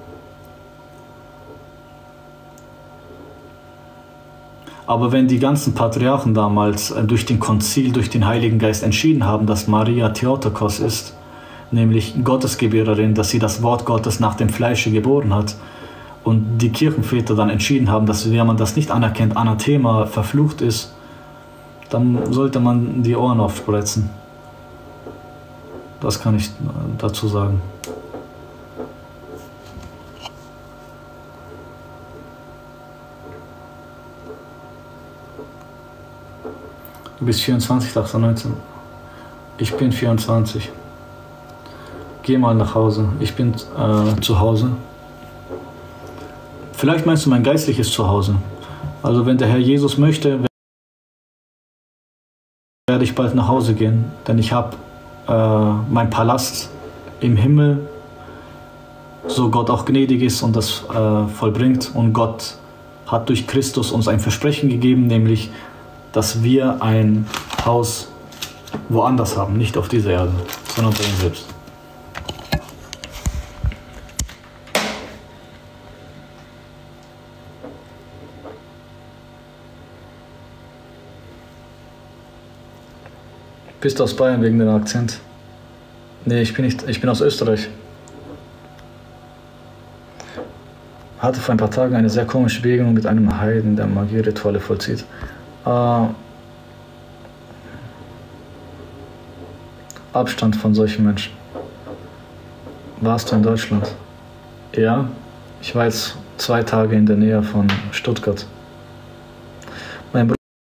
Aber wenn die ganzen Patriarchen damals durch den Konzil, durch den Heiligen Geist entschieden haben, dass Maria Theotokos ist, nämlich Gottesgebärerin, dass sie das Wort Gottes nach dem Fleische geboren hat, und die Kirchenväter dann entschieden haben, dass wenn man das nicht anerkennt, Anathema, verflucht ist, dann sollte man die Ohren aufsprezen. Das kann ich dazu sagen. Du bist vierundzwanzig, dachte neunzehn. Ich bin vierundzwanzig. Geh mal nach Hause. Ich bin äh, zu Hause. Vielleicht meinst du mein geistliches Zuhause. Also wenn der Herr Jesus möchte, werde ich bald nach Hause gehen. Denn ich habe äh, meinen Palast im Himmel, so Gott auch gnädig ist und das äh, vollbringt. Und Gott hat durch Christus uns ein Versprechen gegeben, nämlich dass wir ein Haus woanders haben, nicht auf dieser Erde, sondern bei ihm selbst. Bist du aus Bayern wegen dem Akzent? Nee, ich bin nicht, ich bin aus Österreich. Hatte vor ein paar Tagen eine sehr komische Begegnung mit einem Heiden, der Magierituale vollzieht. Uh, Abstand von solchen Menschen. Warst du in Deutschland? Ja, ich war jetzt zwei Tage in der Nähe von Stuttgart. Mein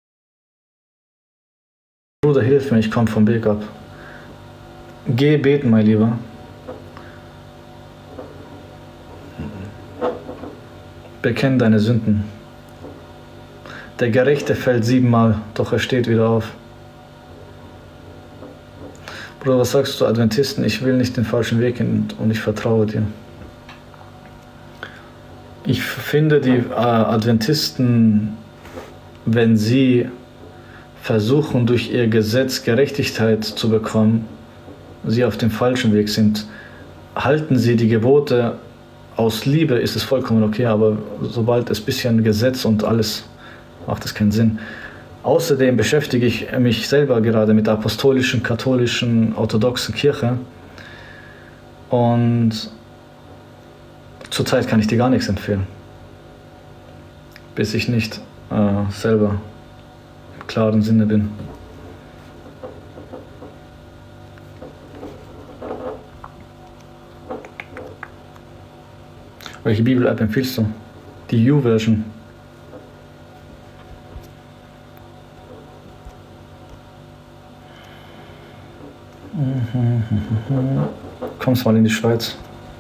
Bruder hilft mir, ich komme vom Weg ab. Geh beten, mein Lieber. Bekenn deine Sünden. Der Gerechte fällt siebenmal, doch er steht wieder auf. Bruder, was sagst du, Adventisten? Ich will nicht den falschen Weg hin und ich vertraue dir. Ich finde, die äh, Adventisten, wenn sie versuchen, durch ihr Gesetz Gerechtigkeit zu bekommen, sie auf dem falschen Weg sind. Halten sie die Gebote aus Liebe, ist es vollkommen okay, aber sobald es ein bisschen Gesetz und alles, macht es keinen Sinn. Außerdem beschäftige ich mich selber gerade mit der apostolischen, katholischen, orthodoxen Kirche und zurzeit kann ich dir gar nichts empfehlen, bis ich nicht äh, selber im klaren Sinne bin. Welche Bibel-App empfiehlst du? Die U-Version. Kommst mal in die Schweiz.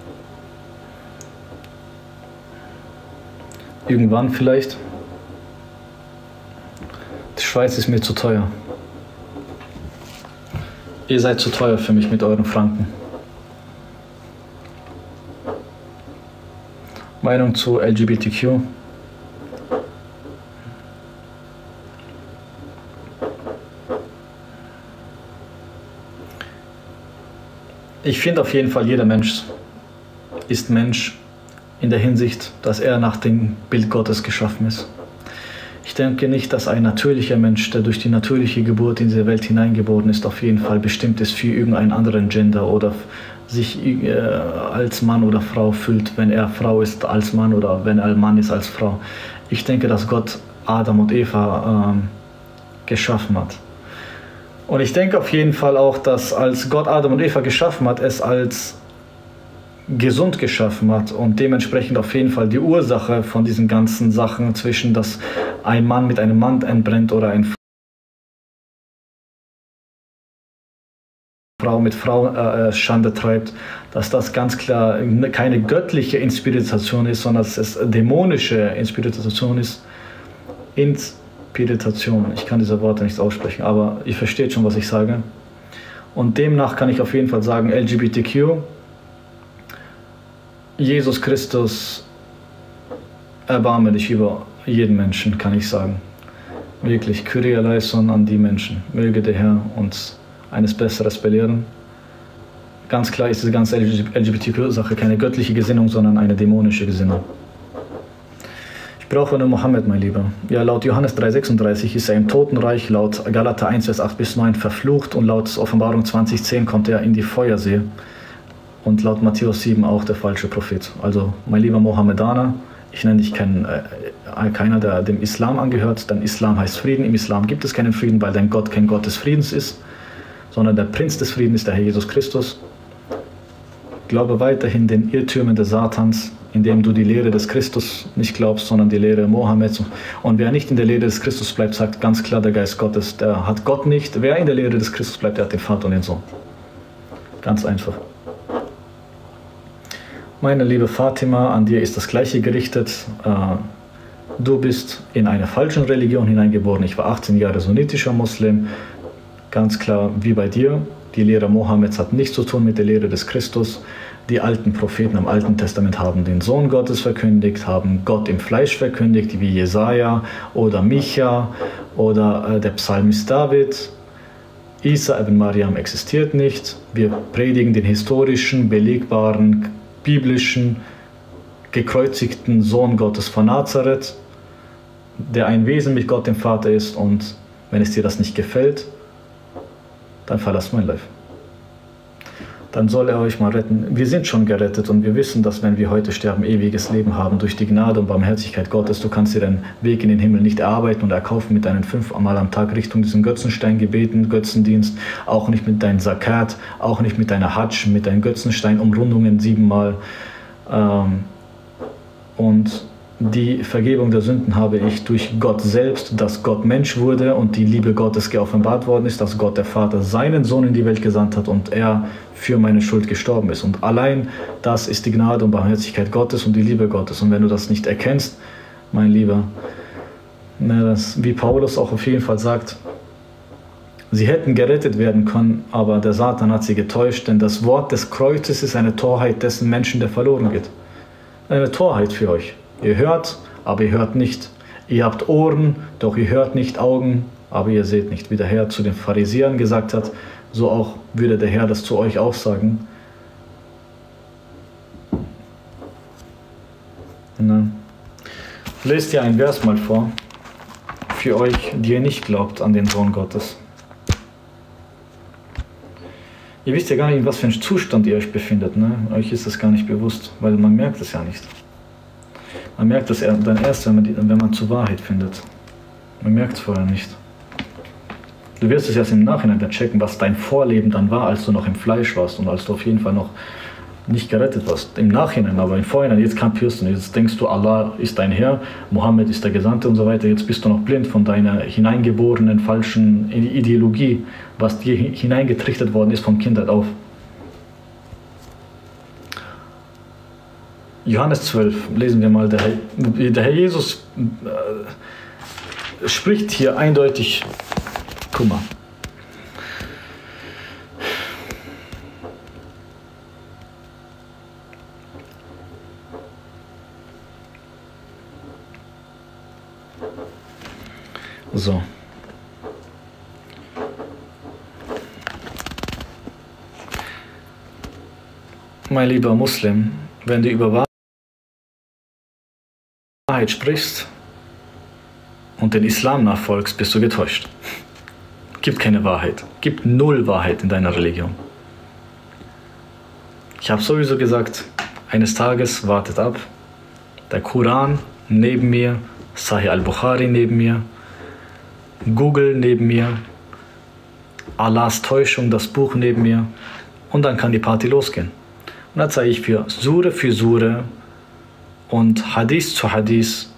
Irgendwann vielleicht. Die Schweiz ist mir zu teuer. Ihr seid zu teuer für mich mit euren Franken. Meinung zu L G B T Q? Ich finde auf jeden Fall, jeder Mensch ist Mensch in der Hinsicht, dass er nach dem Bild Gottes geschaffen ist. Ich denke nicht, dass ein natürlicher Mensch, der durch die natürliche Geburt in diese Welt hineingeboren ist, auf jeden Fall bestimmt ist für irgendeinen anderen Gender oder sich äh, als Mann oder Frau fühlt, wenn er Frau ist als Mann oder wenn er Mann ist als Frau. Ich denke, dass Gott Adam und Eva ähm, geschaffen hat. Und ich denke auf jeden Fall auch, dass als Gott Adam und Eva geschaffen hat, es als gesund geschaffen hat und dementsprechend auf jeden Fall die Ursache von diesen ganzen Sachen zwischen, dass ein Mann mit einem Mann entbrennt oder eine Frau mit Frau äh, Schande treibt, dass das ganz klar keine göttliche Inspiration ist, sondern dass es dämonische Inspiration ist. Inspiration, ich kann diese Worte nicht aussprechen, aber ihr versteht schon, was ich sage. Und demnach kann ich auf jeden Fall sagen, L G B T Q, Jesus Christus, erbarme dich über jeden Menschen, kann ich sagen. Wirklich, Kyrie eleison an die Menschen. Möge der Herr uns eines Besseres belehren. Ganz klar ist diese ganze L G B T Q-Sache keine göttliche Gesinnung, sondern eine dämonische Gesinnung. Ich brauche nur Mohammed, mein Lieber. Ja, laut Johannes drei sechsunddreißig ist er im Totenreich, laut Galater eins, Vers acht bis neun verflucht und laut Offenbarung zwanzig zehn kommt er in die Feuersee. Und laut Matthäus sieben auch der falsche Prophet. Also, mein lieber Mohammedaner, ich nenne dich kein, äh, keiner, der dem Islam angehört, denn Islam heißt Frieden. Im Islam gibt es keinen Frieden, weil dein Gott kein Gott des Friedens ist, sondern der Prinz des Friedens ist der Herr Jesus Christus. Glaube weiterhin den Irrtümern des Satans, indem du die Lehre des Christus nicht glaubst, sondern die Lehre Mohammeds. Und wer nicht in der Lehre des Christus bleibt, sagt ganz klar der Geist Gottes, der hat Gott nicht. Wer in der Lehre des Christus bleibt, der hat den Vater und den Sohn. Ganz einfach. Meine liebe Fatima, an dir ist das Gleiche gerichtet. Du bist in eine falsche Religion hineingeboren. Ich war achtzehn Jahre sunnitischer Muslim. Ganz klar, wie bei dir. Die Lehre Mohammeds hat nichts zu tun mit der Lehre des Christus. Die alten Propheten im Alten Testament haben den Sohn Gottes verkündigt, haben Gott im Fleisch verkündigt, wie Jesaja oder Micha oder der Psalmist David. Isa ibn Maryam existiert nicht. Wir predigen den historischen, belegbaren, biblischen, gekreuzigten Sohn Gottes von Nazareth, der ein Wesen mit Gott dem Vater ist, und wenn es dir das nicht gefällt, dann verlass mein Life. Dann soll er euch mal retten. Wir sind schon gerettet und wir wissen, dass wenn wir heute sterben, ewiges Leben haben durch die Gnade und Barmherzigkeit Gottes. Du kannst dir den Weg in den Himmel nicht erarbeiten und erkaufen mit deinen fünfmal am Tag Richtung diesen Götzenstein-Gebeten, Götzendienst, auch nicht mit deinem Zakat, auch nicht mit deiner Hajj, mit deinen Götzenstein-Umrundungen siebenmal. Ähm, und die Vergebung der Sünden habe ich durch Gott selbst, dass Gott Mensch wurde und die Liebe Gottes geoffenbart worden ist, dass Gott der Vater seinen Sohn in die Welt gesandt hat und er für meine Schuld gestorben ist. Und allein das ist die Gnade und Barmherzigkeit Gottes und die Liebe Gottes. Und wenn du das nicht erkennst, mein Lieber, das, wie Paulus auch auf jeden Fall sagt, sie hätten gerettet werden können, aber der Satan hat sie getäuscht, denn das Wort des Kreuzes ist eine Torheit dessen Menschen, der verloren geht. Eine Torheit für euch. Ihr hört, aber ihr hört nicht. Ihr habt Ohren, doch ihr hört nicht, Augen, aber ihr seht nicht. Wie der Herr zu den Pharisäern gesagt hat, so auch würde der Herr das zu euch auch sagen. Ne? Lest ihr ein Vers mal vor, für euch, die ihr nicht glaubt an den Sohn Gottes. Ihr wisst ja gar nicht, in was für einem Zustand ihr euch befindet. Ne? Euch ist das gar nicht bewusst, weil man merkt es ja nicht. Man merkt es dann erst, wenn man, die, wenn man zur Wahrheit findet. Man merkt es vorher nicht. Du wirst es erst im Nachhinein dann checken, was dein Vorleben dann war, als du noch im Fleisch warst und als du auf jeden Fall noch nicht gerettet warst. Im Nachhinein, aber im Vorhinein, jetzt kapierst du und jetzt denkst du, Allah ist dein Herr, Mohammed ist der Gesandte und so weiter. Jetzt bist du noch blind von deiner hineingeborenen falschen Ideologie, was dir hineingetrichtert worden ist von Kindheit auf. Johannes zwölf, lesen wir mal, der Herr, der Herr Jesus äh, spricht hier eindeutig, guck mal. So. Mein lieber Muslim, wenn du über Wahrheit sprichst und den Islam nachfolgst, bist du getäuscht. Gibt keine Wahrheit. Gibt null Wahrheit in deiner Religion. Ich habe sowieso gesagt, eines Tages, wartet ab, der Koran neben mir, Sahih al-Bukhari neben mir, Google neben mir, Allahs Täuschung, das Buch neben mir und dann kann die Party losgehen. Und dann zeige ich für Sure für Sure und Hadith zu Hadith,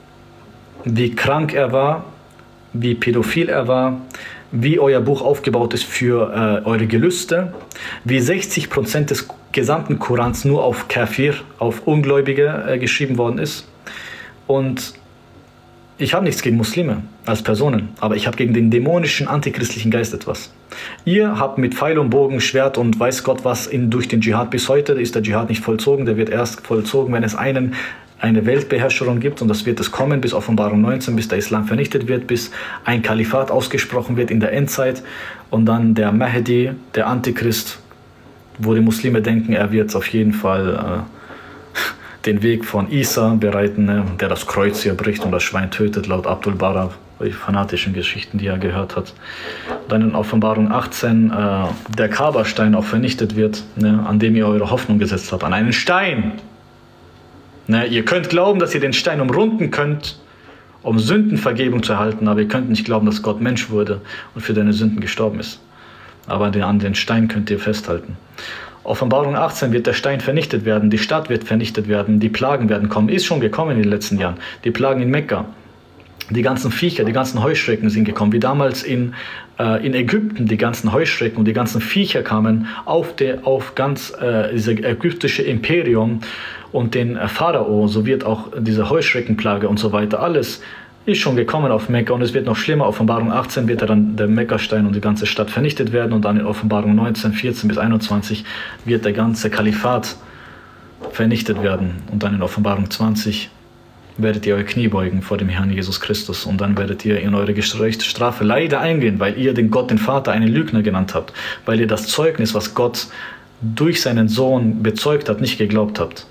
wie krank er war, wie pädophil er war, wie euer Buch aufgebaut ist für äh, eure Gelüste, wie sechzig Prozent des gesamten Korans nur auf Kafir, auf Ungläubige äh, geschrieben worden ist. Und ich habe nichts gegen Muslime als Personen, aber ich habe gegen den dämonischen, antichristlichen Geist etwas. Ihr habt mit Pfeil und Bogen, Schwert und weiß Gott was in, durch den Dschihad bis heute, ist der Dschihad nicht vollzogen, der wird erst vollzogen, wenn es einen, eine Weltbeherrscherung gibt und das wird es kommen bis Offenbarung neunzehn, bis der Islam vernichtet wird, bis ein Kalifat ausgesprochen wird in der Endzeit und dann der Mahdi, der Antichrist, wo die Muslime denken, er wird auf jeden Fall äh, den Weg von Isa bereiten, ne, der das Kreuz hier bricht und das Schwein tötet, laut Abdul Bara, die fanatischen Geschichten, die er gehört hat. Dann in Offenbarung achtzehn äh, der Kaaba-Stein auch vernichtet wird, ne, an dem ihr eure Hoffnung gesetzt habt, an einen Stein. Ne, ihr könnt glauben, dass ihr den Stein umrunden könnt, um Sündenvergebung zu erhalten, aber ihr könnt nicht glauben, dass Gott Mensch wurde und für deine Sünden gestorben ist. Aber an den Stein könnt ihr festhalten. Offenbarung achtzehn wird der Stein vernichtet werden, die Stadt wird vernichtet werden, die Plagen werden kommen, ist schon gekommen in den letzten Jahren. Die Plagen in Mekka, die ganzen Viecher, die ganzen Heuschrecken sind gekommen, wie damals in, äh, in Ägypten die ganzen Heuschrecken und die ganzen Viecher kamen auf, der, auf ganz äh, dieses ägyptische Imperium und den äh, Pharao, so wird auch diese Heuschreckenplage und so weiter, alles ist schon gekommen auf Mekka und es wird noch schlimmer. Offenbarung achtzehn wird dann der Mekka-Stein und die ganze Stadt vernichtet werden und dann in Offenbarung neunzehn, vierzehn bis einundzwanzig wird der ganze Kalifat vernichtet werden und dann in Offenbarung zwanzig werdet ihr euer Knie beugen vor dem Herrn Jesus Christus und dann werdet ihr in eure Gerichtsstrafe leider eingehen, weil ihr den Gott, den Vater, einen Lügner genannt habt, weil ihr das Zeugnis, was Gott durch seinen Sohn bezeugt hat, nicht geglaubt habt.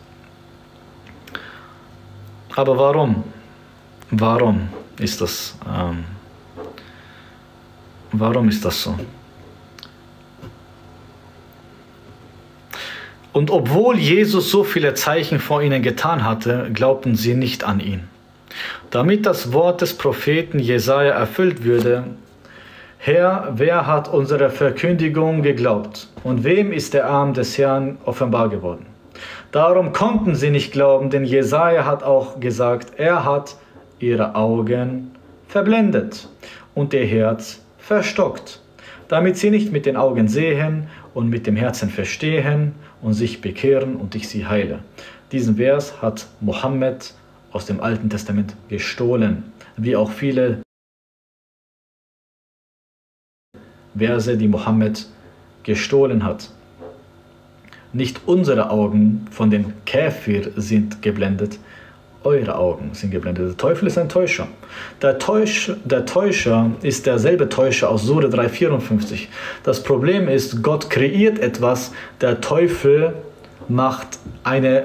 Aber warum? Warum ist das, ähm, warum ist das so? Und obwohl Jesus so viele Zeichen vor ihnen getan hatte, glaubten sie nicht an ihn. Damit das Wort des Propheten Jesaja erfüllt würde: Herr, wer hat unsere Verkündigung geglaubt? Und wem ist der Arm des Herrn offenbar geworden? Darum konnten sie nicht glauben, denn Jesaja hat auch gesagt, er hat ihre Augen verblendet und ihr Herz verstockt, damit sie nicht mit den Augen sehen und mit dem Herzen verstehen und sich bekehren und ich sie heile. Diesen Vers hat Mohammed aus dem Alten Testament gestohlen, wie auch viele Verse, die Mohammed gestohlen hat. Nicht unsere Augen von den Käfir sind geblendet, eure Augen sind geblendet. Der Teufel ist ein Täuscher. Der, Täusch, der Täuscher ist derselbe Täuscher aus Sure drei vierundfünfzig. Das Problem ist, Gott kreiert etwas, der Teufel macht eine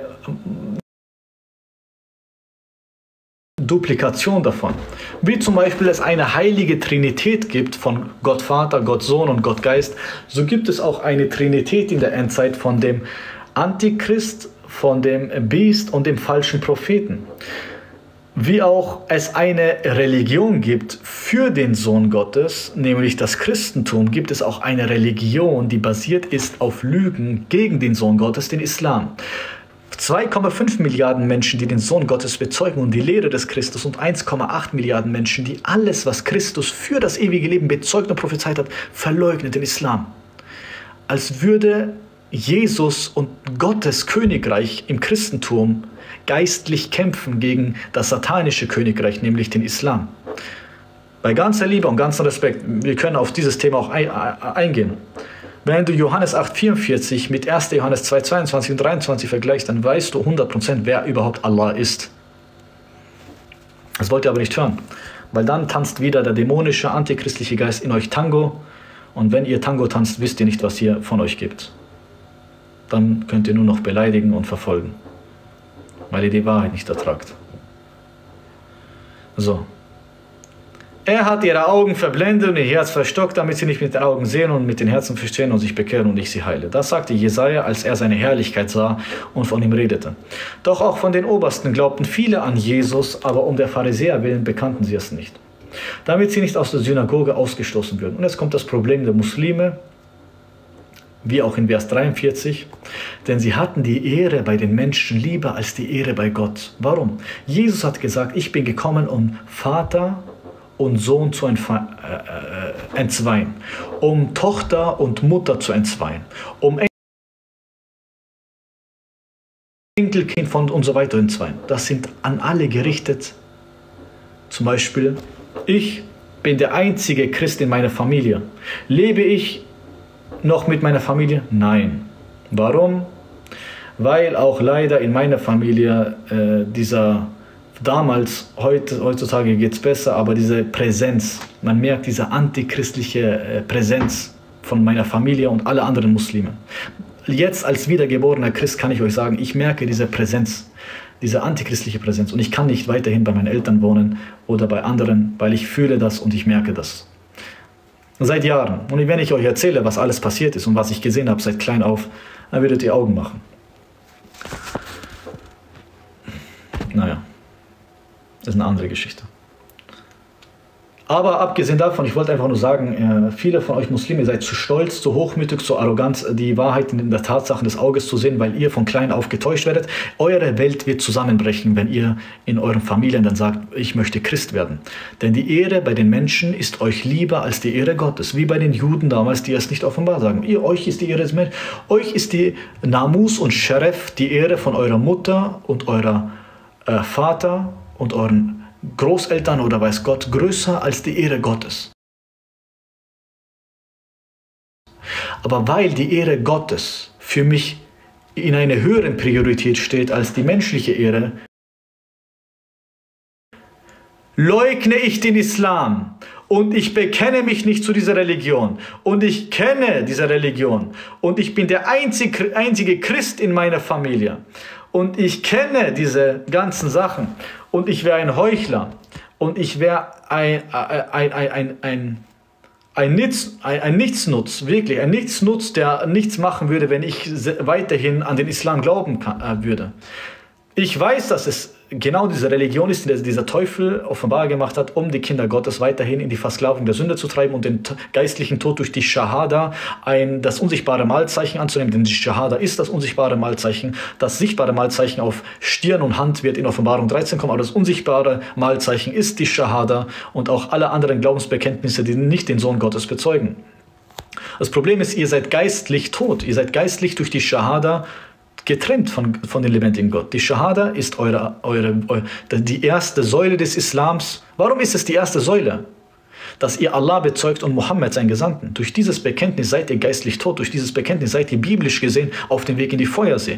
Duplikation davon. Wie zum Beispiel es eine heilige Trinität gibt von Gott Vater, Gott Sohn und Gott Geist, so gibt es auch eine Trinität in der Endzeit von dem Antichrist, von dem Biest und dem falschen Propheten. Wie auch es eine Religion gibt für den Sohn Gottes, nämlich das Christentum, gibt es auch eine Religion, die basiert ist auf Lügen gegen den Sohn Gottes, den Islam. zwei Komma fünf Milliarden Menschen, die den Sohn Gottes bezeugen und die Lehre des Christus, und eins Komma acht Milliarden Menschen, die alles, was Christus für das ewige Leben bezeugt und prophezeit hat, verleugnet, den Islam. Als würde Jesus und Gottes Königreich im Christentum geistlich kämpfen gegen das satanische Königreich, nämlich den Islam. Bei ganzer Liebe und ganzem Respekt, wir können auf dieses Thema auch eingehen. Wenn du Johannes acht vierundvierzig mit erster Johannes zwei zweiundzwanzig und dreiundzwanzig vergleichst, dann weißt du hundert Prozent, wer überhaupt Allah ist. Das wollt ihr aber nicht hören, weil dann tanzt wieder der dämonische, antichristliche Geist in euch Tango, und wenn ihr Tango tanzt, wisst ihr nicht, was ihr von euch gibt. Dann könnt ihr nur noch beleidigen und verfolgen, weil ihr die Wahrheit nicht ertragt. So. Er hat ihre Augen verblendet und ihr Herz verstockt, damit sie nicht mit den Augen sehen und mit den Herzen verstehen und sich bekehren und ich sie heile. Das sagte Jesaja, als er seine Herrlichkeit sah und von ihm redete. Doch auch von den Obersten glaubten viele an Jesus, aber um der Pharisäer willen bekannten sie es nicht, damit sie nicht aus der Synagoge ausgestoßen würden. Und jetzt kommt das Problem der Muslime, wie auch in Vers dreiundvierzig, denn sie hatten die Ehre bei den Menschen lieber als die Ehre bei Gott. Warum? Jesus hat gesagt, ich bin gekommen, um Vater und Sohn zu entzweien, um Tochter und Mutter zu entzweien, um Enkelkind von und so weiter entzweien. Das sind an alle gerichtet. Zum Beispiel, ich bin der einzige Christ in meiner Familie. Lebe ich noch mit meiner Familie? Nein. Warum? Weil auch leider in meiner Familie äh, dieser, damals, heute, heutzutage geht es besser, aber diese Präsenz, man merkt diese antichristliche äh, Präsenz von meiner Familie und alle anderen Muslime. Jetzt als wiedergeborener Christ kann ich euch sagen, ich merke diese Präsenz, diese antichristliche Präsenz, und ich kann nicht weiterhin bei meinen Eltern wohnen oder bei anderen, weil ich fühle das und ich merke das. Seit Jahren. Und wenn ich euch erzähle, was alles passiert ist und was ich gesehen habe seit klein auf, dann würdet ihr Augen machen. Naja, das ist eine andere Geschichte. Aber abgesehen davon, ich wollte einfach nur sagen, viele von euch Muslime seid zu stolz, zu hochmütig, zu arrogant, die Wahrheit in der Tatsachen des Auges zu sehen, weil ihr von klein auf getäuscht werdet. Eure Welt wird zusammenbrechen, wenn ihr in euren Familien dann sagt, ich möchte Christ werden. Denn die Ehre bei den Menschen ist euch lieber als die Ehre Gottes. Wie bei den Juden damals, die es nicht offenbar sagen. Ihr, euch ist die Ehre des Menschen, euch ist die Namus und Sharaf, die Ehre von eurer Mutter und eurer äh, Vater und euren Großeltern oder weiß Gott, größer als die Ehre Gottes. Aber weil die Ehre Gottes für mich in einer höheren Priorität steht als die menschliche Ehre, leugne ich den Islam und ich bekenne mich nicht zu dieser Religion und ich kenne diese Religion und ich bin der einzige, einzige Christ in meiner Familie und ich kenne diese ganzen Sachen und ich wäre ein Heuchler und ich wäre ein, ein, ein, ein, ein, ein, Nichts, ein, ein Nichtsnutz, wirklich ein Nichtsnutz, der nichts machen würde, wenn ich weiterhin an den Islam glauben kann, äh, würde. Ich weiß, dass es genau diese Religion ist, die dieser Teufel offenbar gemacht hat, um die Kinder Gottes weiterhin in die Versklavung der Sünde zu treiben und den geistlichen Tod durch die Shahada, ein, das unsichtbare Malzeichen anzunehmen. Denn die Shahada ist das unsichtbare Malzeichen. Das sichtbare Malzeichen auf Stirn und Hand wird in Offenbarung dreizehn kommen, aber das unsichtbare Malzeichen ist die Shahada und auch alle anderen Glaubensbekenntnisse, die nicht den Sohn Gottes bezeugen. Das Problem ist, ihr seid geistlich tot. Ihr seid geistlich durch die Shahada getrennt von, von dem lebendigen Gott. Die Shahada ist eure, eure, eure, die erste Säule des Islams. Warum ist es die erste Säule? Dass ihr Allah bezeugt und Mohammed, seinen Gesandten. Durch dieses Bekenntnis seid ihr geistlich tot. Durch dieses Bekenntnis seid ihr biblisch gesehen auf dem Weg in die Feuersee.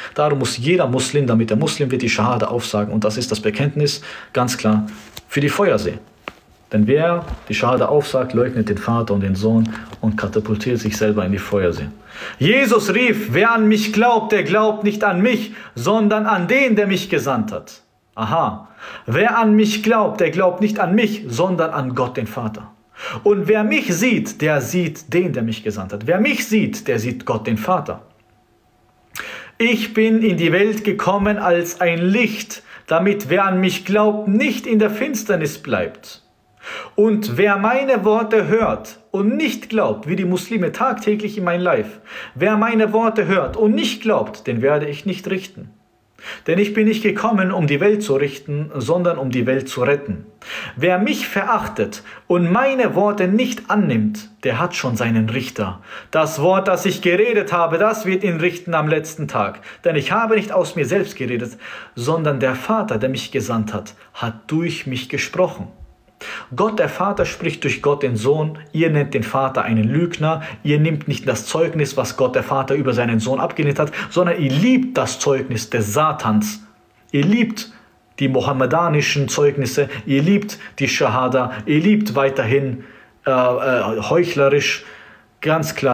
Darum muss jeder Muslim, damit er Muslim wird, die Schahada aufsagen. Und das ist das Bekenntnis, ganz klar, für die Feuersee. Denn wer die Schahada aufsagt, leugnet den Vater und den Sohn und katapultiert sich selber in die Feuersee. Jesus rief, wer an mich glaubt, der glaubt nicht an mich, sondern an den, der mich gesandt hat. Aha, wer an mich glaubt, der glaubt nicht an mich, sondern an Gott, den Vater. Und wer mich sieht, der sieht den, der mich gesandt hat. Wer mich sieht, der sieht Gott, den Vater. Ich bin in die Welt gekommen als ein Licht, damit wer an mich glaubt, nicht in der Finsternis bleibt. Und wer meine Worte hört und nicht glaubt, wie die Muslime tagtäglich in mein Live, wer meine Worte hört und nicht glaubt, den werde ich nicht richten. Denn ich bin nicht gekommen, um die Welt zu richten, sondern um die Welt zu retten. Wer mich verachtet und meine Worte nicht annimmt, der hat schon seinen Richter. Das Wort, das ich geredet habe, das wird ihn richten am letzten Tag. Denn ich habe nicht aus mir selbst geredet, sondern der Vater, der mich gesandt hat, hat durch mich gesprochen. Gott, der Vater, spricht durch Gott, den Sohn. Ihr nennt den Vater einen Lügner. Ihr nehmt nicht das Zeugnis, was Gott, der Vater, über seinen Sohn abgelehnt hat, sondern ihr liebt das Zeugnis des Satans. Ihr liebt die mohammedanischen Zeugnisse. Ihr liebt die Shahada. Ihr liebt weiterhin äh, äh, heuchlerisch, ganz klar,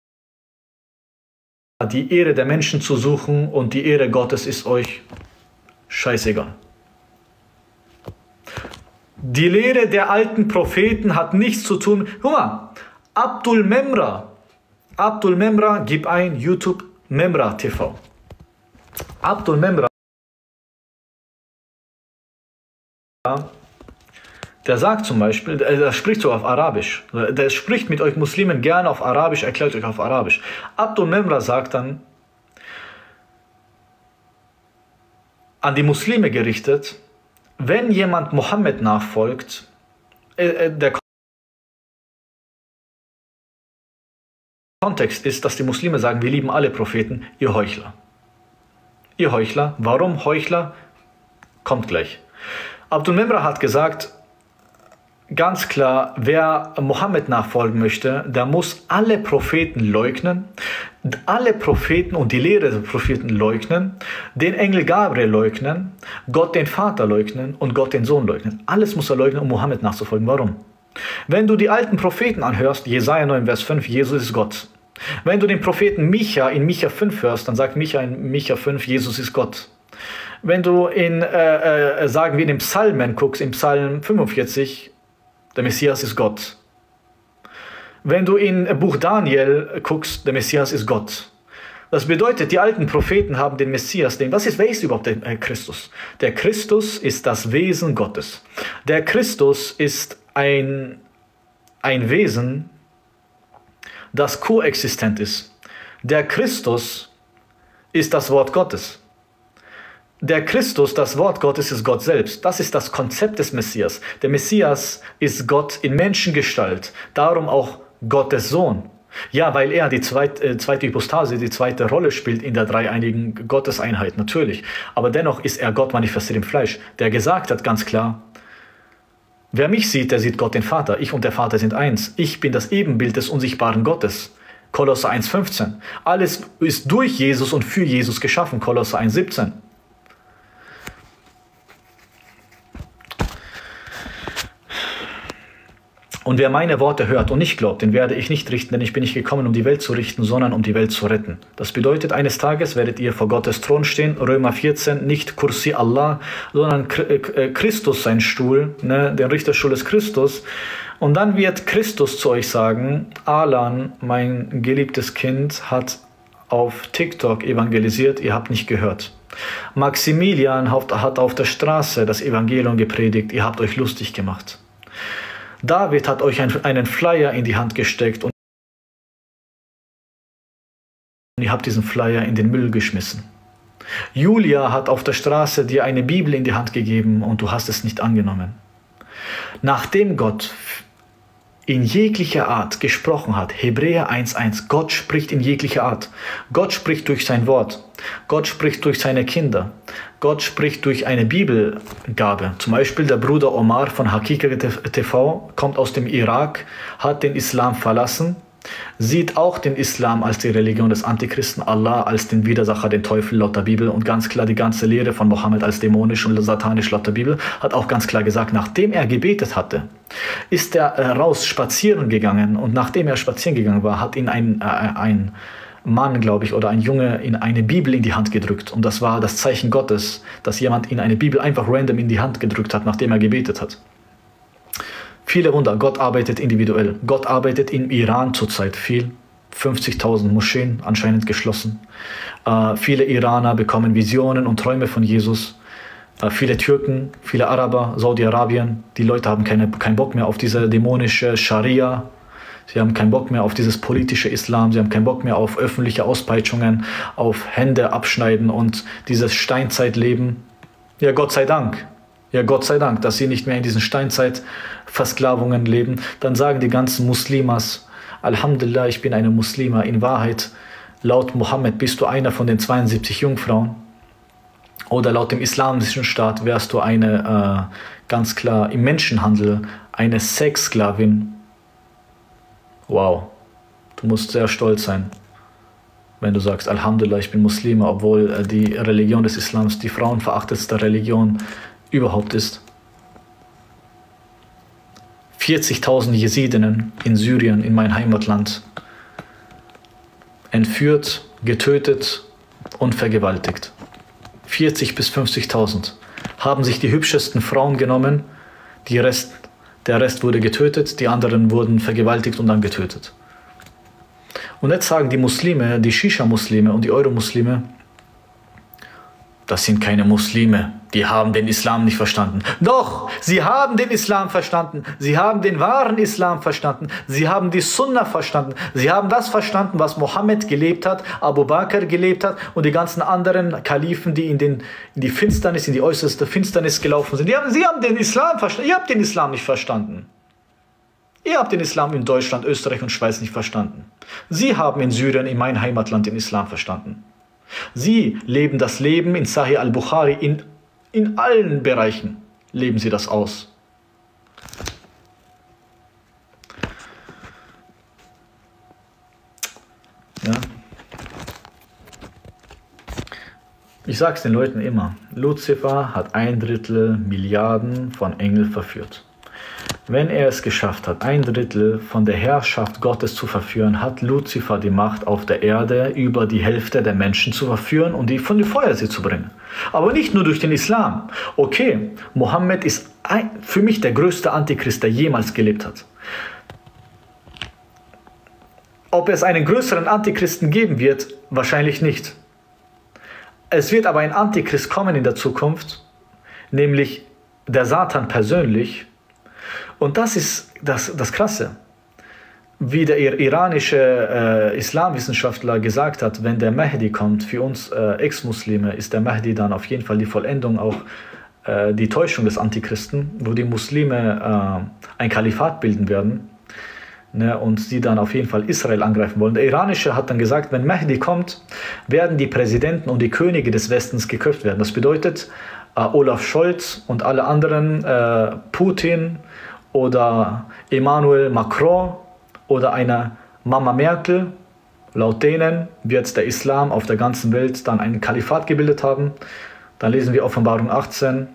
die Ehre der Menschen zu suchen, und die Ehre Gottes ist euch scheißegal. Die Lehre der alten Propheten hat nichts zu tun. Guck mal, Abdul Memra, Abdul Memra, gib ein, YouTube, Memra T V. Abdul Memra, der sagt zum Beispiel, der spricht so auf Arabisch, der spricht mit euch Muslimen gerne auf Arabisch, erklärt euch auf Arabisch. Abdul Memra sagt dann, an die Muslime gerichtet, wenn jemand Mohammed nachfolgt, äh, der Kontext ist, dass die Muslime sagen, wir lieben alle Propheten, ihr Heuchler. Ihr Heuchler. Warum Heuchler? Kommt gleich. Abdul Memra hat gesagt, ganz klar, wer Mohammed nachfolgen möchte, der muss alle Propheten leugnen, alle Propheten und die Lehre der Propheten leugnen, den Engel Gabriel leugnen, Gott den Vater leugnen und Gott den Sohn leugnen. Alles muss er leugnen, um Mohammed nachzufolgen. Warum? Wenn du die alten Propheten anhörst, Jesaja neun, Vers fünf, Jesus ist Gott. Wenn du den Propheten Micha in Micha fünf hörst, dann sagt Micha in Micha fünf, Jesus ist Gott. Wenn du in, äh, äh, sagen wir, in den Psalmen guckst, im Psalm fünfundvierzig, der Messias ist Gott. Wenn du in Buch Daniel guckst, der Messias ist Gott. Das bedeutet, die alten Propheten haben den Messias, den, was ist, wer ist überhaupt der Christus? Der Christus ist das Wesen Gottes. Der Christus ist ein, ein Wesen, das koexistent ist. Der Christus ist das Wort Gottes. Der Christus, das Wort Gottes, ist Gott selbst. Das ist das Konzept des Messias. Der Messias ist Gott in Menschengestalt, darum auch Gottes Sohn. Ja, weil er die zweite, äh, zweite Hypostase, die zweite Rolle spielt in der dreieinigen Gotteseinheit, natürlich. Aber dennoch ist er Gott manifestiert im Fleisch, der gesagt hat ganz klar, wer mich sieht, der sieht Gott den Vater. Ich und der Vater sind eins. Ich bin das Ebenbild des unsichtbaren Gottes. Kolosser eins, fünfzehn. Alles ist durch Jesus und für Jesus geschaffen. Kolosser eins, siebzehn. Und wer meine Worte hört und nicht glaubt, den werde ich nicht richten, denn ich bin nicht gekommen, um die Welt zu richten, sondern um die Welt zu retten. Das bedeutet, eines Tages werdet ihr vor Gottes Thron stehen, Römer vierzehn, nicht Kursi Allah, sondern Christus sein Stuhl, ne, der Richterstuhl ist Christus. Und dann wird Christus zu euch sagen, Alan, mein geliebtes Kind, hat auf TikTok evangelisiert, ihr habt nicht gehört. Maximilian hat auf der Straße das Evangelium gepredigt, ihr habt euch lustig gemacht. David hat euch einen Flyer in die Hand gesteckt und ihr habt diesen Flyer in den Müll geschmissen. Julia hat auf der Straße dir eine Bibel in die Hand gegeben und du hast es nicht angenommen. Nachdem Gott in jeglicher Art gesprochen hat, Hebräer eins, eins, Gott spricht in jeglicher Art. Gott spricht durch sein Wort. Gott spricht durch seine Kinder. Gott spricht durch eine Bibelgabe. Zum Beispiel der Bruder Omar von Hakika T V kommt aus dem Irak, hat den Islam verlassen sieht auch den Islam als die Religion des Antichristen, Allah als den Widersacher, den Teufel laut der Bibel und ganz klar die ganze Lehre von Mohammed als dämonisch und satanisch laut der Bibel, hat auch ganz klar gesagt, nachdem er gebetet hatte, ist er äh, raus spazieren gegangen und nachdem er spazieren gegangen war, hat ihn ein, äh, ein Mann, glaube ich, oder ein Junge in eine Bibel in die Hand gedrückt und das war das Zeichen Gottes, dass jemand in eine Bibel einfach random in die Hand gedrückt hat, nachdem er gebetet hat. Viele Wunder, Gott arbeitet individuell. Gott arbeitet im Iran zurzeit viel. fünfzigtausend Moscheen anscheinend geschlossen. Äh, viele Iraner bekommen Visionen und Träume von Jesus. Äh, viele Türken, viele Araber, Saudi-Arabien. Die Leute haben keine, keinen Bock mehr auf diese dämonische Scharia. Sie haben keinen Bock mehr auf dieses politische Islam. Sie haben keinen Bock mehr auf öffentliche Auspeitschungen, auf Hände abschneiden und dieses Steinzeitleben. Ja, Gott sei Dank. Ja, Gott sei Dank, dass sie nicht mehr in diesen Steinzeit-Versklavungen leben. Dann sagen die ganzen Muslimas, Alhamdulillah, ich bin eine Muslima. In Wahrheit, laut Mohammed bist du einer von den zweiundsiebzig Jungfrauen. Oder laut dem islamischen Staat wärst du eine, äh, ganz klar, im Menschenhandel, eine Sexsklavin. Wow, du musst sehr stolz sein, wenn du sagst, Alhamdulillah, ich bin Muslima, obwohl äh, die Religion des Islams die frauenverachtetste Religion überhaupt ist. vierzigtausend Jesidinnen in Syrien, in mein Heimatland, entführt, getötet und vergewaltigt. vierzig bis fünfzigtausend haben sich die hübschesten Frauen genommen, die Rest, der Rest wurde getötet, die anderen wurden vergewaltigt und dann getötet. Und jetzt sagen die Muslime, die Shisha-Muslime und die Euro-Muslime, das sind keine Muslime, die haben den Islam nicht verstanden. Doch, sie haben den Islam verstanden. Sie haben den wahren Islam verstanden. Sie haben die Sunna verstanden. Sie haben das verstanden, was Mohammed gelebt hat, Abu Bakr gelebt hat und die ganzen anderen Kalifen, die in, den, in die Finsternis, in die äußerste Finsternis gelaufen sind. Die haben, sie haben den Islam verstanden. Ihr habt den Islam nicht verstanden. Ihr habt den Islam in Deutschland, Österreich und Schweiz nicht verstanden. Sie haben in Syrien, in meinem Heimatland, den Islam verstanden. Sie leben das Leben in Sahih al-Bukhari, in, in allen Bereichen leben sie das aus. Ja. Ich sage es den Leuten immer, Luzifer hat ein Drittel Milliarden von Engeln verführt. Wenn er es geschafft hat, ein Drittel von der Herrschaft Gottes zu verführen, hat Luzifer die Macht auf der Erde, über die Hälfte der Menschen zu verführen und die von der Feuersee zu bringen. Aber nicht nur durch den Islam. Okay, Mohammed ist ein, für mich der größte Antichrist, der jemals gelebt hat. Ob es einen größeren Antichristen geben wird, wahrscheinlich nicht. Es wird aber ein Antichrist kommen in der Zukunft, nämlich der Satan persönlich. Und das ist das, das Krasse. Wie der iranische äh, Islamwissenschaftler gesagt hat, wenn der Mahdi kommt, für uns äh, Ex-Muslime ist der Mahdi dann auf jeden Fall die Vollendung, auch äh, die Täuschung des Antichristen, wo die Muslime äh, ein Kalifat bilden werden, ne, und sie dann auf jeden Fall Israel angreifen wollen. Der iranische hat dann gesagt, wenn Mahdi kommt, werden die Präsidenten und die Könige des Westens geköpft werden. Das bedeutet, äh, Olaf Scholz und alle anderen, äh, Putin, oder Emmanuel Macron oder eine Mama Merkel, laut denen wird der Islam auf der ganzen Welt dann ein Kalifat gebildet haben. Dann lesen wir Offenbarung achtzehn.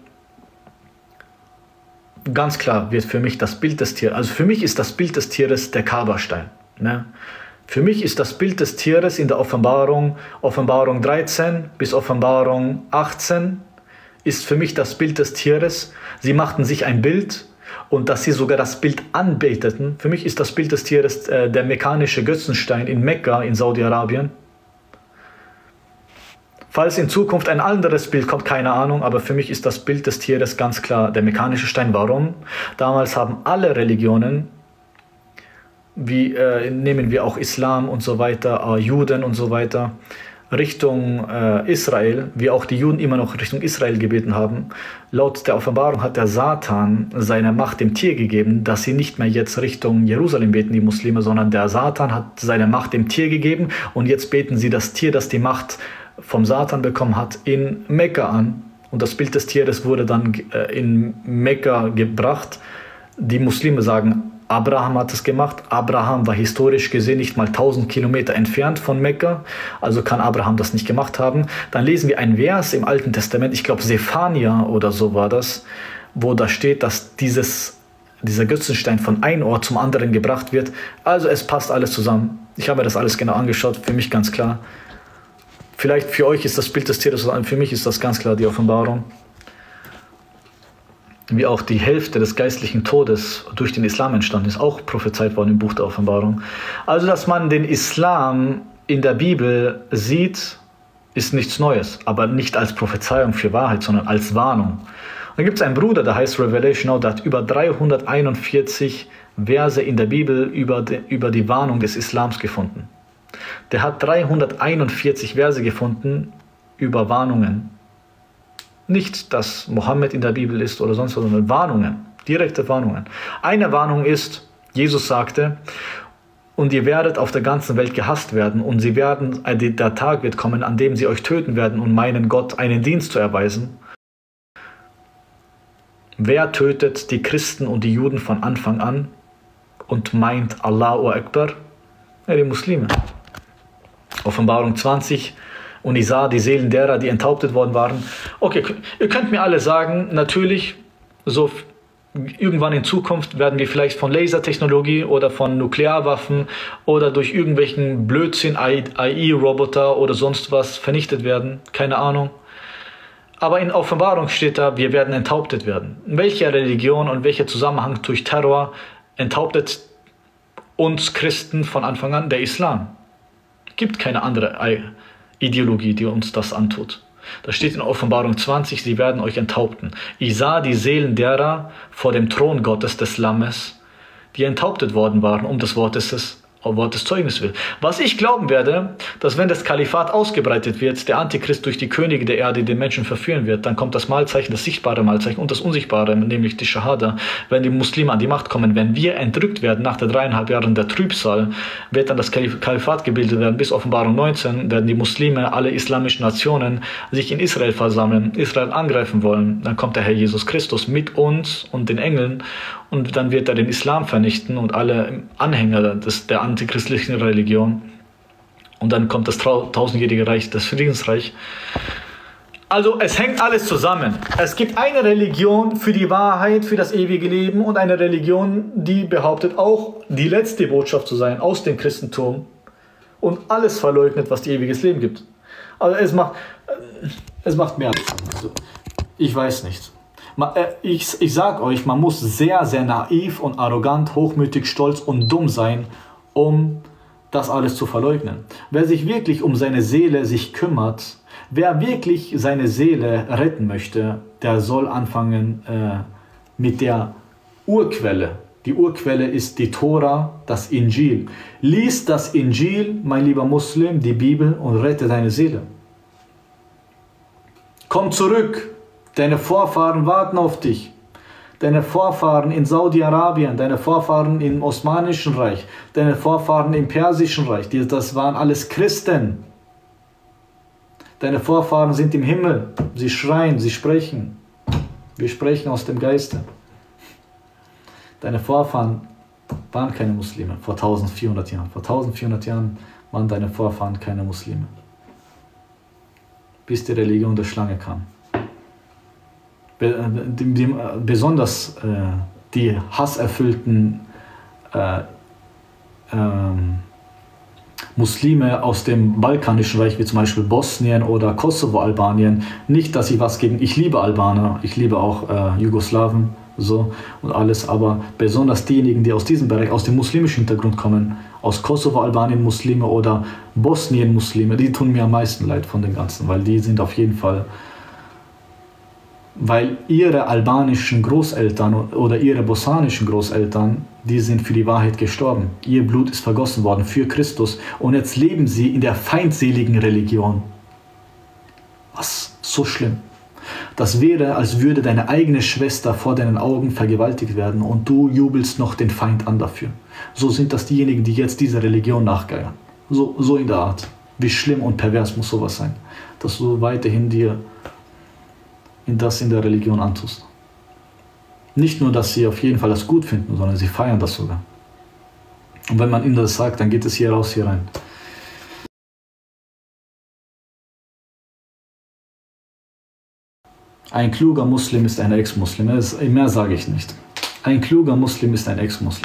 Ganz klar wird für mich das Bild des Tieres, also für mich ist das Bild des Tieres der Kaaba-Stein. Ne? Für mich ist das Bild des Tieres in der Offenbarung, Offenbarung dreizehn bis Offenbarung achtzehn, ist für mich das Bild des Tieres. Sie machten sich ein Bild, und dass sie sogar das Bild anbeteten. Für mich ist das Bild des Tieres äh, der mekanische Götzenstein in Mekka in Saudi-Arabien. Falls in Zukunft ein anderes Bild kommt, keine Ahnung, aber für mich ist das Bild des Tieres ganz klar der mechanische Stein. Warum? Damals haben alle Religionen, wie äh, nehmen wir auch Islam und so weiter, äh, Juden und so weiter, Richtung äh, Israel, wie auch die Juden immer noch Richtung Israel gebeten haben. Laut der Offenbarung hat der Satan seine Macht dem Tier gegeben, dass sie nicht mehr jetzt Richtung Jerusalem beten, die Muslime, sondern der Satan hat seine Macht dem Tier gegeben und jetzt beten sie das Tier, das die Macht vom Satan bekommen hat, in Mekka an. Und das Bild des Tieres wurde dann äh, in Mekka gebracht. Die Muslime sagen, Abraham hat es gemacht. Abraham war historisch gesehen nicht mal tausend Kilometer entfernt von Mekka, also kann Abraham das nicht gemacht haben. Dann lesen wir einen Vers im Alten Testament, ich glaube Sephania oder so war das, wo da steht, dass dieses, dieser Götzenstein von einem Ort zum anderen gebracht wird. Also es passt alles zusammen. Ich habe mir das alles genau angeschaut, für mich ganz klar. Vielleicht für euch ist das Bild des Tieres, für mich ist das ganz klar die Offenbarung. Wie auch die Hälfte des geistlichen Todes durch den Islam entstanden ist, auch prophezeit worden im Buch der Offenbarung. Also, dass man den Islam in der Bibel sieht, ist nichts Neues, aber nicht als Prophezeiung für Wahrheit, sondern als Warnung. Und dann gibt es einen Bruder, der heißt Revelation, der hat über dreihunderteinundvierzig Verse in der Bibel über die, über die Warnung des Islams gefunden. Der hat dreihunderteinundvierzig Verse gefunden über Warnungen. Nicht, dass Mohammed in der Bibel ist oder sonst was, sondern Warnungen, direkte Warnungen. Eine Warnung ist, Jesus sagte, und ihr werdet auf der ganzen Welt gehasst werden und sie werden, der Tag wird kommen, an dem sie euch töten werden, um meinen Gott einen Dienst zu erweisen. Wer tötet die Christen und die Juden von Anfang an und meint Allahu Akbar? Ja, die Muslime. Offenbarung zwanzig. Und ich sah die Seelen derer, die enthauptet worden waren. Okay, ihr könnt mir alle sagen, natürlich, so irgendwann in Zukunft werden wir vielleicht von Lasertechnologie oder von Nuklearwaffen oder durch irgendwelchen Blödsinn, A I-Roboter oder sonst was vernichtet werden. Keine Ahnung. Aber in Offenbarung steht da, wir werden enthauptet werden. Welche Religion und welcher Zusammenhang durch Terror enthauptet uns Christen von Anfang an? Der Islam. Es gibt keine andere Ideologie, die uns das antut. Da steht in Offenbarung zwanzig, sie werden euch enthaupten. Ich sah die Seelen derer vor dem Thron Gottes des Lammes, die enthauptet worden waren, um des Wortes, Wort des Zeugnisses willen. Was ich glauben werde, dass wenn das Kalifat ausgebreitet wird, der Antichrist durch die Könige der Erde den Menschen verführen wird, dann kommt das Malzeichen, das sichtbare Malzeichen und das unsichtbare, nämlich die Shahada. Wenn die Muslime an die Macht kommen, wenn wir entrückt werden nach der dreieinhalb Jahren der Trübsal, wird dann das Kalifat gebildet werden. Bis Offenbarung neunzehn werden die Muslime, alle islamischen Nationen, sich in Israel versammeln, Israel angreifen wollen. Dann kommt der Herr Jesus Christus mit uns und den Engeln und dann wird er den Islam vernichten und alle Anhänger des, der antichristlichen Religion. Und dann kommt das tausendjährige Reich, das Friedensreich. Also es hängt alles zusammen. Es gibt eine Religion für die Wahrheit, für das ewige Leben und eine Religion, die behauptet auch, die letzte Botschaft zu sein aus dem Christentum und alles verleugnet, was die ewiges Leben gibt. Also es macht, es macht mehr. Also ich weiß nicht. Ich, ich sage euch, man muss sehr, sehr naiv und arrogant, hochmütig, stolz und dumm sein, um das alles zu verleugnen. Wer sich wirklich um seine Seele sich kümmert, wer wirklich seine Seele retten möchte, der soll anfangen äh, mit der Urquelle. Die Urquelle ist die Tora, das Injil. Lies das Injil, mein lieber Muslim, die Bibel und rette deine Seele. Komm zurück. Deine Vorfahren warten auf dich. Deine Vorfahren in Saudi-Arabien, deine Vorfahren im Osmanischen Reich, deine Vorfahren im Persischen Reich, das waren alles Christen. Deine Vorfahren sind im Himmel. Sie schreien, sie sprechen. Wir sprechen aus dem Geiste. Deine Vorfahren waren keine Muslime vor eintausendvierhundert Jahren. Vor eintausendvierhundert Jahren waren deine Vorfahren keine Muslime. Bis die Religion der Schlange kam. Die, die, besonders äh, die hasserfüllten äh, ähm, Muslime aus dem Balkanischen Reich, wie zum Beispiel Bosnien oder Kosovo-Albanien, nicht, dass ich was gegen, ich liebe Albaner, ich liebe auch äh, Jugoslawen, so und alles, aber besonders diejenigen, die aus diesem Bereich, aus dem muslimischen Hintergrund kommen, aus Kosovo-Albanien Muslime oder Bosnien-Muslime, die tun mir am meisten leid von den Ganzen, weil die sind auf jeden Fall, weil ihre albanischen Großeltern oder ihre bosanischen Großeltern, die sind für die Wahrheit gestorben. Ihr Blut ist vergossen worden für Christus und jetzt leben sie in der feindseligen Religion. Was? So schlimm. Das wäre, als würde deine eigene Schwester vor deinen Augen vergewaltigt werden und du jubelst noch den Feind an dafür. So sind das diejenigen, die jetzt dieser Religion nachgeiern. So, so in der Art. Wie schlimm und pervers muss sowas sein, dass du weiterhin dir in das in der Religion antust. Nicht nur, dass sie auf jeden Fall das gut finden, sondern sie feiern das sogar. Und wenn man ihnen das sagt, dann geht es hier raus, hier rein. Ein kluger Muslim ist ein Ex-Muslim. Mehr sage ich nicht. Ein kluger Muslim ist ein Ex-Muslim.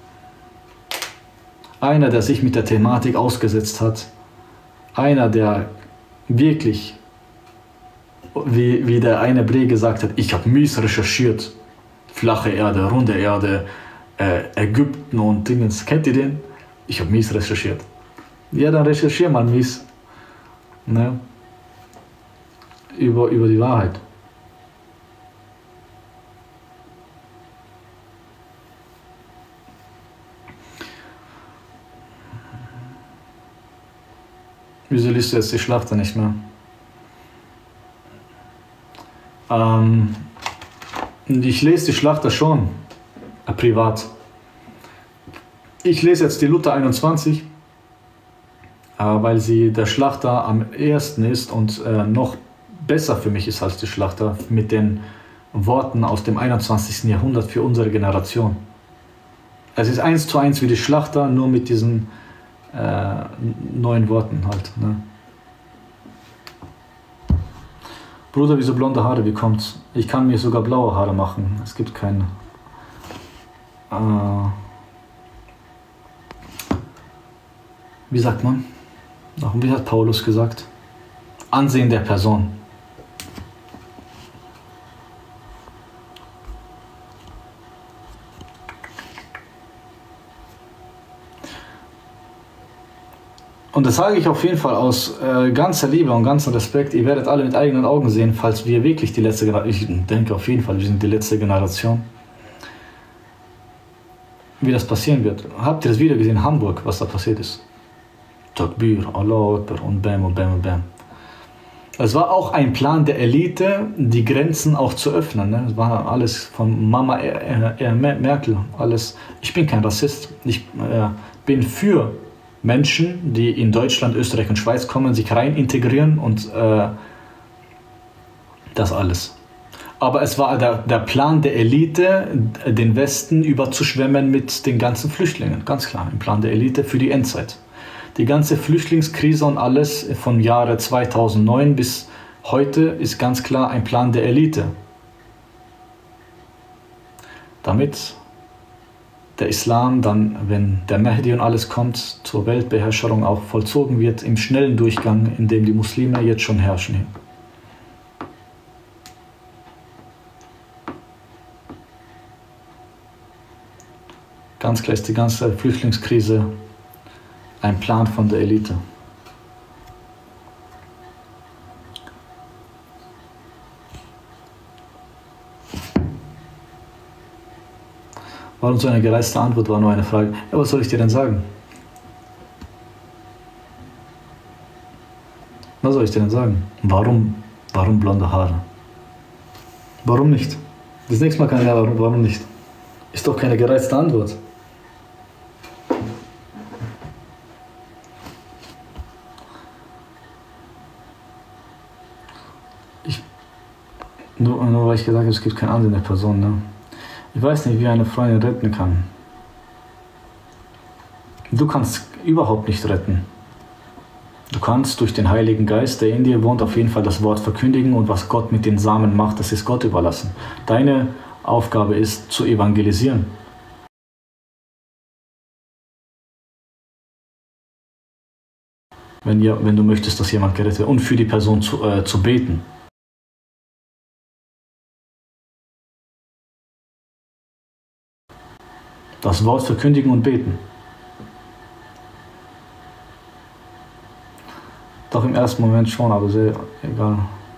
Einer, der sich mit der Thematik ausgesetzt hat. Einer, der wirklich, wie, wie der eine Bre gesagt hat, ich habe mies recherchiert. Flache Erde, runde Erde, äh, Ägypten und Dingens. Kennt ihr den? Ich habe mies recherchiert. Ja, dann recherchier mal mies. Ne? Über, über die Wahrheit. Wieso liest du jetzt die Schlachter nicht mehr? Ähm, ich lese die Schlachter schon, äh, privat. Ich lese jetzt die Luther einundzwanzig, äh, weil sie der Schlachter am ersten ist und äh, noch besser für mich ist als die Schlachter mit den Worten aus dem einundzwanzigsten Jahrhundert für unsere Generation. Es ist eins zu eins wie die Schlachter, nur mit diesen Äh, neuen Worten halt. Ne? Bruder, wieso blonde Haare? Wie kommt's? Ich kann mir sogar blaue Haare machen. Es gibt keine. Äh, wie sagt man? Wie hat Paulus gesagt? Ansehen der Person. Und das sage ich auf jeden Fall aus äh, ganzer Liebe und ganzem Respekt. Ihr werdet alle mit eigenen Augen sehen, falls wir wirklich die letzte Generation, ich denke auf jeden Fall, wir sind die letzte Generation, wie das passieren wird. Habt ihr das Video gesehen in Hamburg, was da passiert ist? Takbir, Allah Akbar und bam und bam und bam. Es war auch ein Plan der Elite, die Grenzen auch zu öffnen. Ne? Es war alles von Mama äh, äh, Merkel, alles. Ich bin kein Rassist, ich äh, bin für Menschen, die in Deutschland, Österreich und Schweiz kommen, sich rein integrieren und äh, das alles. Aber es war der, der Plan der Elite, den Westen überzuschwemmen mit den ganzen Flüchtlingen. Ganz klar, ein Plan der Elite für die Endzeit. Die ganze Flüchtlingskrise und alles vom Jahre zweitausendneun bis heute ist ganz klar ein Plan der Elite. Damit der Islam dann, wenn der Mahdi und alles kommt, zur Weltbeherrschung auch vollzogen wird, im schnellen Durchgang, in dem die Muslime jetzt schon herrschen. Ganz klar ist die ganze Flüchtlingskrise ein Plan von der Elite. Warum so eine gereizte Antwort war nur eine Frage. Ja, was soll ich dir denn sagen? Was soll ich dir denn sagen? Warum, warum blonde Haare? Warum nicht? Das nächste Mal kann ich ja, warum, warum nicht? Ist doch keine gereizte Antwort. Ich, nur, nur weil ich gesagt habe, es gibt keine andere Person, ne? Ich weiß nicht, wie eine Freundin retten kann. Du kannst überhaupt nicht retten. Du kannst durch den Heiligen Geist, der in dir wohnt, auf jeden Fall das Wort verkündigen und was Gott mit den Samen macht, das ist Gott überlassen. Deine Aufgabe ist, zu evangelisieren. Wenn, ihr, wenn du möchtest, dass jemand gerettet wird und für die Person zu, äh, zu beten. Das Wort verkündigen und beten. Doch im ersten Moment schon, aber sehr egal.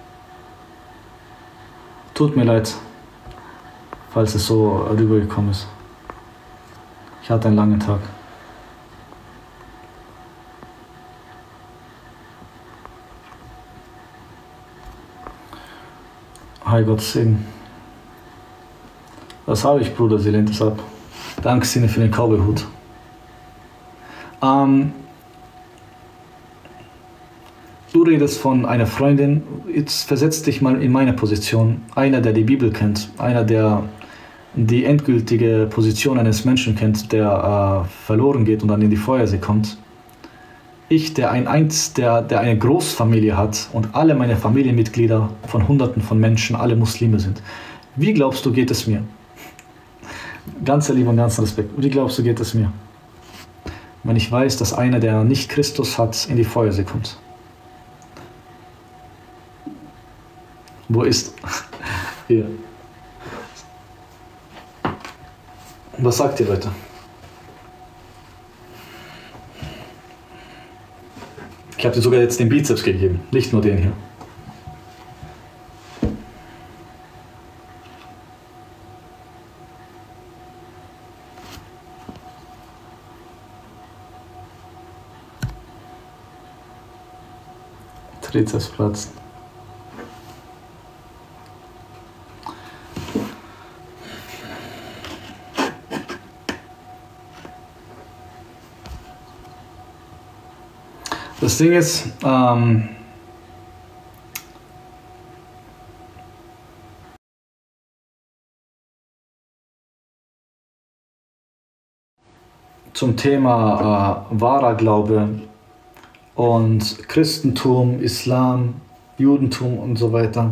Tut mir leid, falls es so rübergekommen ist. Ich hatte einen langen Tag. Hi, Gott Segen. Was habe ich, Bruder? Sie lehnt es ab. Danke, Sine, für den Cowboy-Hut. Ähm, du redest von einer Freundin. Jetzt versetz dich mal in meine Position. Einer, der die Bibel kennt. Einer, der die endgültige Position eines Menschen kennt, der äh, verloren geht und dann in die Feuersee kommt. Ich, der, ein, eins, der, der eine Großfamilie hat und alle meine Familienmitglieder von Hunderten von Menschen, alle Muslime sind. Wie glaubst du, geht es mir? Ganzer Liebe und ganzen Respekt. Wie glaubst du, geht es mir? Wenn ich weiß, dass einer, der nicht Christus hat, in die Feuersee kommt. Wo ist? Hier. Was sagt ihr, Leute? Ich habe dir sogar jetzt den Bizeps gegeben, nicht nur den hier. Trizeps platzen. Das Ding ist, ähm, zum Thema äh, wahrer Glaube und Christentum, Islam, Judentum und so weiter.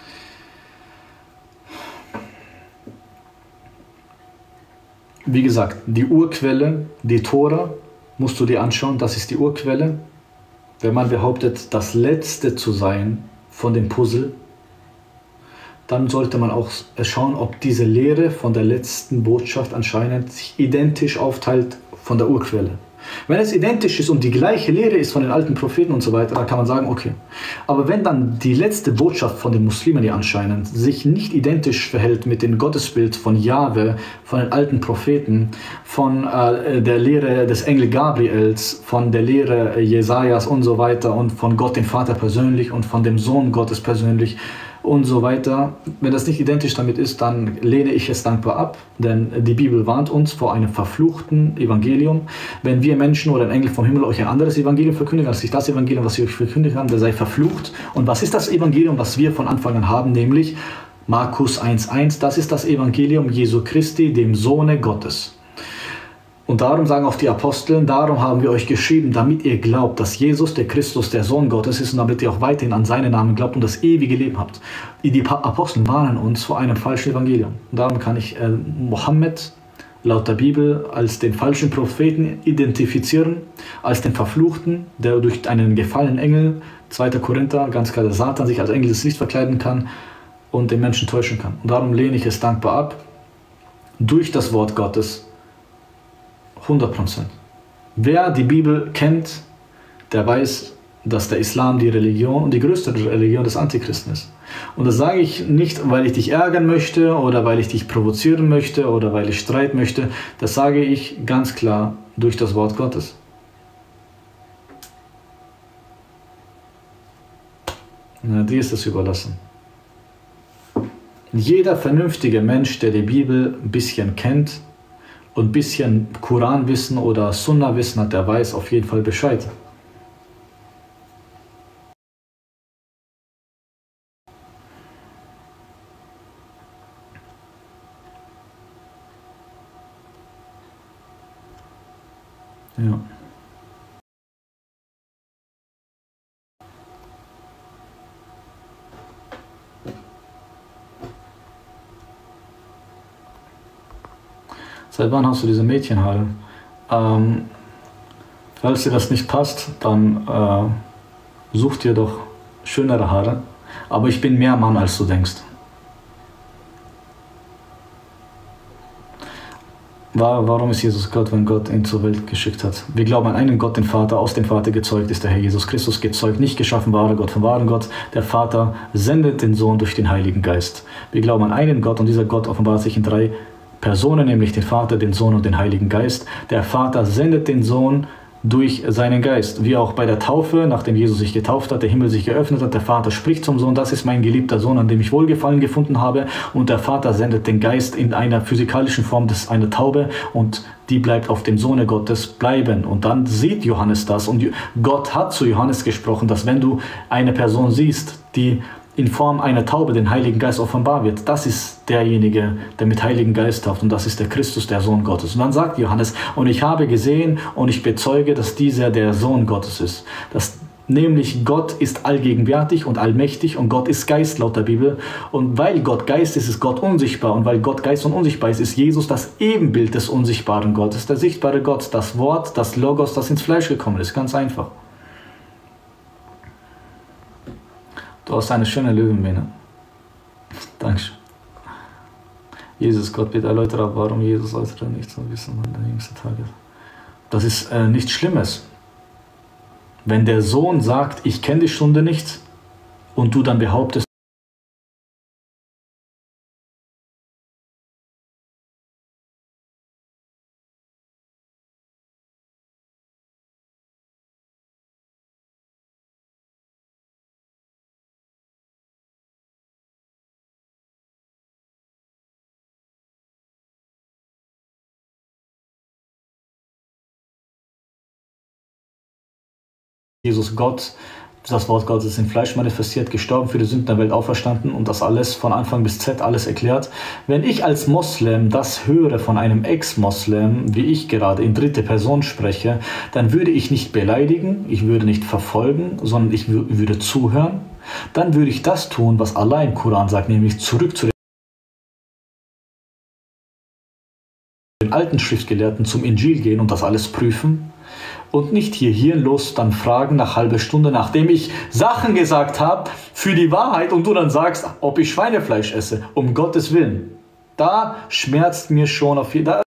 Wie gesagt, die Urquelle, die Tora, musst du dir anschauen, das ist die Urquelle. Wenn man behauptet, das Letzte zu sein von dem Puzzle, dann sollte man auch schauen, ob diese Lehre von der letzten Botschaft anscheinend sich identisch aufteilt von der Urquelle. Wenn es identisch ist und die gleiche Lehre ist von den alten Propheten und so weiter, dann kann man sagen, okay. Aber wenn dann die letzte Botschaft von den Muslimen, die anscheinend sich nicht identisch verhält mit dem Gottesbild von Jahwe, von den alten Propheten, von äh, der Lehre des Engel Gabriels, von der Lehre Jesajas und so weiter und von Gott dem Vater persönlich und von dem Sohn Gottes persönlich und so weiter. Wenn das nicht identisch damit ist, dann lehne ich es dankbar ab, denn die Bibel warnt uns vor einem verfluchten Evangelium. Wenn wir Menschen oder ein Engel vom Himmel euch ein anderes Evangelium verkündigen, als ich das Evangelium, was ich euch verkündigt habe, der sei verflucht. Und was ist das Evangelium, was wir von Anfang an haben, nämlich Markus eins eins, das ist das Evangelium Jesu Christi, dem Sohne Gottes. Und darum sagen auch die Apostel, darum haben wir euch geschrieben, damit ihr glaubt, dass Jesus, der Christus, der Sohn Gottes ist und damit ihr auch weiterhin an seinen Namen glaubt und das ewige Leben habt. Die Apostel warnen uns vor einem falschen Evangelium. Und darum kann ich äh, Mohammed laut der Bibel als den falschen Propheten identifizieren, als den Verfluchten, der durch einen gefallenen Engel, zweiter Korinther, ganz klar der Satan, sich als Engel des Lichts verkleiden kann und den Menschen täuschen kann. Und darum lehne ich es dankbar ab, durch das Wort Gottes, hundert Prozent. Wer die Bibel kennt, der weiß, dass der Islam die Religion und die größte Religion des Antichristen ist. Und das sage ich nicht, weil ich dich ärgern möchte oder weil ich dich provozieren möchte oder weil ich Streit möchte. Das sage ich ganz klar durch das Wort Gottes. Na, dir ist es überlassen. Jeder vernünftige Mensch, der die Bibel ein bisschen kennt, und ein bisschen Koranwissen oder Sunna-Wissen hat, der weiß auf jeden Fall Bescheid. Ja. Seit wann hast du diese Mädchenhaare? Ähm, falls dir das nicht passt, dann äh, such dir doch schönere Haare. Aber ich bin mehr Mann, als du denkst. Warum ist Jesus Gott, wenn Gott ihn zur Welt geschickt hat? Wir glauben an einen Gott, den Vater, aus dem Vater gezeugt ist der Herr Jesus Christus, gezeugt, nicht geschaffen, wahrer Gott vom wahren Gott. Der Vater sendet den Sohn durch den Heiligen Geist. Wir glauben an einen Gott und dieser Gott offenbart sich in drei Personen, nämlich den Vater, den Sohn und den Heiligen Geist. Der Vater sendet den Sohn durch seinen Geist. Wie auch bei der Taufe, nachdem Jesus sich getauft hat, der Himmel sich geöffnet hat, der Vater spricht zum Sohn, das ist mein geliebter Sohn, an dem ich Wohlgefallen gefunden habe. Und der Vater sendet den Geist in einer physikalischen Form, das ist eine Taube, und die bleibt auf dem Sohne Gottes bleiben. Und dann sieht Johannes das. Und Gott hat zu Johannes gesprochen, dass wenn du eine Person siehst, die in Form einer Taube den Heiligen Geist offenbar wird. Das ist derjenige, der mit Heiligen Geist tauft, und das ist der Christus, der Sohn Gottes. Und dann sagt Johannes, und ich habe gesehen und ich bezeuge, dass dieser der Sohn Gottes ist. Dass nämlich Gott ist allgegenwärtig und allmächtig und Gott ist Geist laut der Bibel. Und weil Gott Geist ist, ist Gott unsichtbar. Und weil Gott Geist und unsichtbar ist, ist Jesus das Ebenbild des unsichtbaren Gottes, der sichtbare Gott, das Wort, das Logos, das ins Fleisch gekommen ist. Ganz einfach. Du hast eine schöne Löwenmähne. Dankeschön. Jesus, Gott, bitte erläutere, warum Jesus äußere nicht so wissen, wann der jüngste Tag ist. Das ist äh, nichts Schlimmes. Wenn der Sohn sagt, ich kenne die Stunde nicht, und du dann behauptest, Jesus Gott, das Wort Gottes ist in Fleisch manifestiert, gestorben für die Sünden der Welt, auferstanden und das alles von Anfang bis Z alles erklärt. Wenn ich als Moslem das höre von einem Ex-Moslem, wie ich gerade in dritte Person spreche, dann würde ich nicht beleidigen, ich würde nicht verfolgen, sondern ich würde zuhören. Dann würde ich das tun, was Allah im Koran sagt, nämlich zurück zu den alten Schriftgelehrten, zum Injil gehen und das alles prüfen. Und nicht hier hirnlos dann fragen nach halbe Stunde, nachdem ich Sachen gesagt habe für die Wahrheit und du dann sagst, ob ich Schweinefleisch esse, um Gottes Willen. Da schmerzt mir schon auf jeden Fall.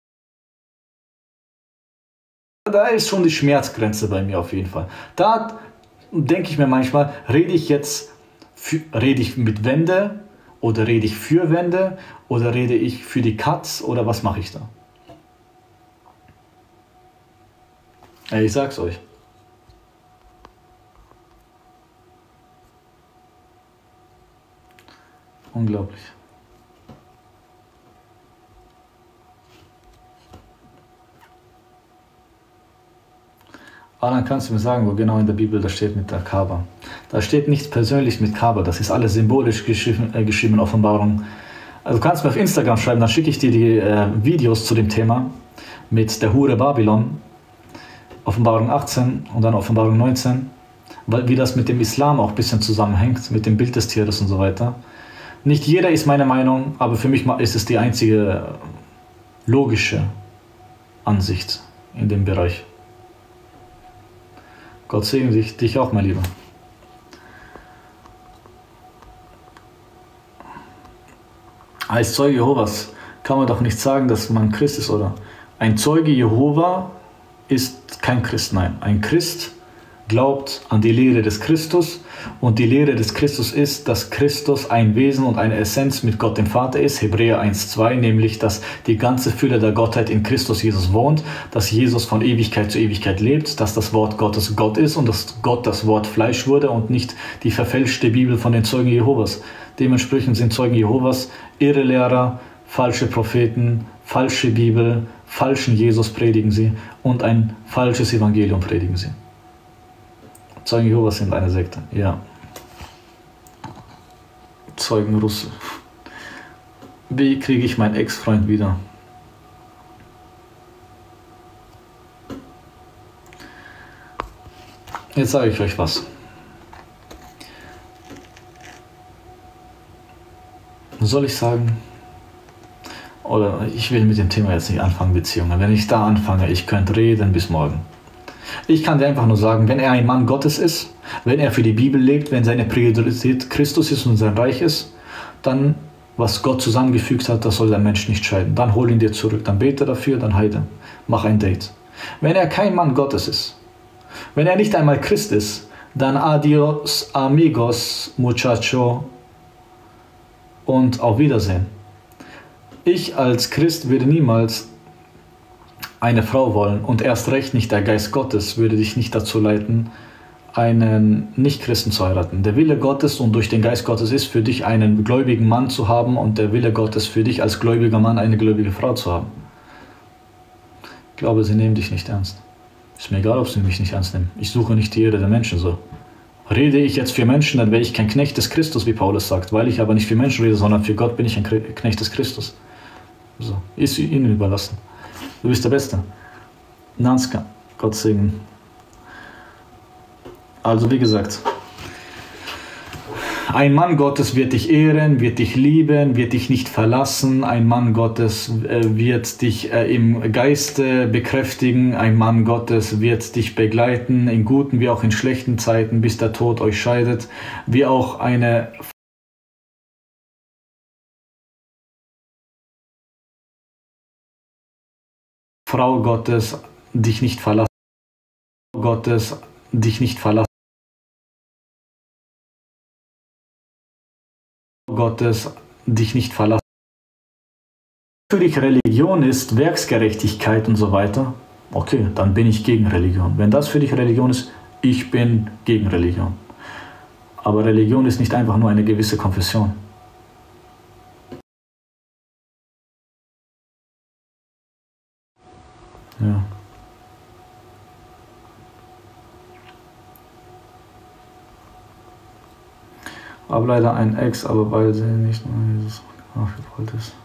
Da, da ist schon die Schmerzgrenze bei mir auf jeden Fall. Da denke ich mir manchmal, rede ich jetzt, für, rede ich mit Wände oder rede ich für Wände oder rede ich für die Katz oder was mache ich da? Ja, ich sag's euch. Unglaublich. Aber dann kannst du mir sagen, wo genau in der Bibel das steht mit der Kaaba. Da steht nichts persönlich mit Kaaba, das ist alles symbolisch geschrieben, äh, geschrieben in Offenbarung. Also du kannst mir auf Instagram schreiben, dann schicke ich dir die äh, Videos zu dem Thema mit der Hure Babylon. Offenbarung achtzehn und dann Offenbarung neunzehn, weil wie das mit dem Islam auch ein bisschen zusammenhängt, mit dem Bild des Tieres und so weiter. Nicht jeder ist meine Meinung, aber für mich ist es die einzige logische Ansicht in dem Bereich. Gott segne dich, dich auch, mein Lieber. Als Zeuge Jehovas kann man doch nicht sagen, dass man Christ ist, oder? Ein Zeuge Jehova ist kein Christ, nein. Ein Christ glaubt an die Lehre des Christus und die Lehre des Christus ist, dass Christus ein Wesen und eine Essenz mit Gott dem Vater ist, Hebräer eins zwei, nämlich, dass die ganze Fülle der Gottheit in Christus Jesus wohnt, dass Jesus von Ewigkeit zu Ewigkeit lebt, dass das Wort Gottes Gott ist und dass Gott das Wort Fleisch wurde und nicht die verfälschte Bibel von den Zeugen Jehovas. Dementsprechend sind Zeugen Jehovas irre Lehrer, falsche Propheten, falsche Bibel, falschen Jesus predigen sie und ein falsches Evangelium predigen sie. Zeugen Jehovas sind eine Sekte, ja. Zeugen Russe. Wie kriege ich meinen Ex-Freund wieder? Jetzt sage ich euch was. Soll ich sagen? Oder ich will mit dem Thema jetzt nicht anfangen, Beziehungen. Wenn ich da anfange, ich könnte reden bis morgen. Ich kann dir einfach nur sagen, wenn er ein Mann Gottes ist, wenn er für die Bibel lebt, wenn seine Priorität Christus ist und sein Reich ist, dann, was Gott zusammengefügt hat, das soll der Mensch nicht scheiden. Dann hol ihn dir zurück, dann bete dafür, dann heide, mach ein Date. Wenn er kein Mann Gottes ist, wenn er nicht einmal Christ ist, dann adios, amigos, muchacho und auf Wiedersehen. Ich als Christ würde niemals eine Frau wollen und erst recht nicht der Geist Gottes würde dich nicht dazu leiten, einen Nicht-Christen zu heiraten. Der Wille Gottes und durch den Geist Gottes ist für dich einen gläubigen Mann zu haben und der Wille Gottes für dich als gläubiger Mann eine gläubige Frau zu haben. Ich glaube, sie nehmen dich nicht ernst. Ist mir egal, ob sie mich nicht ernst nehmen. Ich suche nicht die Ehre der Menschen so. Rede ich jetzt für Menschen, dann wäre ich kein Knecht des Christus, wie Paulus sagt. Weil ich aber nicht für Menschen rede, sondern für Gott bin ich ein Knecht des Christus. So, ist ihnen überlassen. Du bist der Beste. Nanska, Gott segnen. Also wie gesagt, ein Mann Gottes wird dich ehren, wird dich lieben, wird dich nicht verlassen. Ein Mann Gottes äh, wird dich äh, im Geiste bekräftigen. Ein Mann Gottes wird dich begleiten, in guten wie auch in schlechten Zeiten, bis der Tod euch scheidet. Wie auch eine Frau Gottes dich nicht verlassen. Gottes dich nicht verlassen. Gottes dich nicht verlassen. Für dich Religion ist Werksgerechtigkeit und so weiter, okay, dann bin ich gegen Religion. Wenn das für dich Religion ist, ich bin gegen Religion. Aber Religion ist nicht einfach nur eine gewisse Konfession. Ja. Aber leider ein Ex, aber beide sehen nicht nur Jesus aufgewollt ist.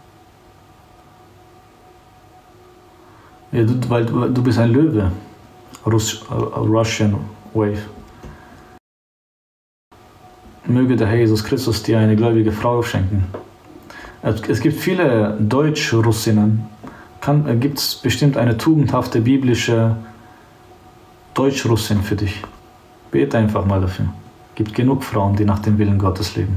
Ja, du, weil du, du bist ein Löwe. Russ, uh, Russian Wave. Möge der Herr Jesus Christus dir eine gläubige Frau schenken. Es gibt viele Deutsch-Russinnen. Gibt es bestimmt eine tugendhafte biblische Deutsch-Russin für dich? Bete einfach mal dafür. Es gibt genug Frauen, die nach dem Willen Gottes leben.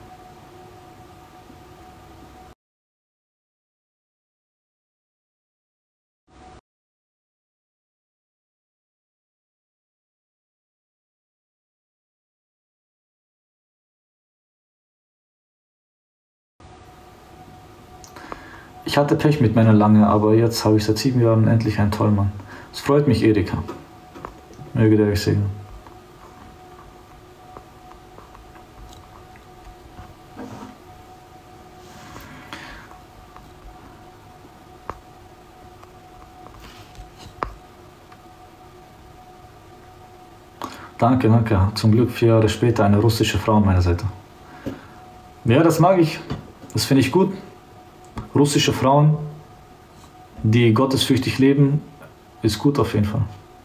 Ich hatte Pech mit Männern lange, aber jetzt habe ich seit sieben Jahren endlich einen tollen Mann. Es freut mich, Erika. Möge der euch segnen. Danke, danke. Zum Glück vier Jahre später eine russische Frau an meiner Seite. Ja, das mag ich. Das finde ich gut. Russische Frauen, die gottesfürchtig leben, ist gut auf jeden Fall.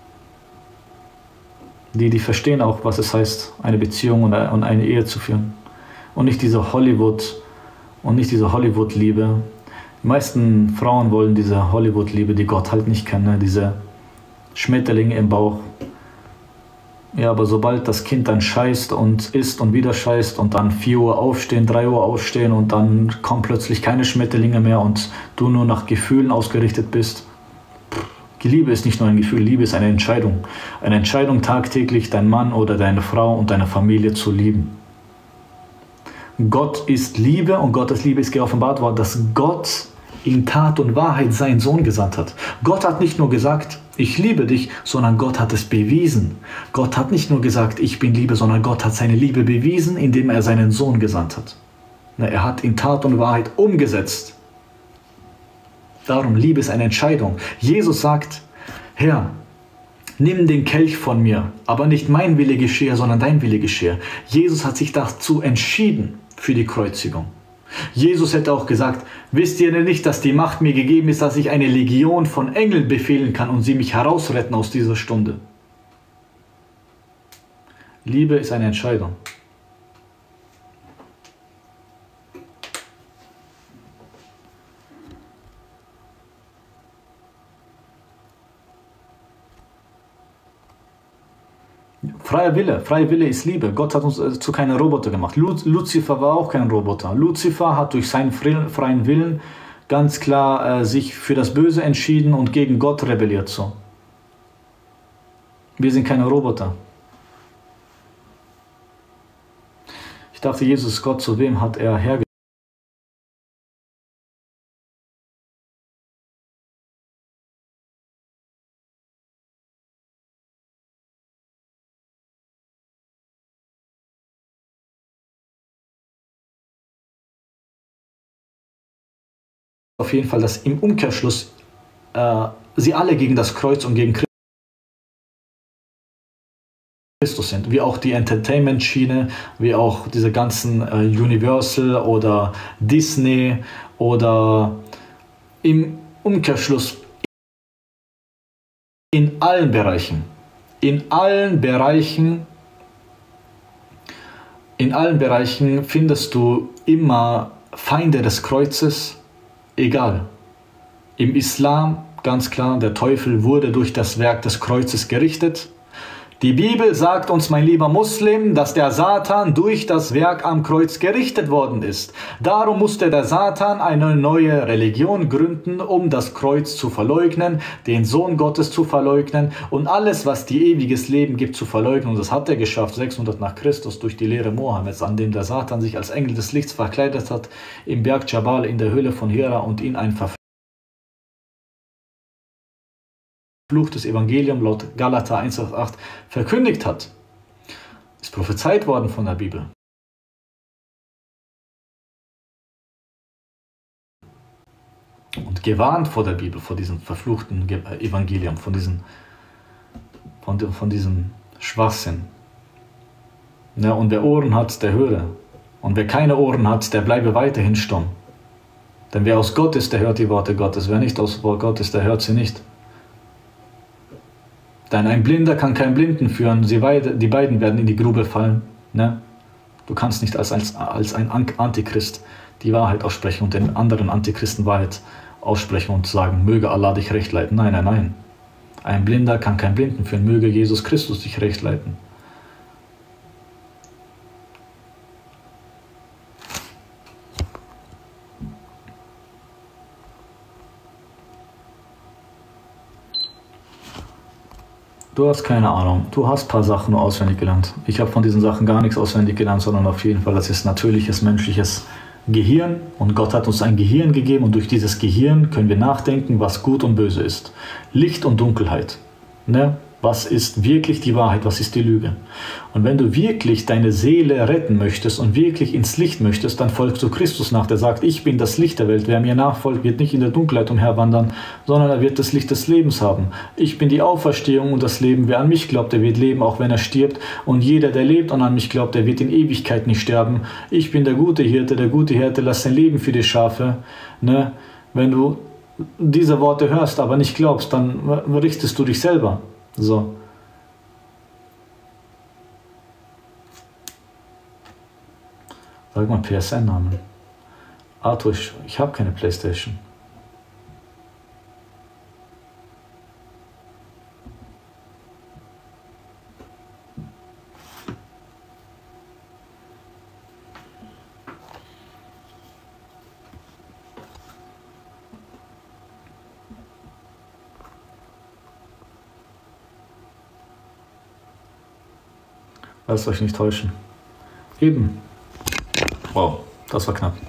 Die, die verstehen auch, was es heißt, eine Beziehung und eine Ehe zu führen. Und nicht diese Hollywood und nicht diese Hollywood-Liebe. Die meisten Frauen wollen diese Hollywood-Liebe, die Gott halt nicht kennt, ne? Diese Schmetterlinge im Bauch. Ja, aber sobald das Kind dann scheißt und isst und wieder scheißt und dann vier Uhr aufstehen, drei Uhr aufstehen und dann kommen plötzlich keine Schmetterlinge mehr und du nur nach Gefühlen ausgerichtet bist. Die Liebe ist nicht nur ein Gefühl, Liebe ist eine Entscheidung. Eine Entscheidung tagtäglich, deinen Mann oder deine Frau und deine Familie zu lieben. Gott ist Liebe und Gottes Liebe ist geoffenbart worden, dass Gott in Tat und Wahrheit seinen Sohn gesandt hat. Gott hat nicht nur gesagt, ich liebe dich, sondern Gott hat es bewiesen. Gott hat nicht nur gesagt, ich bin Liebe, sondern Gott hat seine Liebe bewiesen, indem er seinen Sohn gesandt hat. Er hat in Tat und Wahrheit umgesetzt. Darum, Liebe ist eine Entscheidung. Jesus sagt, Herr, nimm den Kelch von mir, aber nicht mein Wille geschehe, sondern dein Wille geschehe. Jesus hat sich dazu entschieden für die Kreuzigung. Jesus hätte auch gesagt, wisst ihr denn nicht, dass die Macht mir gegeben ist, dass ich eine Legion von Engeln befehlen kann und sie mich herausretten aus dieser Stunde? Liebe ist eine Entscheidung. Freier Wille, freier Wille ist Liebe. Gott hat uns zu keinen Roboter gemacht. Luzifer war auch kein Roboter. Luzifer hat durch seinen freien Willen ganz klar äh, sich für das Böse entschieden und gegen Gott rebelliert. So. Wir sind keine Roboter. Ich dachte, Jesus ist Gott, zu wem hat er hergestellt? Auf jeden Fall, dass im Umkehrschluss äh, sie alle gegen das Kreuz und gegen Christus Christus sind, wie auch die Entertainment-Schiene, wie auch diese ganzen äh, Universal oder Disney oder im Umkehrschluss in allen Bereichen, in allen Bereichen, in allen Bereichen findest du immer Feinde des Kreuzes, egal. Im Islam, ganz klar, der Teufel wurde durch das Werk des Kreuzes gerichtet. Die Bibel sagt uns, mein lieber Muslim, dass der Satan durch das Werk am Kreuz gerichtet worden ist. Darum musste der Satan eine neue Religion gründen, um das Kreuz zu verleugnen, den Sohn Gottes zu verleugnen und alles, was dir ewiges Leben gibt, zu verleugnen. Und das hat er geschafft, sechshundert nach Christus, durch die Lehre Mohammeds, an dem der Satan sich als Engel des Lichts verkleidet hat, im Berg Jabal in der Höhle von Hira und ihn ein verfluchtes Evangelium laut Galater eins Vers acht verkündigt hat. Ist prophezeit worden von der Bibel. Und gewarnt vor der Bibel, vor diesem verfluchten Evangelium, von, diesen, von, von diesem Schwachsinn. Ja, und wer Ohren hat, der höre. Und wer keine Ohren hat, der bleibe weiterhin stumm. Denn wer aus Gott ist, der hört die Worte Gottes. Wer nicht aus Gott ist, der hört sie nicht. Denn ein Blinder kann keinen Blinden führen. Sie beide, die beiden werden in die Grube fallen. Ne? Du kannst nicht als, als, als ein Antichrist die Wahrheit aussprechen und den anderen Antichristen Wahrheit aussprechen und sagen, möge Allah dich recht leiten. Nein, nein, nein. Ein Blinder kann keinen Blinden führen. Möge Jesus Christus dich recht leiten. Du hast keine Ahnung. Du hast ein paar Sachen nur auswendig gelernt. Ich habe von diesen Sachen gar nichts auswendig gelernt, sondern auf jeden Fall, das ist natürliches menschliches Gehirn. Und Gott hat uns ein Gehirn gegeben und durch dieses Gehirn können wir nachdenken, was gut und böse ist. Licht und Dunkelheit. Ne? Was ist wirklich die Wahrheit? Was ist die Lüge? Und wenn du wirklich deine Seele retten möchtest und wirklich ins Licht möchtest, dann folgst du Christus nach, der sagt, ich bin das Licht der Welt. Wer mir nachfolgt, wird nicht in der Dunkelheit umherwandern, sondern er wird das Licht des Lebens haben. Ich bin die Auferstehung und das Leben. Wer an mich glaubt, der wird leben, auch wenn er stirbt. Und jeder, der lebt und an mich glaubt, der wird in Ewigkeit nicht sterben. Ich bin der gute Hirte, der gute Hirte, lass sein Leben für die Schafe. Ne? Wenn du diese Worte hörst, aber nicht glaubst, dann richtest du dich selber. So. Sag mal P S N-Namen. Arthur, ich, ich habe keine Playstation. Lasst euch nicht täuschen. Eben. Wow, das war knapp.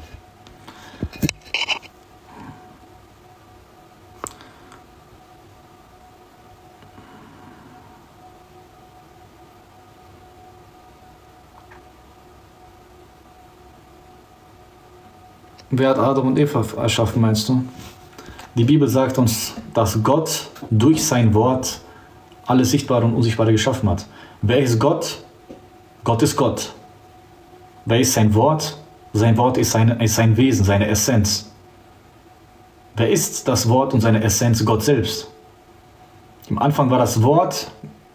Wer hat Adam und Eva erschaffen, meinst du? Die Bibel sagt uns, dass Gott durch sein Wort alles Sichtbare und Unsichtbare geschaffen hat. Wer ist Gott? Gott ist Gott. Wer ist sein Wort? Sein Wort ist, seine, ist sein Wesen, seine Essenz. Wer ist das Wort und seine Essenz? Gott selbst. Im Anfang war das Wort,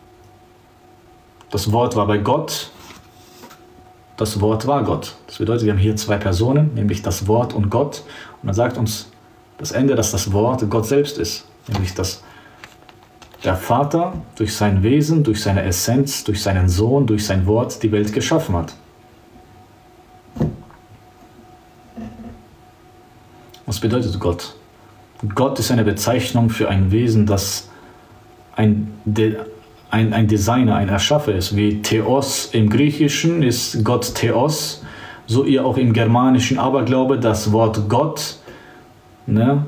das Wort war bei Gott, das Wort war Gott. Das bedeutet, wir haben hier zwei Personen, nämlich das Wort und Gott. Und dann sagt uns das Ende, dass das Wort Gott selbst ist. Nämlich, dass der Vater durch sein Wesen, durch seine Essenz, durch seinen Sohn, durch sein Wort die Welt geschaffen hat. Was bedeutet Gott? Gott ist eine Bezeichnung für ein Wesen, das ein, De, ein, ein Designer, ein Erschaffer ist. Wie Theos im Griechischen ist Gott Theos, so ihr auch im Germanischen Aberglaube das Wort Gott, ne?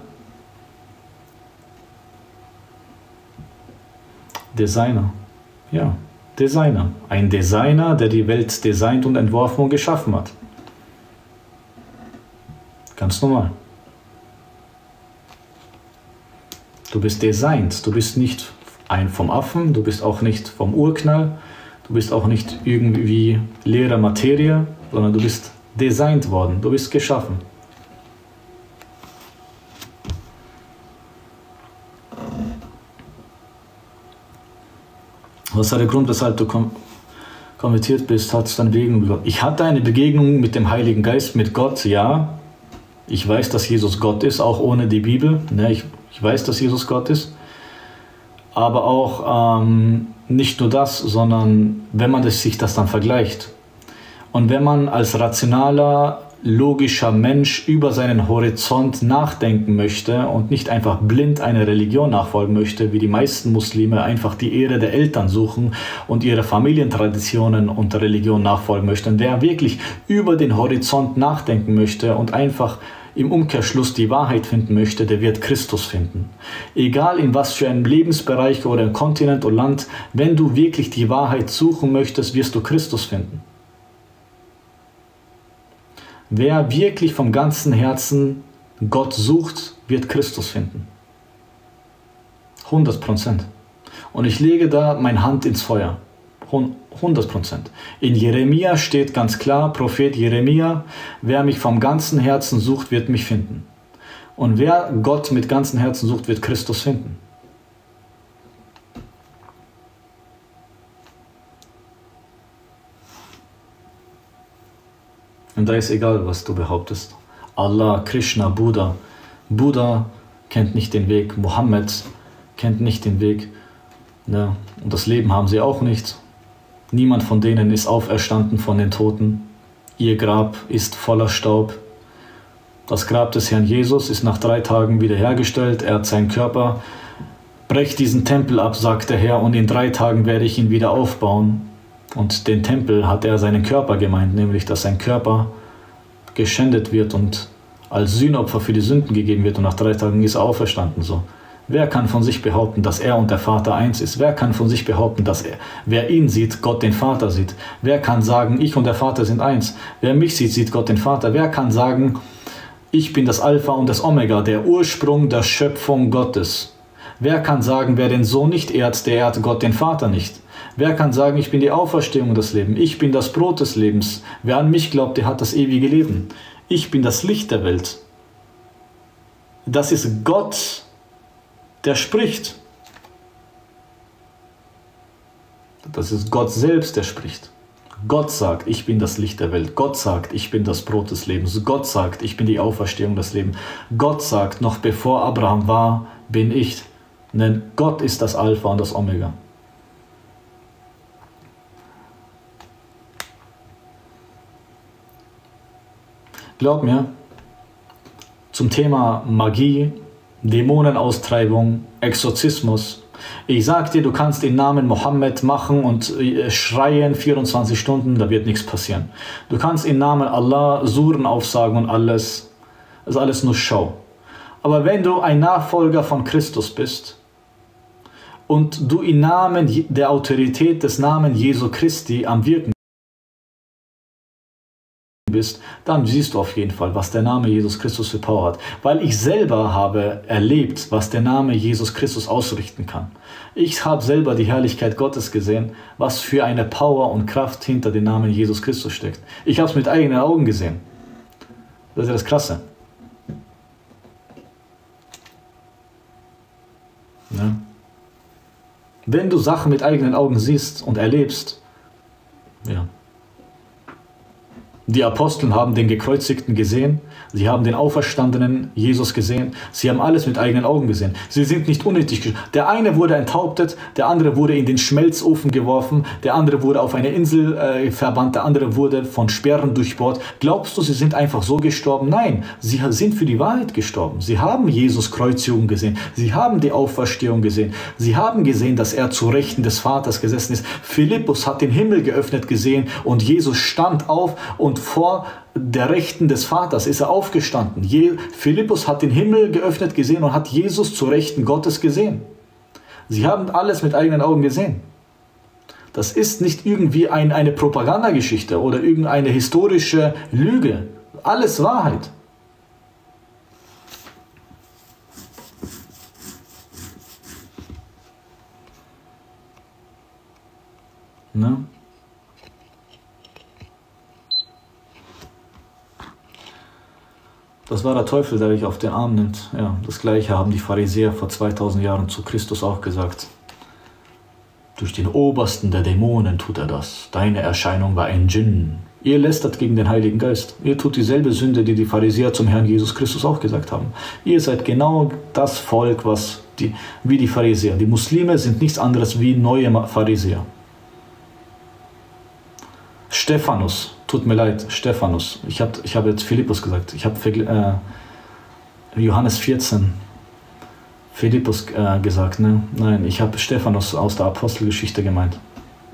Designer. Ja, Designer. Ein Designer, der die Welt designt und entworfen und geschaffen hat. Ganz normal. Du bist designt. Du bist nicht ein vom Affen, du bist auch nicht vom Urknall. Du bist auch nicht irgendwie leere Materie, sondern du bist designt worden, du bist geschaffen. Was war der Grund, weshalb du konvertiert bist? Hattest du eine Begegnung mit Gott? Ich hatte eine Begegnung mit dem Heiligen Geist, mit Gott, ja. Ich weiß, dass Jesus Gott ist, auch ohne die Bibel. Ne? Ich, ich weiß, dass Jesus Gott ist. Aber auch ähm, nicht nur das, sondern wenn man das, sich das dann vergleicht. Und wenn man als rationaler, logischer Mensch über seinen Horizont nachdenken möchte und nicht einfach blind einer Religion nachfolgen möchte, wie die meisten Muslime einfach die Ehre der Eltern suchen und ihre Familientraditionen und Religion nachfolgen möchten, wer wirklich über den Horizont nachdenken möchte und einfach im Umkehrschluss die Wahrheit finden möchte, der wird Christus finden. Egal in was für einem Lebensbereich oder einem Kontinent oder Land, wenn du wirklich die Wahrheit suchen möchtest, wirst du Christus finden. Wer wirklich vom ganzen Herzen Gott sucht, wird Christus finden. hundert Prozent. Und ich lege da meine Hand ins Feuer. hundert Prozent. In Jeremia steht ganz klar, Prophet Jeremia, wer mich vom ganzen Herzen sucht, wird mich finden. Und wer Gott mit ganzem Herzen sucht, wird Christus finden. Und da ist egal, was du behauptest. Allah, Krishna, Buddha. Buddha kennt nicht den Weg. Mohammed kennt nicht den Weg. Ja, und das Leben haben sie auch nicht. Niemand von denen ist auferstanden von den Toten. Ihr Grab ist voller Staub. Das Grab des Herrn Jesus ist nach drei Tagen wiederhergestellt. Er hat seinen Körper. Brecht diesen Tempel ab, sagt der Herr, und in drei Tagen werde ich ihn wieder aufbauen. Und den Tempel hat er seinen Körper gemeint, nämlich dass sein Körper geschändet wird und als Sühnopfer für die Sünden gegeben wird und nach drei Tagen ist er auferstanden. So. Wer kann von sich behaupten, dass er und der Vater eins ist? Wer kann von sich behaupten, dass er, wer ihn sieht, Gott den Vater sieht? Wer kann sagen, ich und der Vater sind eins? Wer mich sieht, sieht Gott den Vater. Wer kann sagen, ich bin das Alpha und das Omega, der Ursprung der Schöpfung Gottes? Wer kann sagen, wer den Sohn nicht ehrt, der ehrt Gott den Vater nicht? Wer kann sagen, ich bin die Auferstehung und das Leben, ich bin das Brot des Lebens. Wer an mich glaubt, der hat das ewige Leben. Ich bin das Licht der Welt. Das ist Gott, der spricht. Das ist Gott selbst, der spricht. Gott sagt, ich bin das Licht der Welt. Gott sagt, ich bin das Brot des Lebens. Gott sagt, ich bin die Auferstehung des Lebens. Gott sagt, noch bevor Abraham war, bin ich. Denn Gott ist das Alpha und das Omega. Glaub mir, zum Thema Magie, Dämonenaustreibung, Exorzismus, ich sag dir, du kannst den Namen Mohammed machen und schreien vierundzwanzig Stunden, da wird nichts passieren. Du kannst im Namen Allah Suren aufsagen und alles, das ist alles nur Show. Aber wenn du ein Nachfolger von Christus bist und du im Namen der Autorität des Namens Jesu Christi am Wirken bist, dann siehst du auf jeden Fall, was der Name Jesus Christus für Power hat. Weil ich selber habe erlebt, was der Name Jesus Christus ausrichten kann. Ich habe selber die Herrlichkeit Gottes gesehen, was für eine Power und Kraft hinter dem Namen Jesus Christus steckt. Ich habe es mit eigenen Augen gesehen. Das ist ja das Krasse. Ja. Wenn du Sachen mit eigenen Augen siehst und erlebst, ja. Die Apostel haben den Gekreuzigten gesehen, sie haben den auferstandenen Jesus gesehen, sie haben alles mit eigenen Augen gesehen. Sie sind nicht unnötig. Der eine wurde enthauptet, der andere wurde in den Schmelzofen geworfen, der andere wurde auf eine Insel äh, verbannt, der andere wurde von Speeren durchbohrt. Glaubst du, sie sind einfach so gestorben? Nein, sie sind für die Wahrheit gestorben. Sie haben Jesus Kreuzigung gesehen, sie haben die Auferstehung gesehen, sie haben gesehen, dass er zu Rechten des Vaters gesessen ist. Philippus hat den Himmel geöffnet gesehen und Jesus stand auf und vor der Rechten des Vaters ist er aufgestanden. Je, Philippus hat den Himmel geöffnet gesehen und hat Jesus zu Rechten Gottes gesehen. Sie haben alles mit eigenen Augen gesehen. Das ist nicht irgendwie ein, eine Propagandageschichte oder irgendeine historische Lüge. Alles Wahrheit. Ne? Das war der Teufel, der dich auf den Arm nimmt. Ja, das Gleiche haben die Pharisäer vor zweitausend Jahren zu Christus auch gesagt. Durch den Obersten der Dämonen tut er das. Deine Erscheinung war ein Djinn. Ihr lästert gegen den Heiligen Geist. Ihr tut dieselbe Sünde, die die Pharisäer zum Herrn Jesus Christus auch gesagt haben. Ihr seid genau das Volk, was die, wie die Pharisäer. Die Muslime sind nichts anderes wie neue Pharisäer. Stephanus, tut mir leid, Stephanus. Ich habe ich hab jetzt Philippus gesagt. Ich habe äh, Johannes vierzehn, Philippus äh, gesagt. Ne? Nein, ich habe Stephanus aus der Apostelgeschichte gemeint.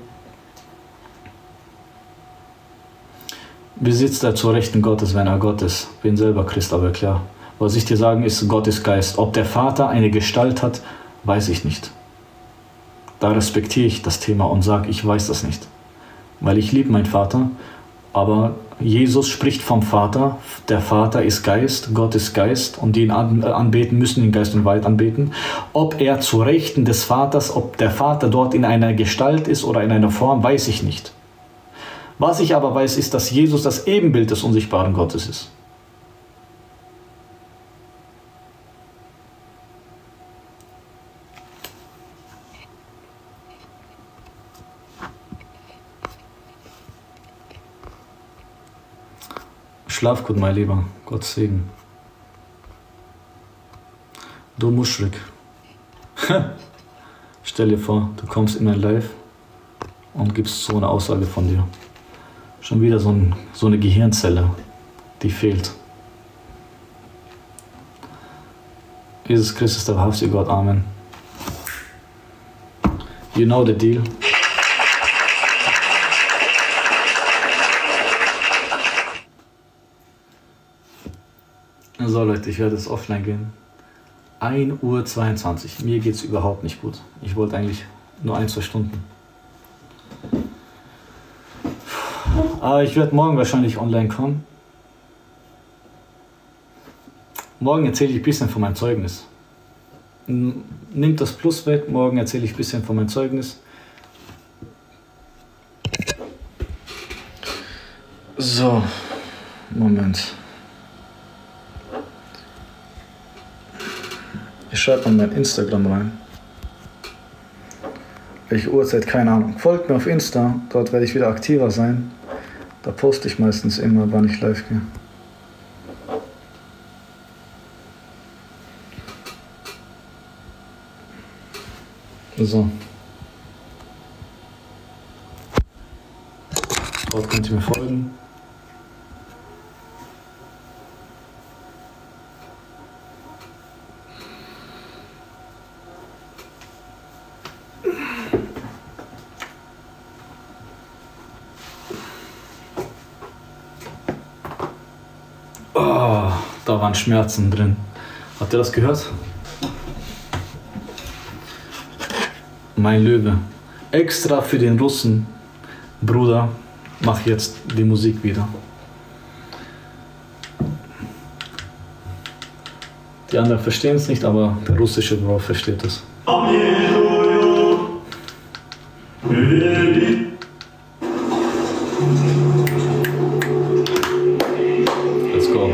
Wie sitzt er zur Rechten Gottes, wenn er Gott ist? Bin selber Christ, aber klar. Was ich dir sagen ist, Gott ist Geist. Ob der Vater eine Gestalt hat, weiß ich nicht. Da respektiere ich das Thema und sage, ich weiß das nicht. Weil ich liebe meinen Vater, aber Jesus spricht vom Vater. Der Vater ist Geist, Gott ist Geist und die ihn anbeten, müssen ihn Geist und Wahrheit anbeten. Ob er zur Rechten des Vaters, ob der Vater dort in einer Gestalt ist oder in einer Form, weiß ich nicht. Was ich aber weiß, ist, dass Jesus das Ebenbild des unsichtbaren Gottes ist. Schlaf gut, mein Lieber. Gott Segen. Du Muschrik. Stell dir vor, du kommst in ein Live und gibst so eine Aussage von dir. Schon wieder so, ein, so eine Gehirnzelle, die fehlt. Jesus Christus, der wahrhaftige Gott. Amen. You know the deal. So Leute, ich werde jetzt offline gehen. ein Uhr zweiundzwanzig. Mir geht es überhaupt nicht gut. Ich wollte eigentlich nur ein, zwei Stunden. Aber ich werde morgen wahrscheinlich online kommen. Morgen erzähle ich ein bisschen von meinem Zeugnis. Nimmt das Plus weg, morgen erzähle ich ein bisschen von meinem Zeugnis. So, Moment. Ich schreibe mal mein Instagram rein. Welche Uhrzeit, keine Ahnung. Folgt mir auf Insta, dort werde ich wieder aktiver sein. Da poste ich meistens immer, wann ich live gehe. So. Dort könnt ihr mir folgen. Oh, da waren Schmerzen drin. Habt ihr das gehört? Mein Löwe. Extra für den Russen, Bruder, mach jetzt die Musik wieder. Die anderen verstehen es nicht, aber der russische Bro versteht es. Let's go.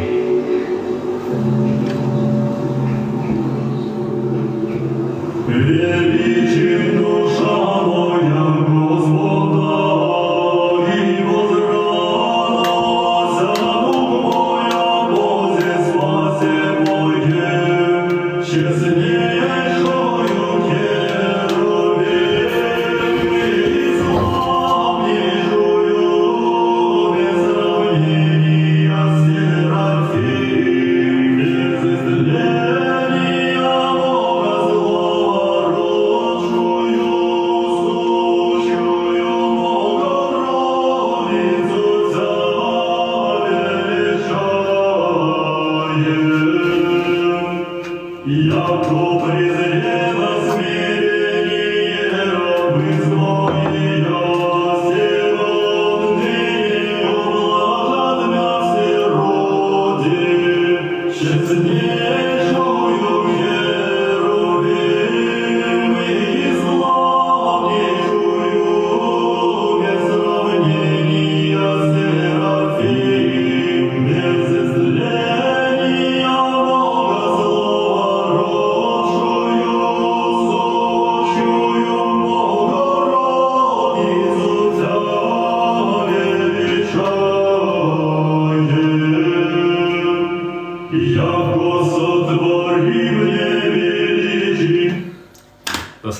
Честнее, что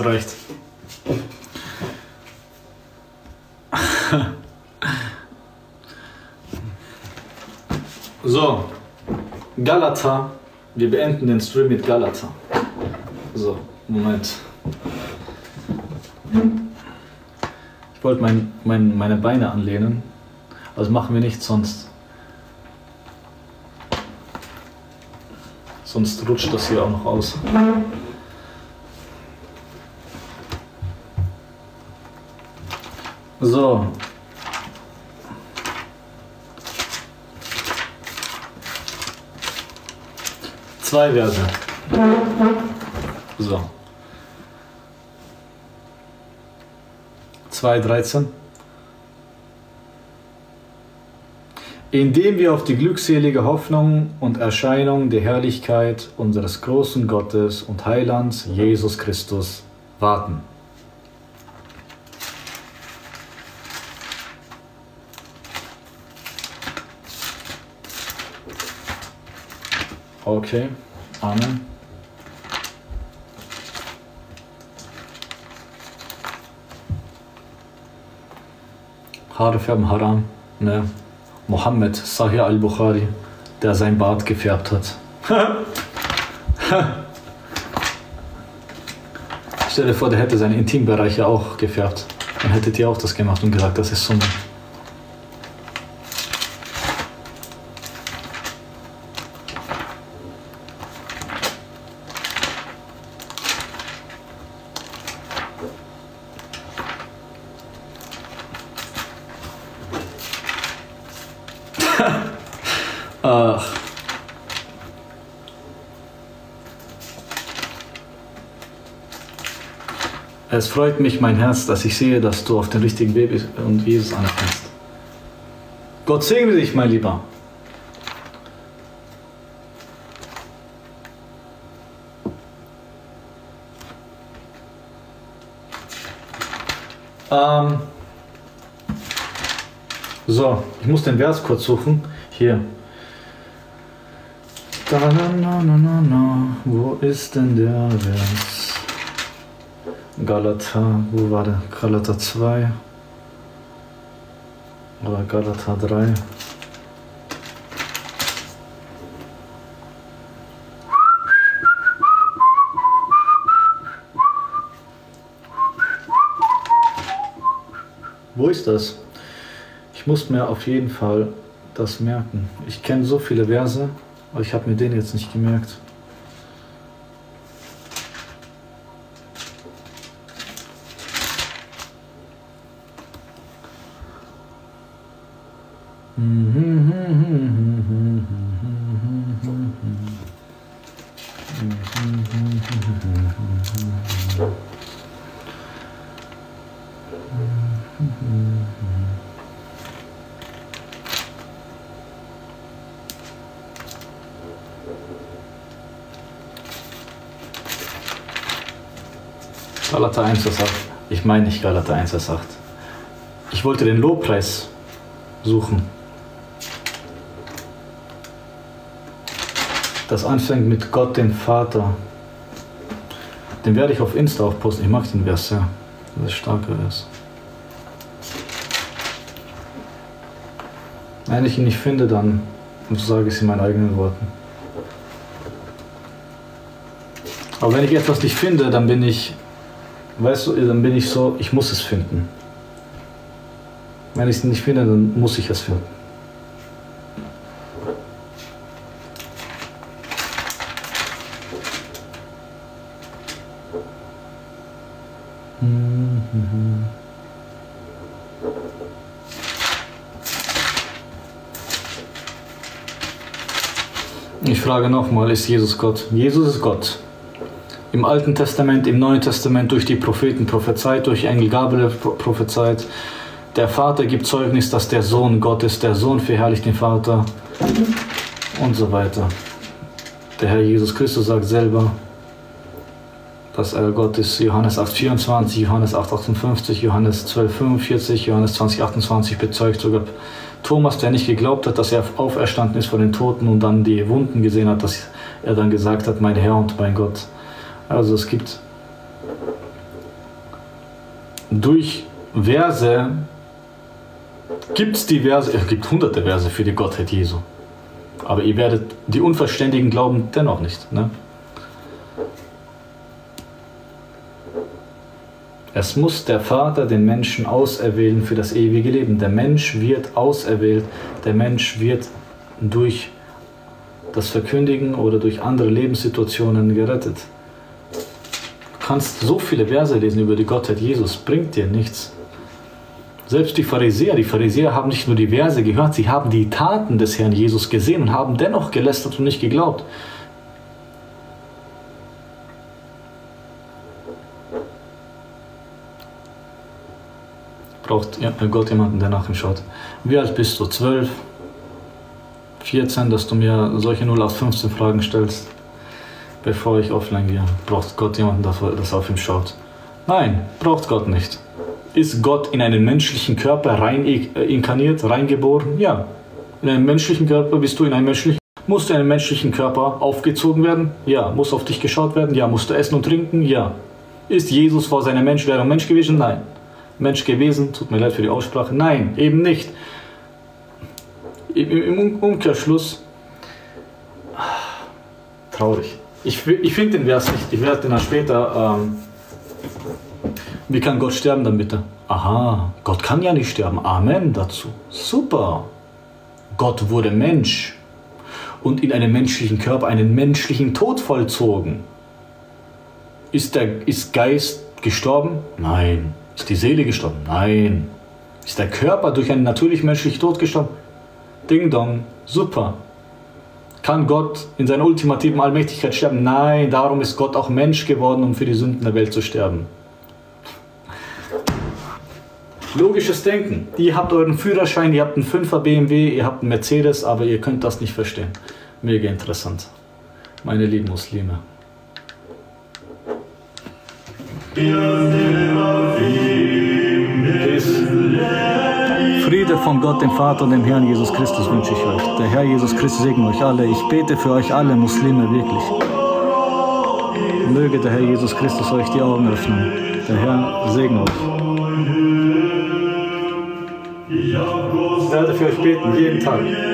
das reicht. So, Galater. Wir beenden den Stream mit Galater. So, Moment. Ich wollte mein, mein, meine Beine anlehnen. Also machen wir nicht, sonst. Sonst rutscht das hier auch noch aus. So. Zwei Verse. So. zwei dreizehn. Indem wir auf die glückselige Hoffnung und Erscheinung der Herrlichkeit unseres großen Gottes und Heilands Jesus Christus warten. Okay, Amen. Haare färben haram, ne? Mohammed, Sahih al-Bukhari, der sein Bart gefärbt hat. Stell dir vor, der hätte seine Intimbereiche auch gefärbt. Dann hättet ihr auch das gemacht und gesagt, das ist Sunna. Ach. Es freut mich, mein Herz, dass ich sehe, dass du auf dem richtigen Weg bist und Jesus anerkennst. Gott segne dich, mein Lieber. Ähm. So, ich muss den Vers kurz suchen. Hier. Da, na, na, na, na, na. Wo ist denn der Vers? Galater, wo war der? Galater zwei. Oder Galater drei. Wo ist das? Ich muss mir auf jeden Fall das merken. Ich kenne so viele Verse, aber ich habe mir den jetzt nicht gemerkt. Galater eins, Vers acht. Ich meine nicht Galater eins, Vers acht. Ich wollte den Lobpreis suchen. Das anfängt mit Gott, den Vater. Den werde ich auf Insta auch posten. Ich mag den Vers, ja. Das ist starker Vers. Wenn ich ihn nicht finde, dann sage ich es in meinen eigenen Worten. Aber wenn ich etwas nicht finde, dann bin ich, weißt du, dann bin ich so, ich muss es finden. Wenn ich es nicht finde, dann muss ich es finden. Ich frage nochmal, ist Jesus Gott? Jesus ist Gott. Im Alten Testament, im Neuen Testament, durch die Propheten prophezeit, durch Engel Gabriel prophezeit. Der Vater gibt Zeugnis, dass der Sohn Gott ist. Der Sohn verherrlicht den Vater und so weiter. Der Herr Jesus Christus sagt selber, dass er Gott ist. Johannes acht vierundzwanzig, Johannes acht achtundfünfzig, Johannes zwölf fünfundvierzig, Johannes zwanzig achtundzwanzig bezeugt sogar Thomas, der nicht geglaubt hat, dass er auferstanden ist von den Toten und dann die Wunden gesehen hat, dass er dann gesagt hat, mein Herr und mein Gott. Also es gibt durch Verse, gibt es die Verse, es gibt hunderte Verse für die Gottheit Jesu. Aber ihr werdet, die Unverständigen glauben dennoch nicht. Ne? Es muss der Vater den Menschen auserwählen für das ewige Leben. Der Mensch wird auserwählt, der Mensch wird durch das Verkündigen oder durch andere Lebenssituationen gerettet. Du kannst so viele Verse lesen über die Gottheit Jesus, bringt dir nichts. Selbst die Pharisäer, die Pharisäer haben nicht nur die Verse gehört, sie haben die Taten des Herrn Jesus gesehen und haben dennoch gelästert und nicht geglaubt. Braucht Gott jemanden, der nach ihm schaut. Wie alt bist du? zwölf? vierzehn, dass du mir solche null acht fünfzehn Fragen stellst, bevor ich offline gehe. Braucht Gott jemanden, der auf ihm schaut? Nein, braucht Gott nicht. Ist Gott in einen menschlichen Körper rein inkarniert, reingeboren? Ja. In einem menschlichen Körper bist du in einem menschlichen. Musst du in einem menschlichen Körper aufgezogen werden? Ja. Muss auf dich geschaut werden? Ja. Musst du essen und trinken? Ja. Ist Jesus vor seiner Menschwerdung Mensch gewesen? Nein. Mensch gewesen? Tut mir leid für die Aussprache. Nein, eben nicht. Im Umkehrschluss, traurig. Ich, ich finde den Vers nicht, ich werde den dann später, ähm, wie kann Gott sterben dann bitte? Aha, Gott kann ja nicht sterben, Amen dazu. Super, Gott wurde Mensch und in einem menschlichen Körper einen menschlichen Tod vollzogen. Ist der ist Geist gestorben? Nein. Ist die Seele gestorben? Nein. Ist der Körper durch einen natürlich menschlichen Tod gestorben? Ding dong, super. Kann Gott in seiner ultimativen Allmächtigkeit sterben? Nein, darum ist Gott auch Mensch geworden, um für die Sünden der Welt zu sterben. Logisches Denken. Ihr habt euren Führerschein, ihr habt einen fünfer B M W, ihr habt einen Mercedes, aber ihr könnt das nicht verstehen. Mega interessant. Meine lieben Muslime. Friede von Gott, dem Vater und dem Herrn Jesus Christus wünsche ich euch. Der Herr Jesus Christus segne euch alle. Ich bete für euch alle Muslime wirklich. Möge der Herr Jesus Christus euch die Augen öffnen. Der Herr segne euch. Ich werde für euch beten, jeden Tag.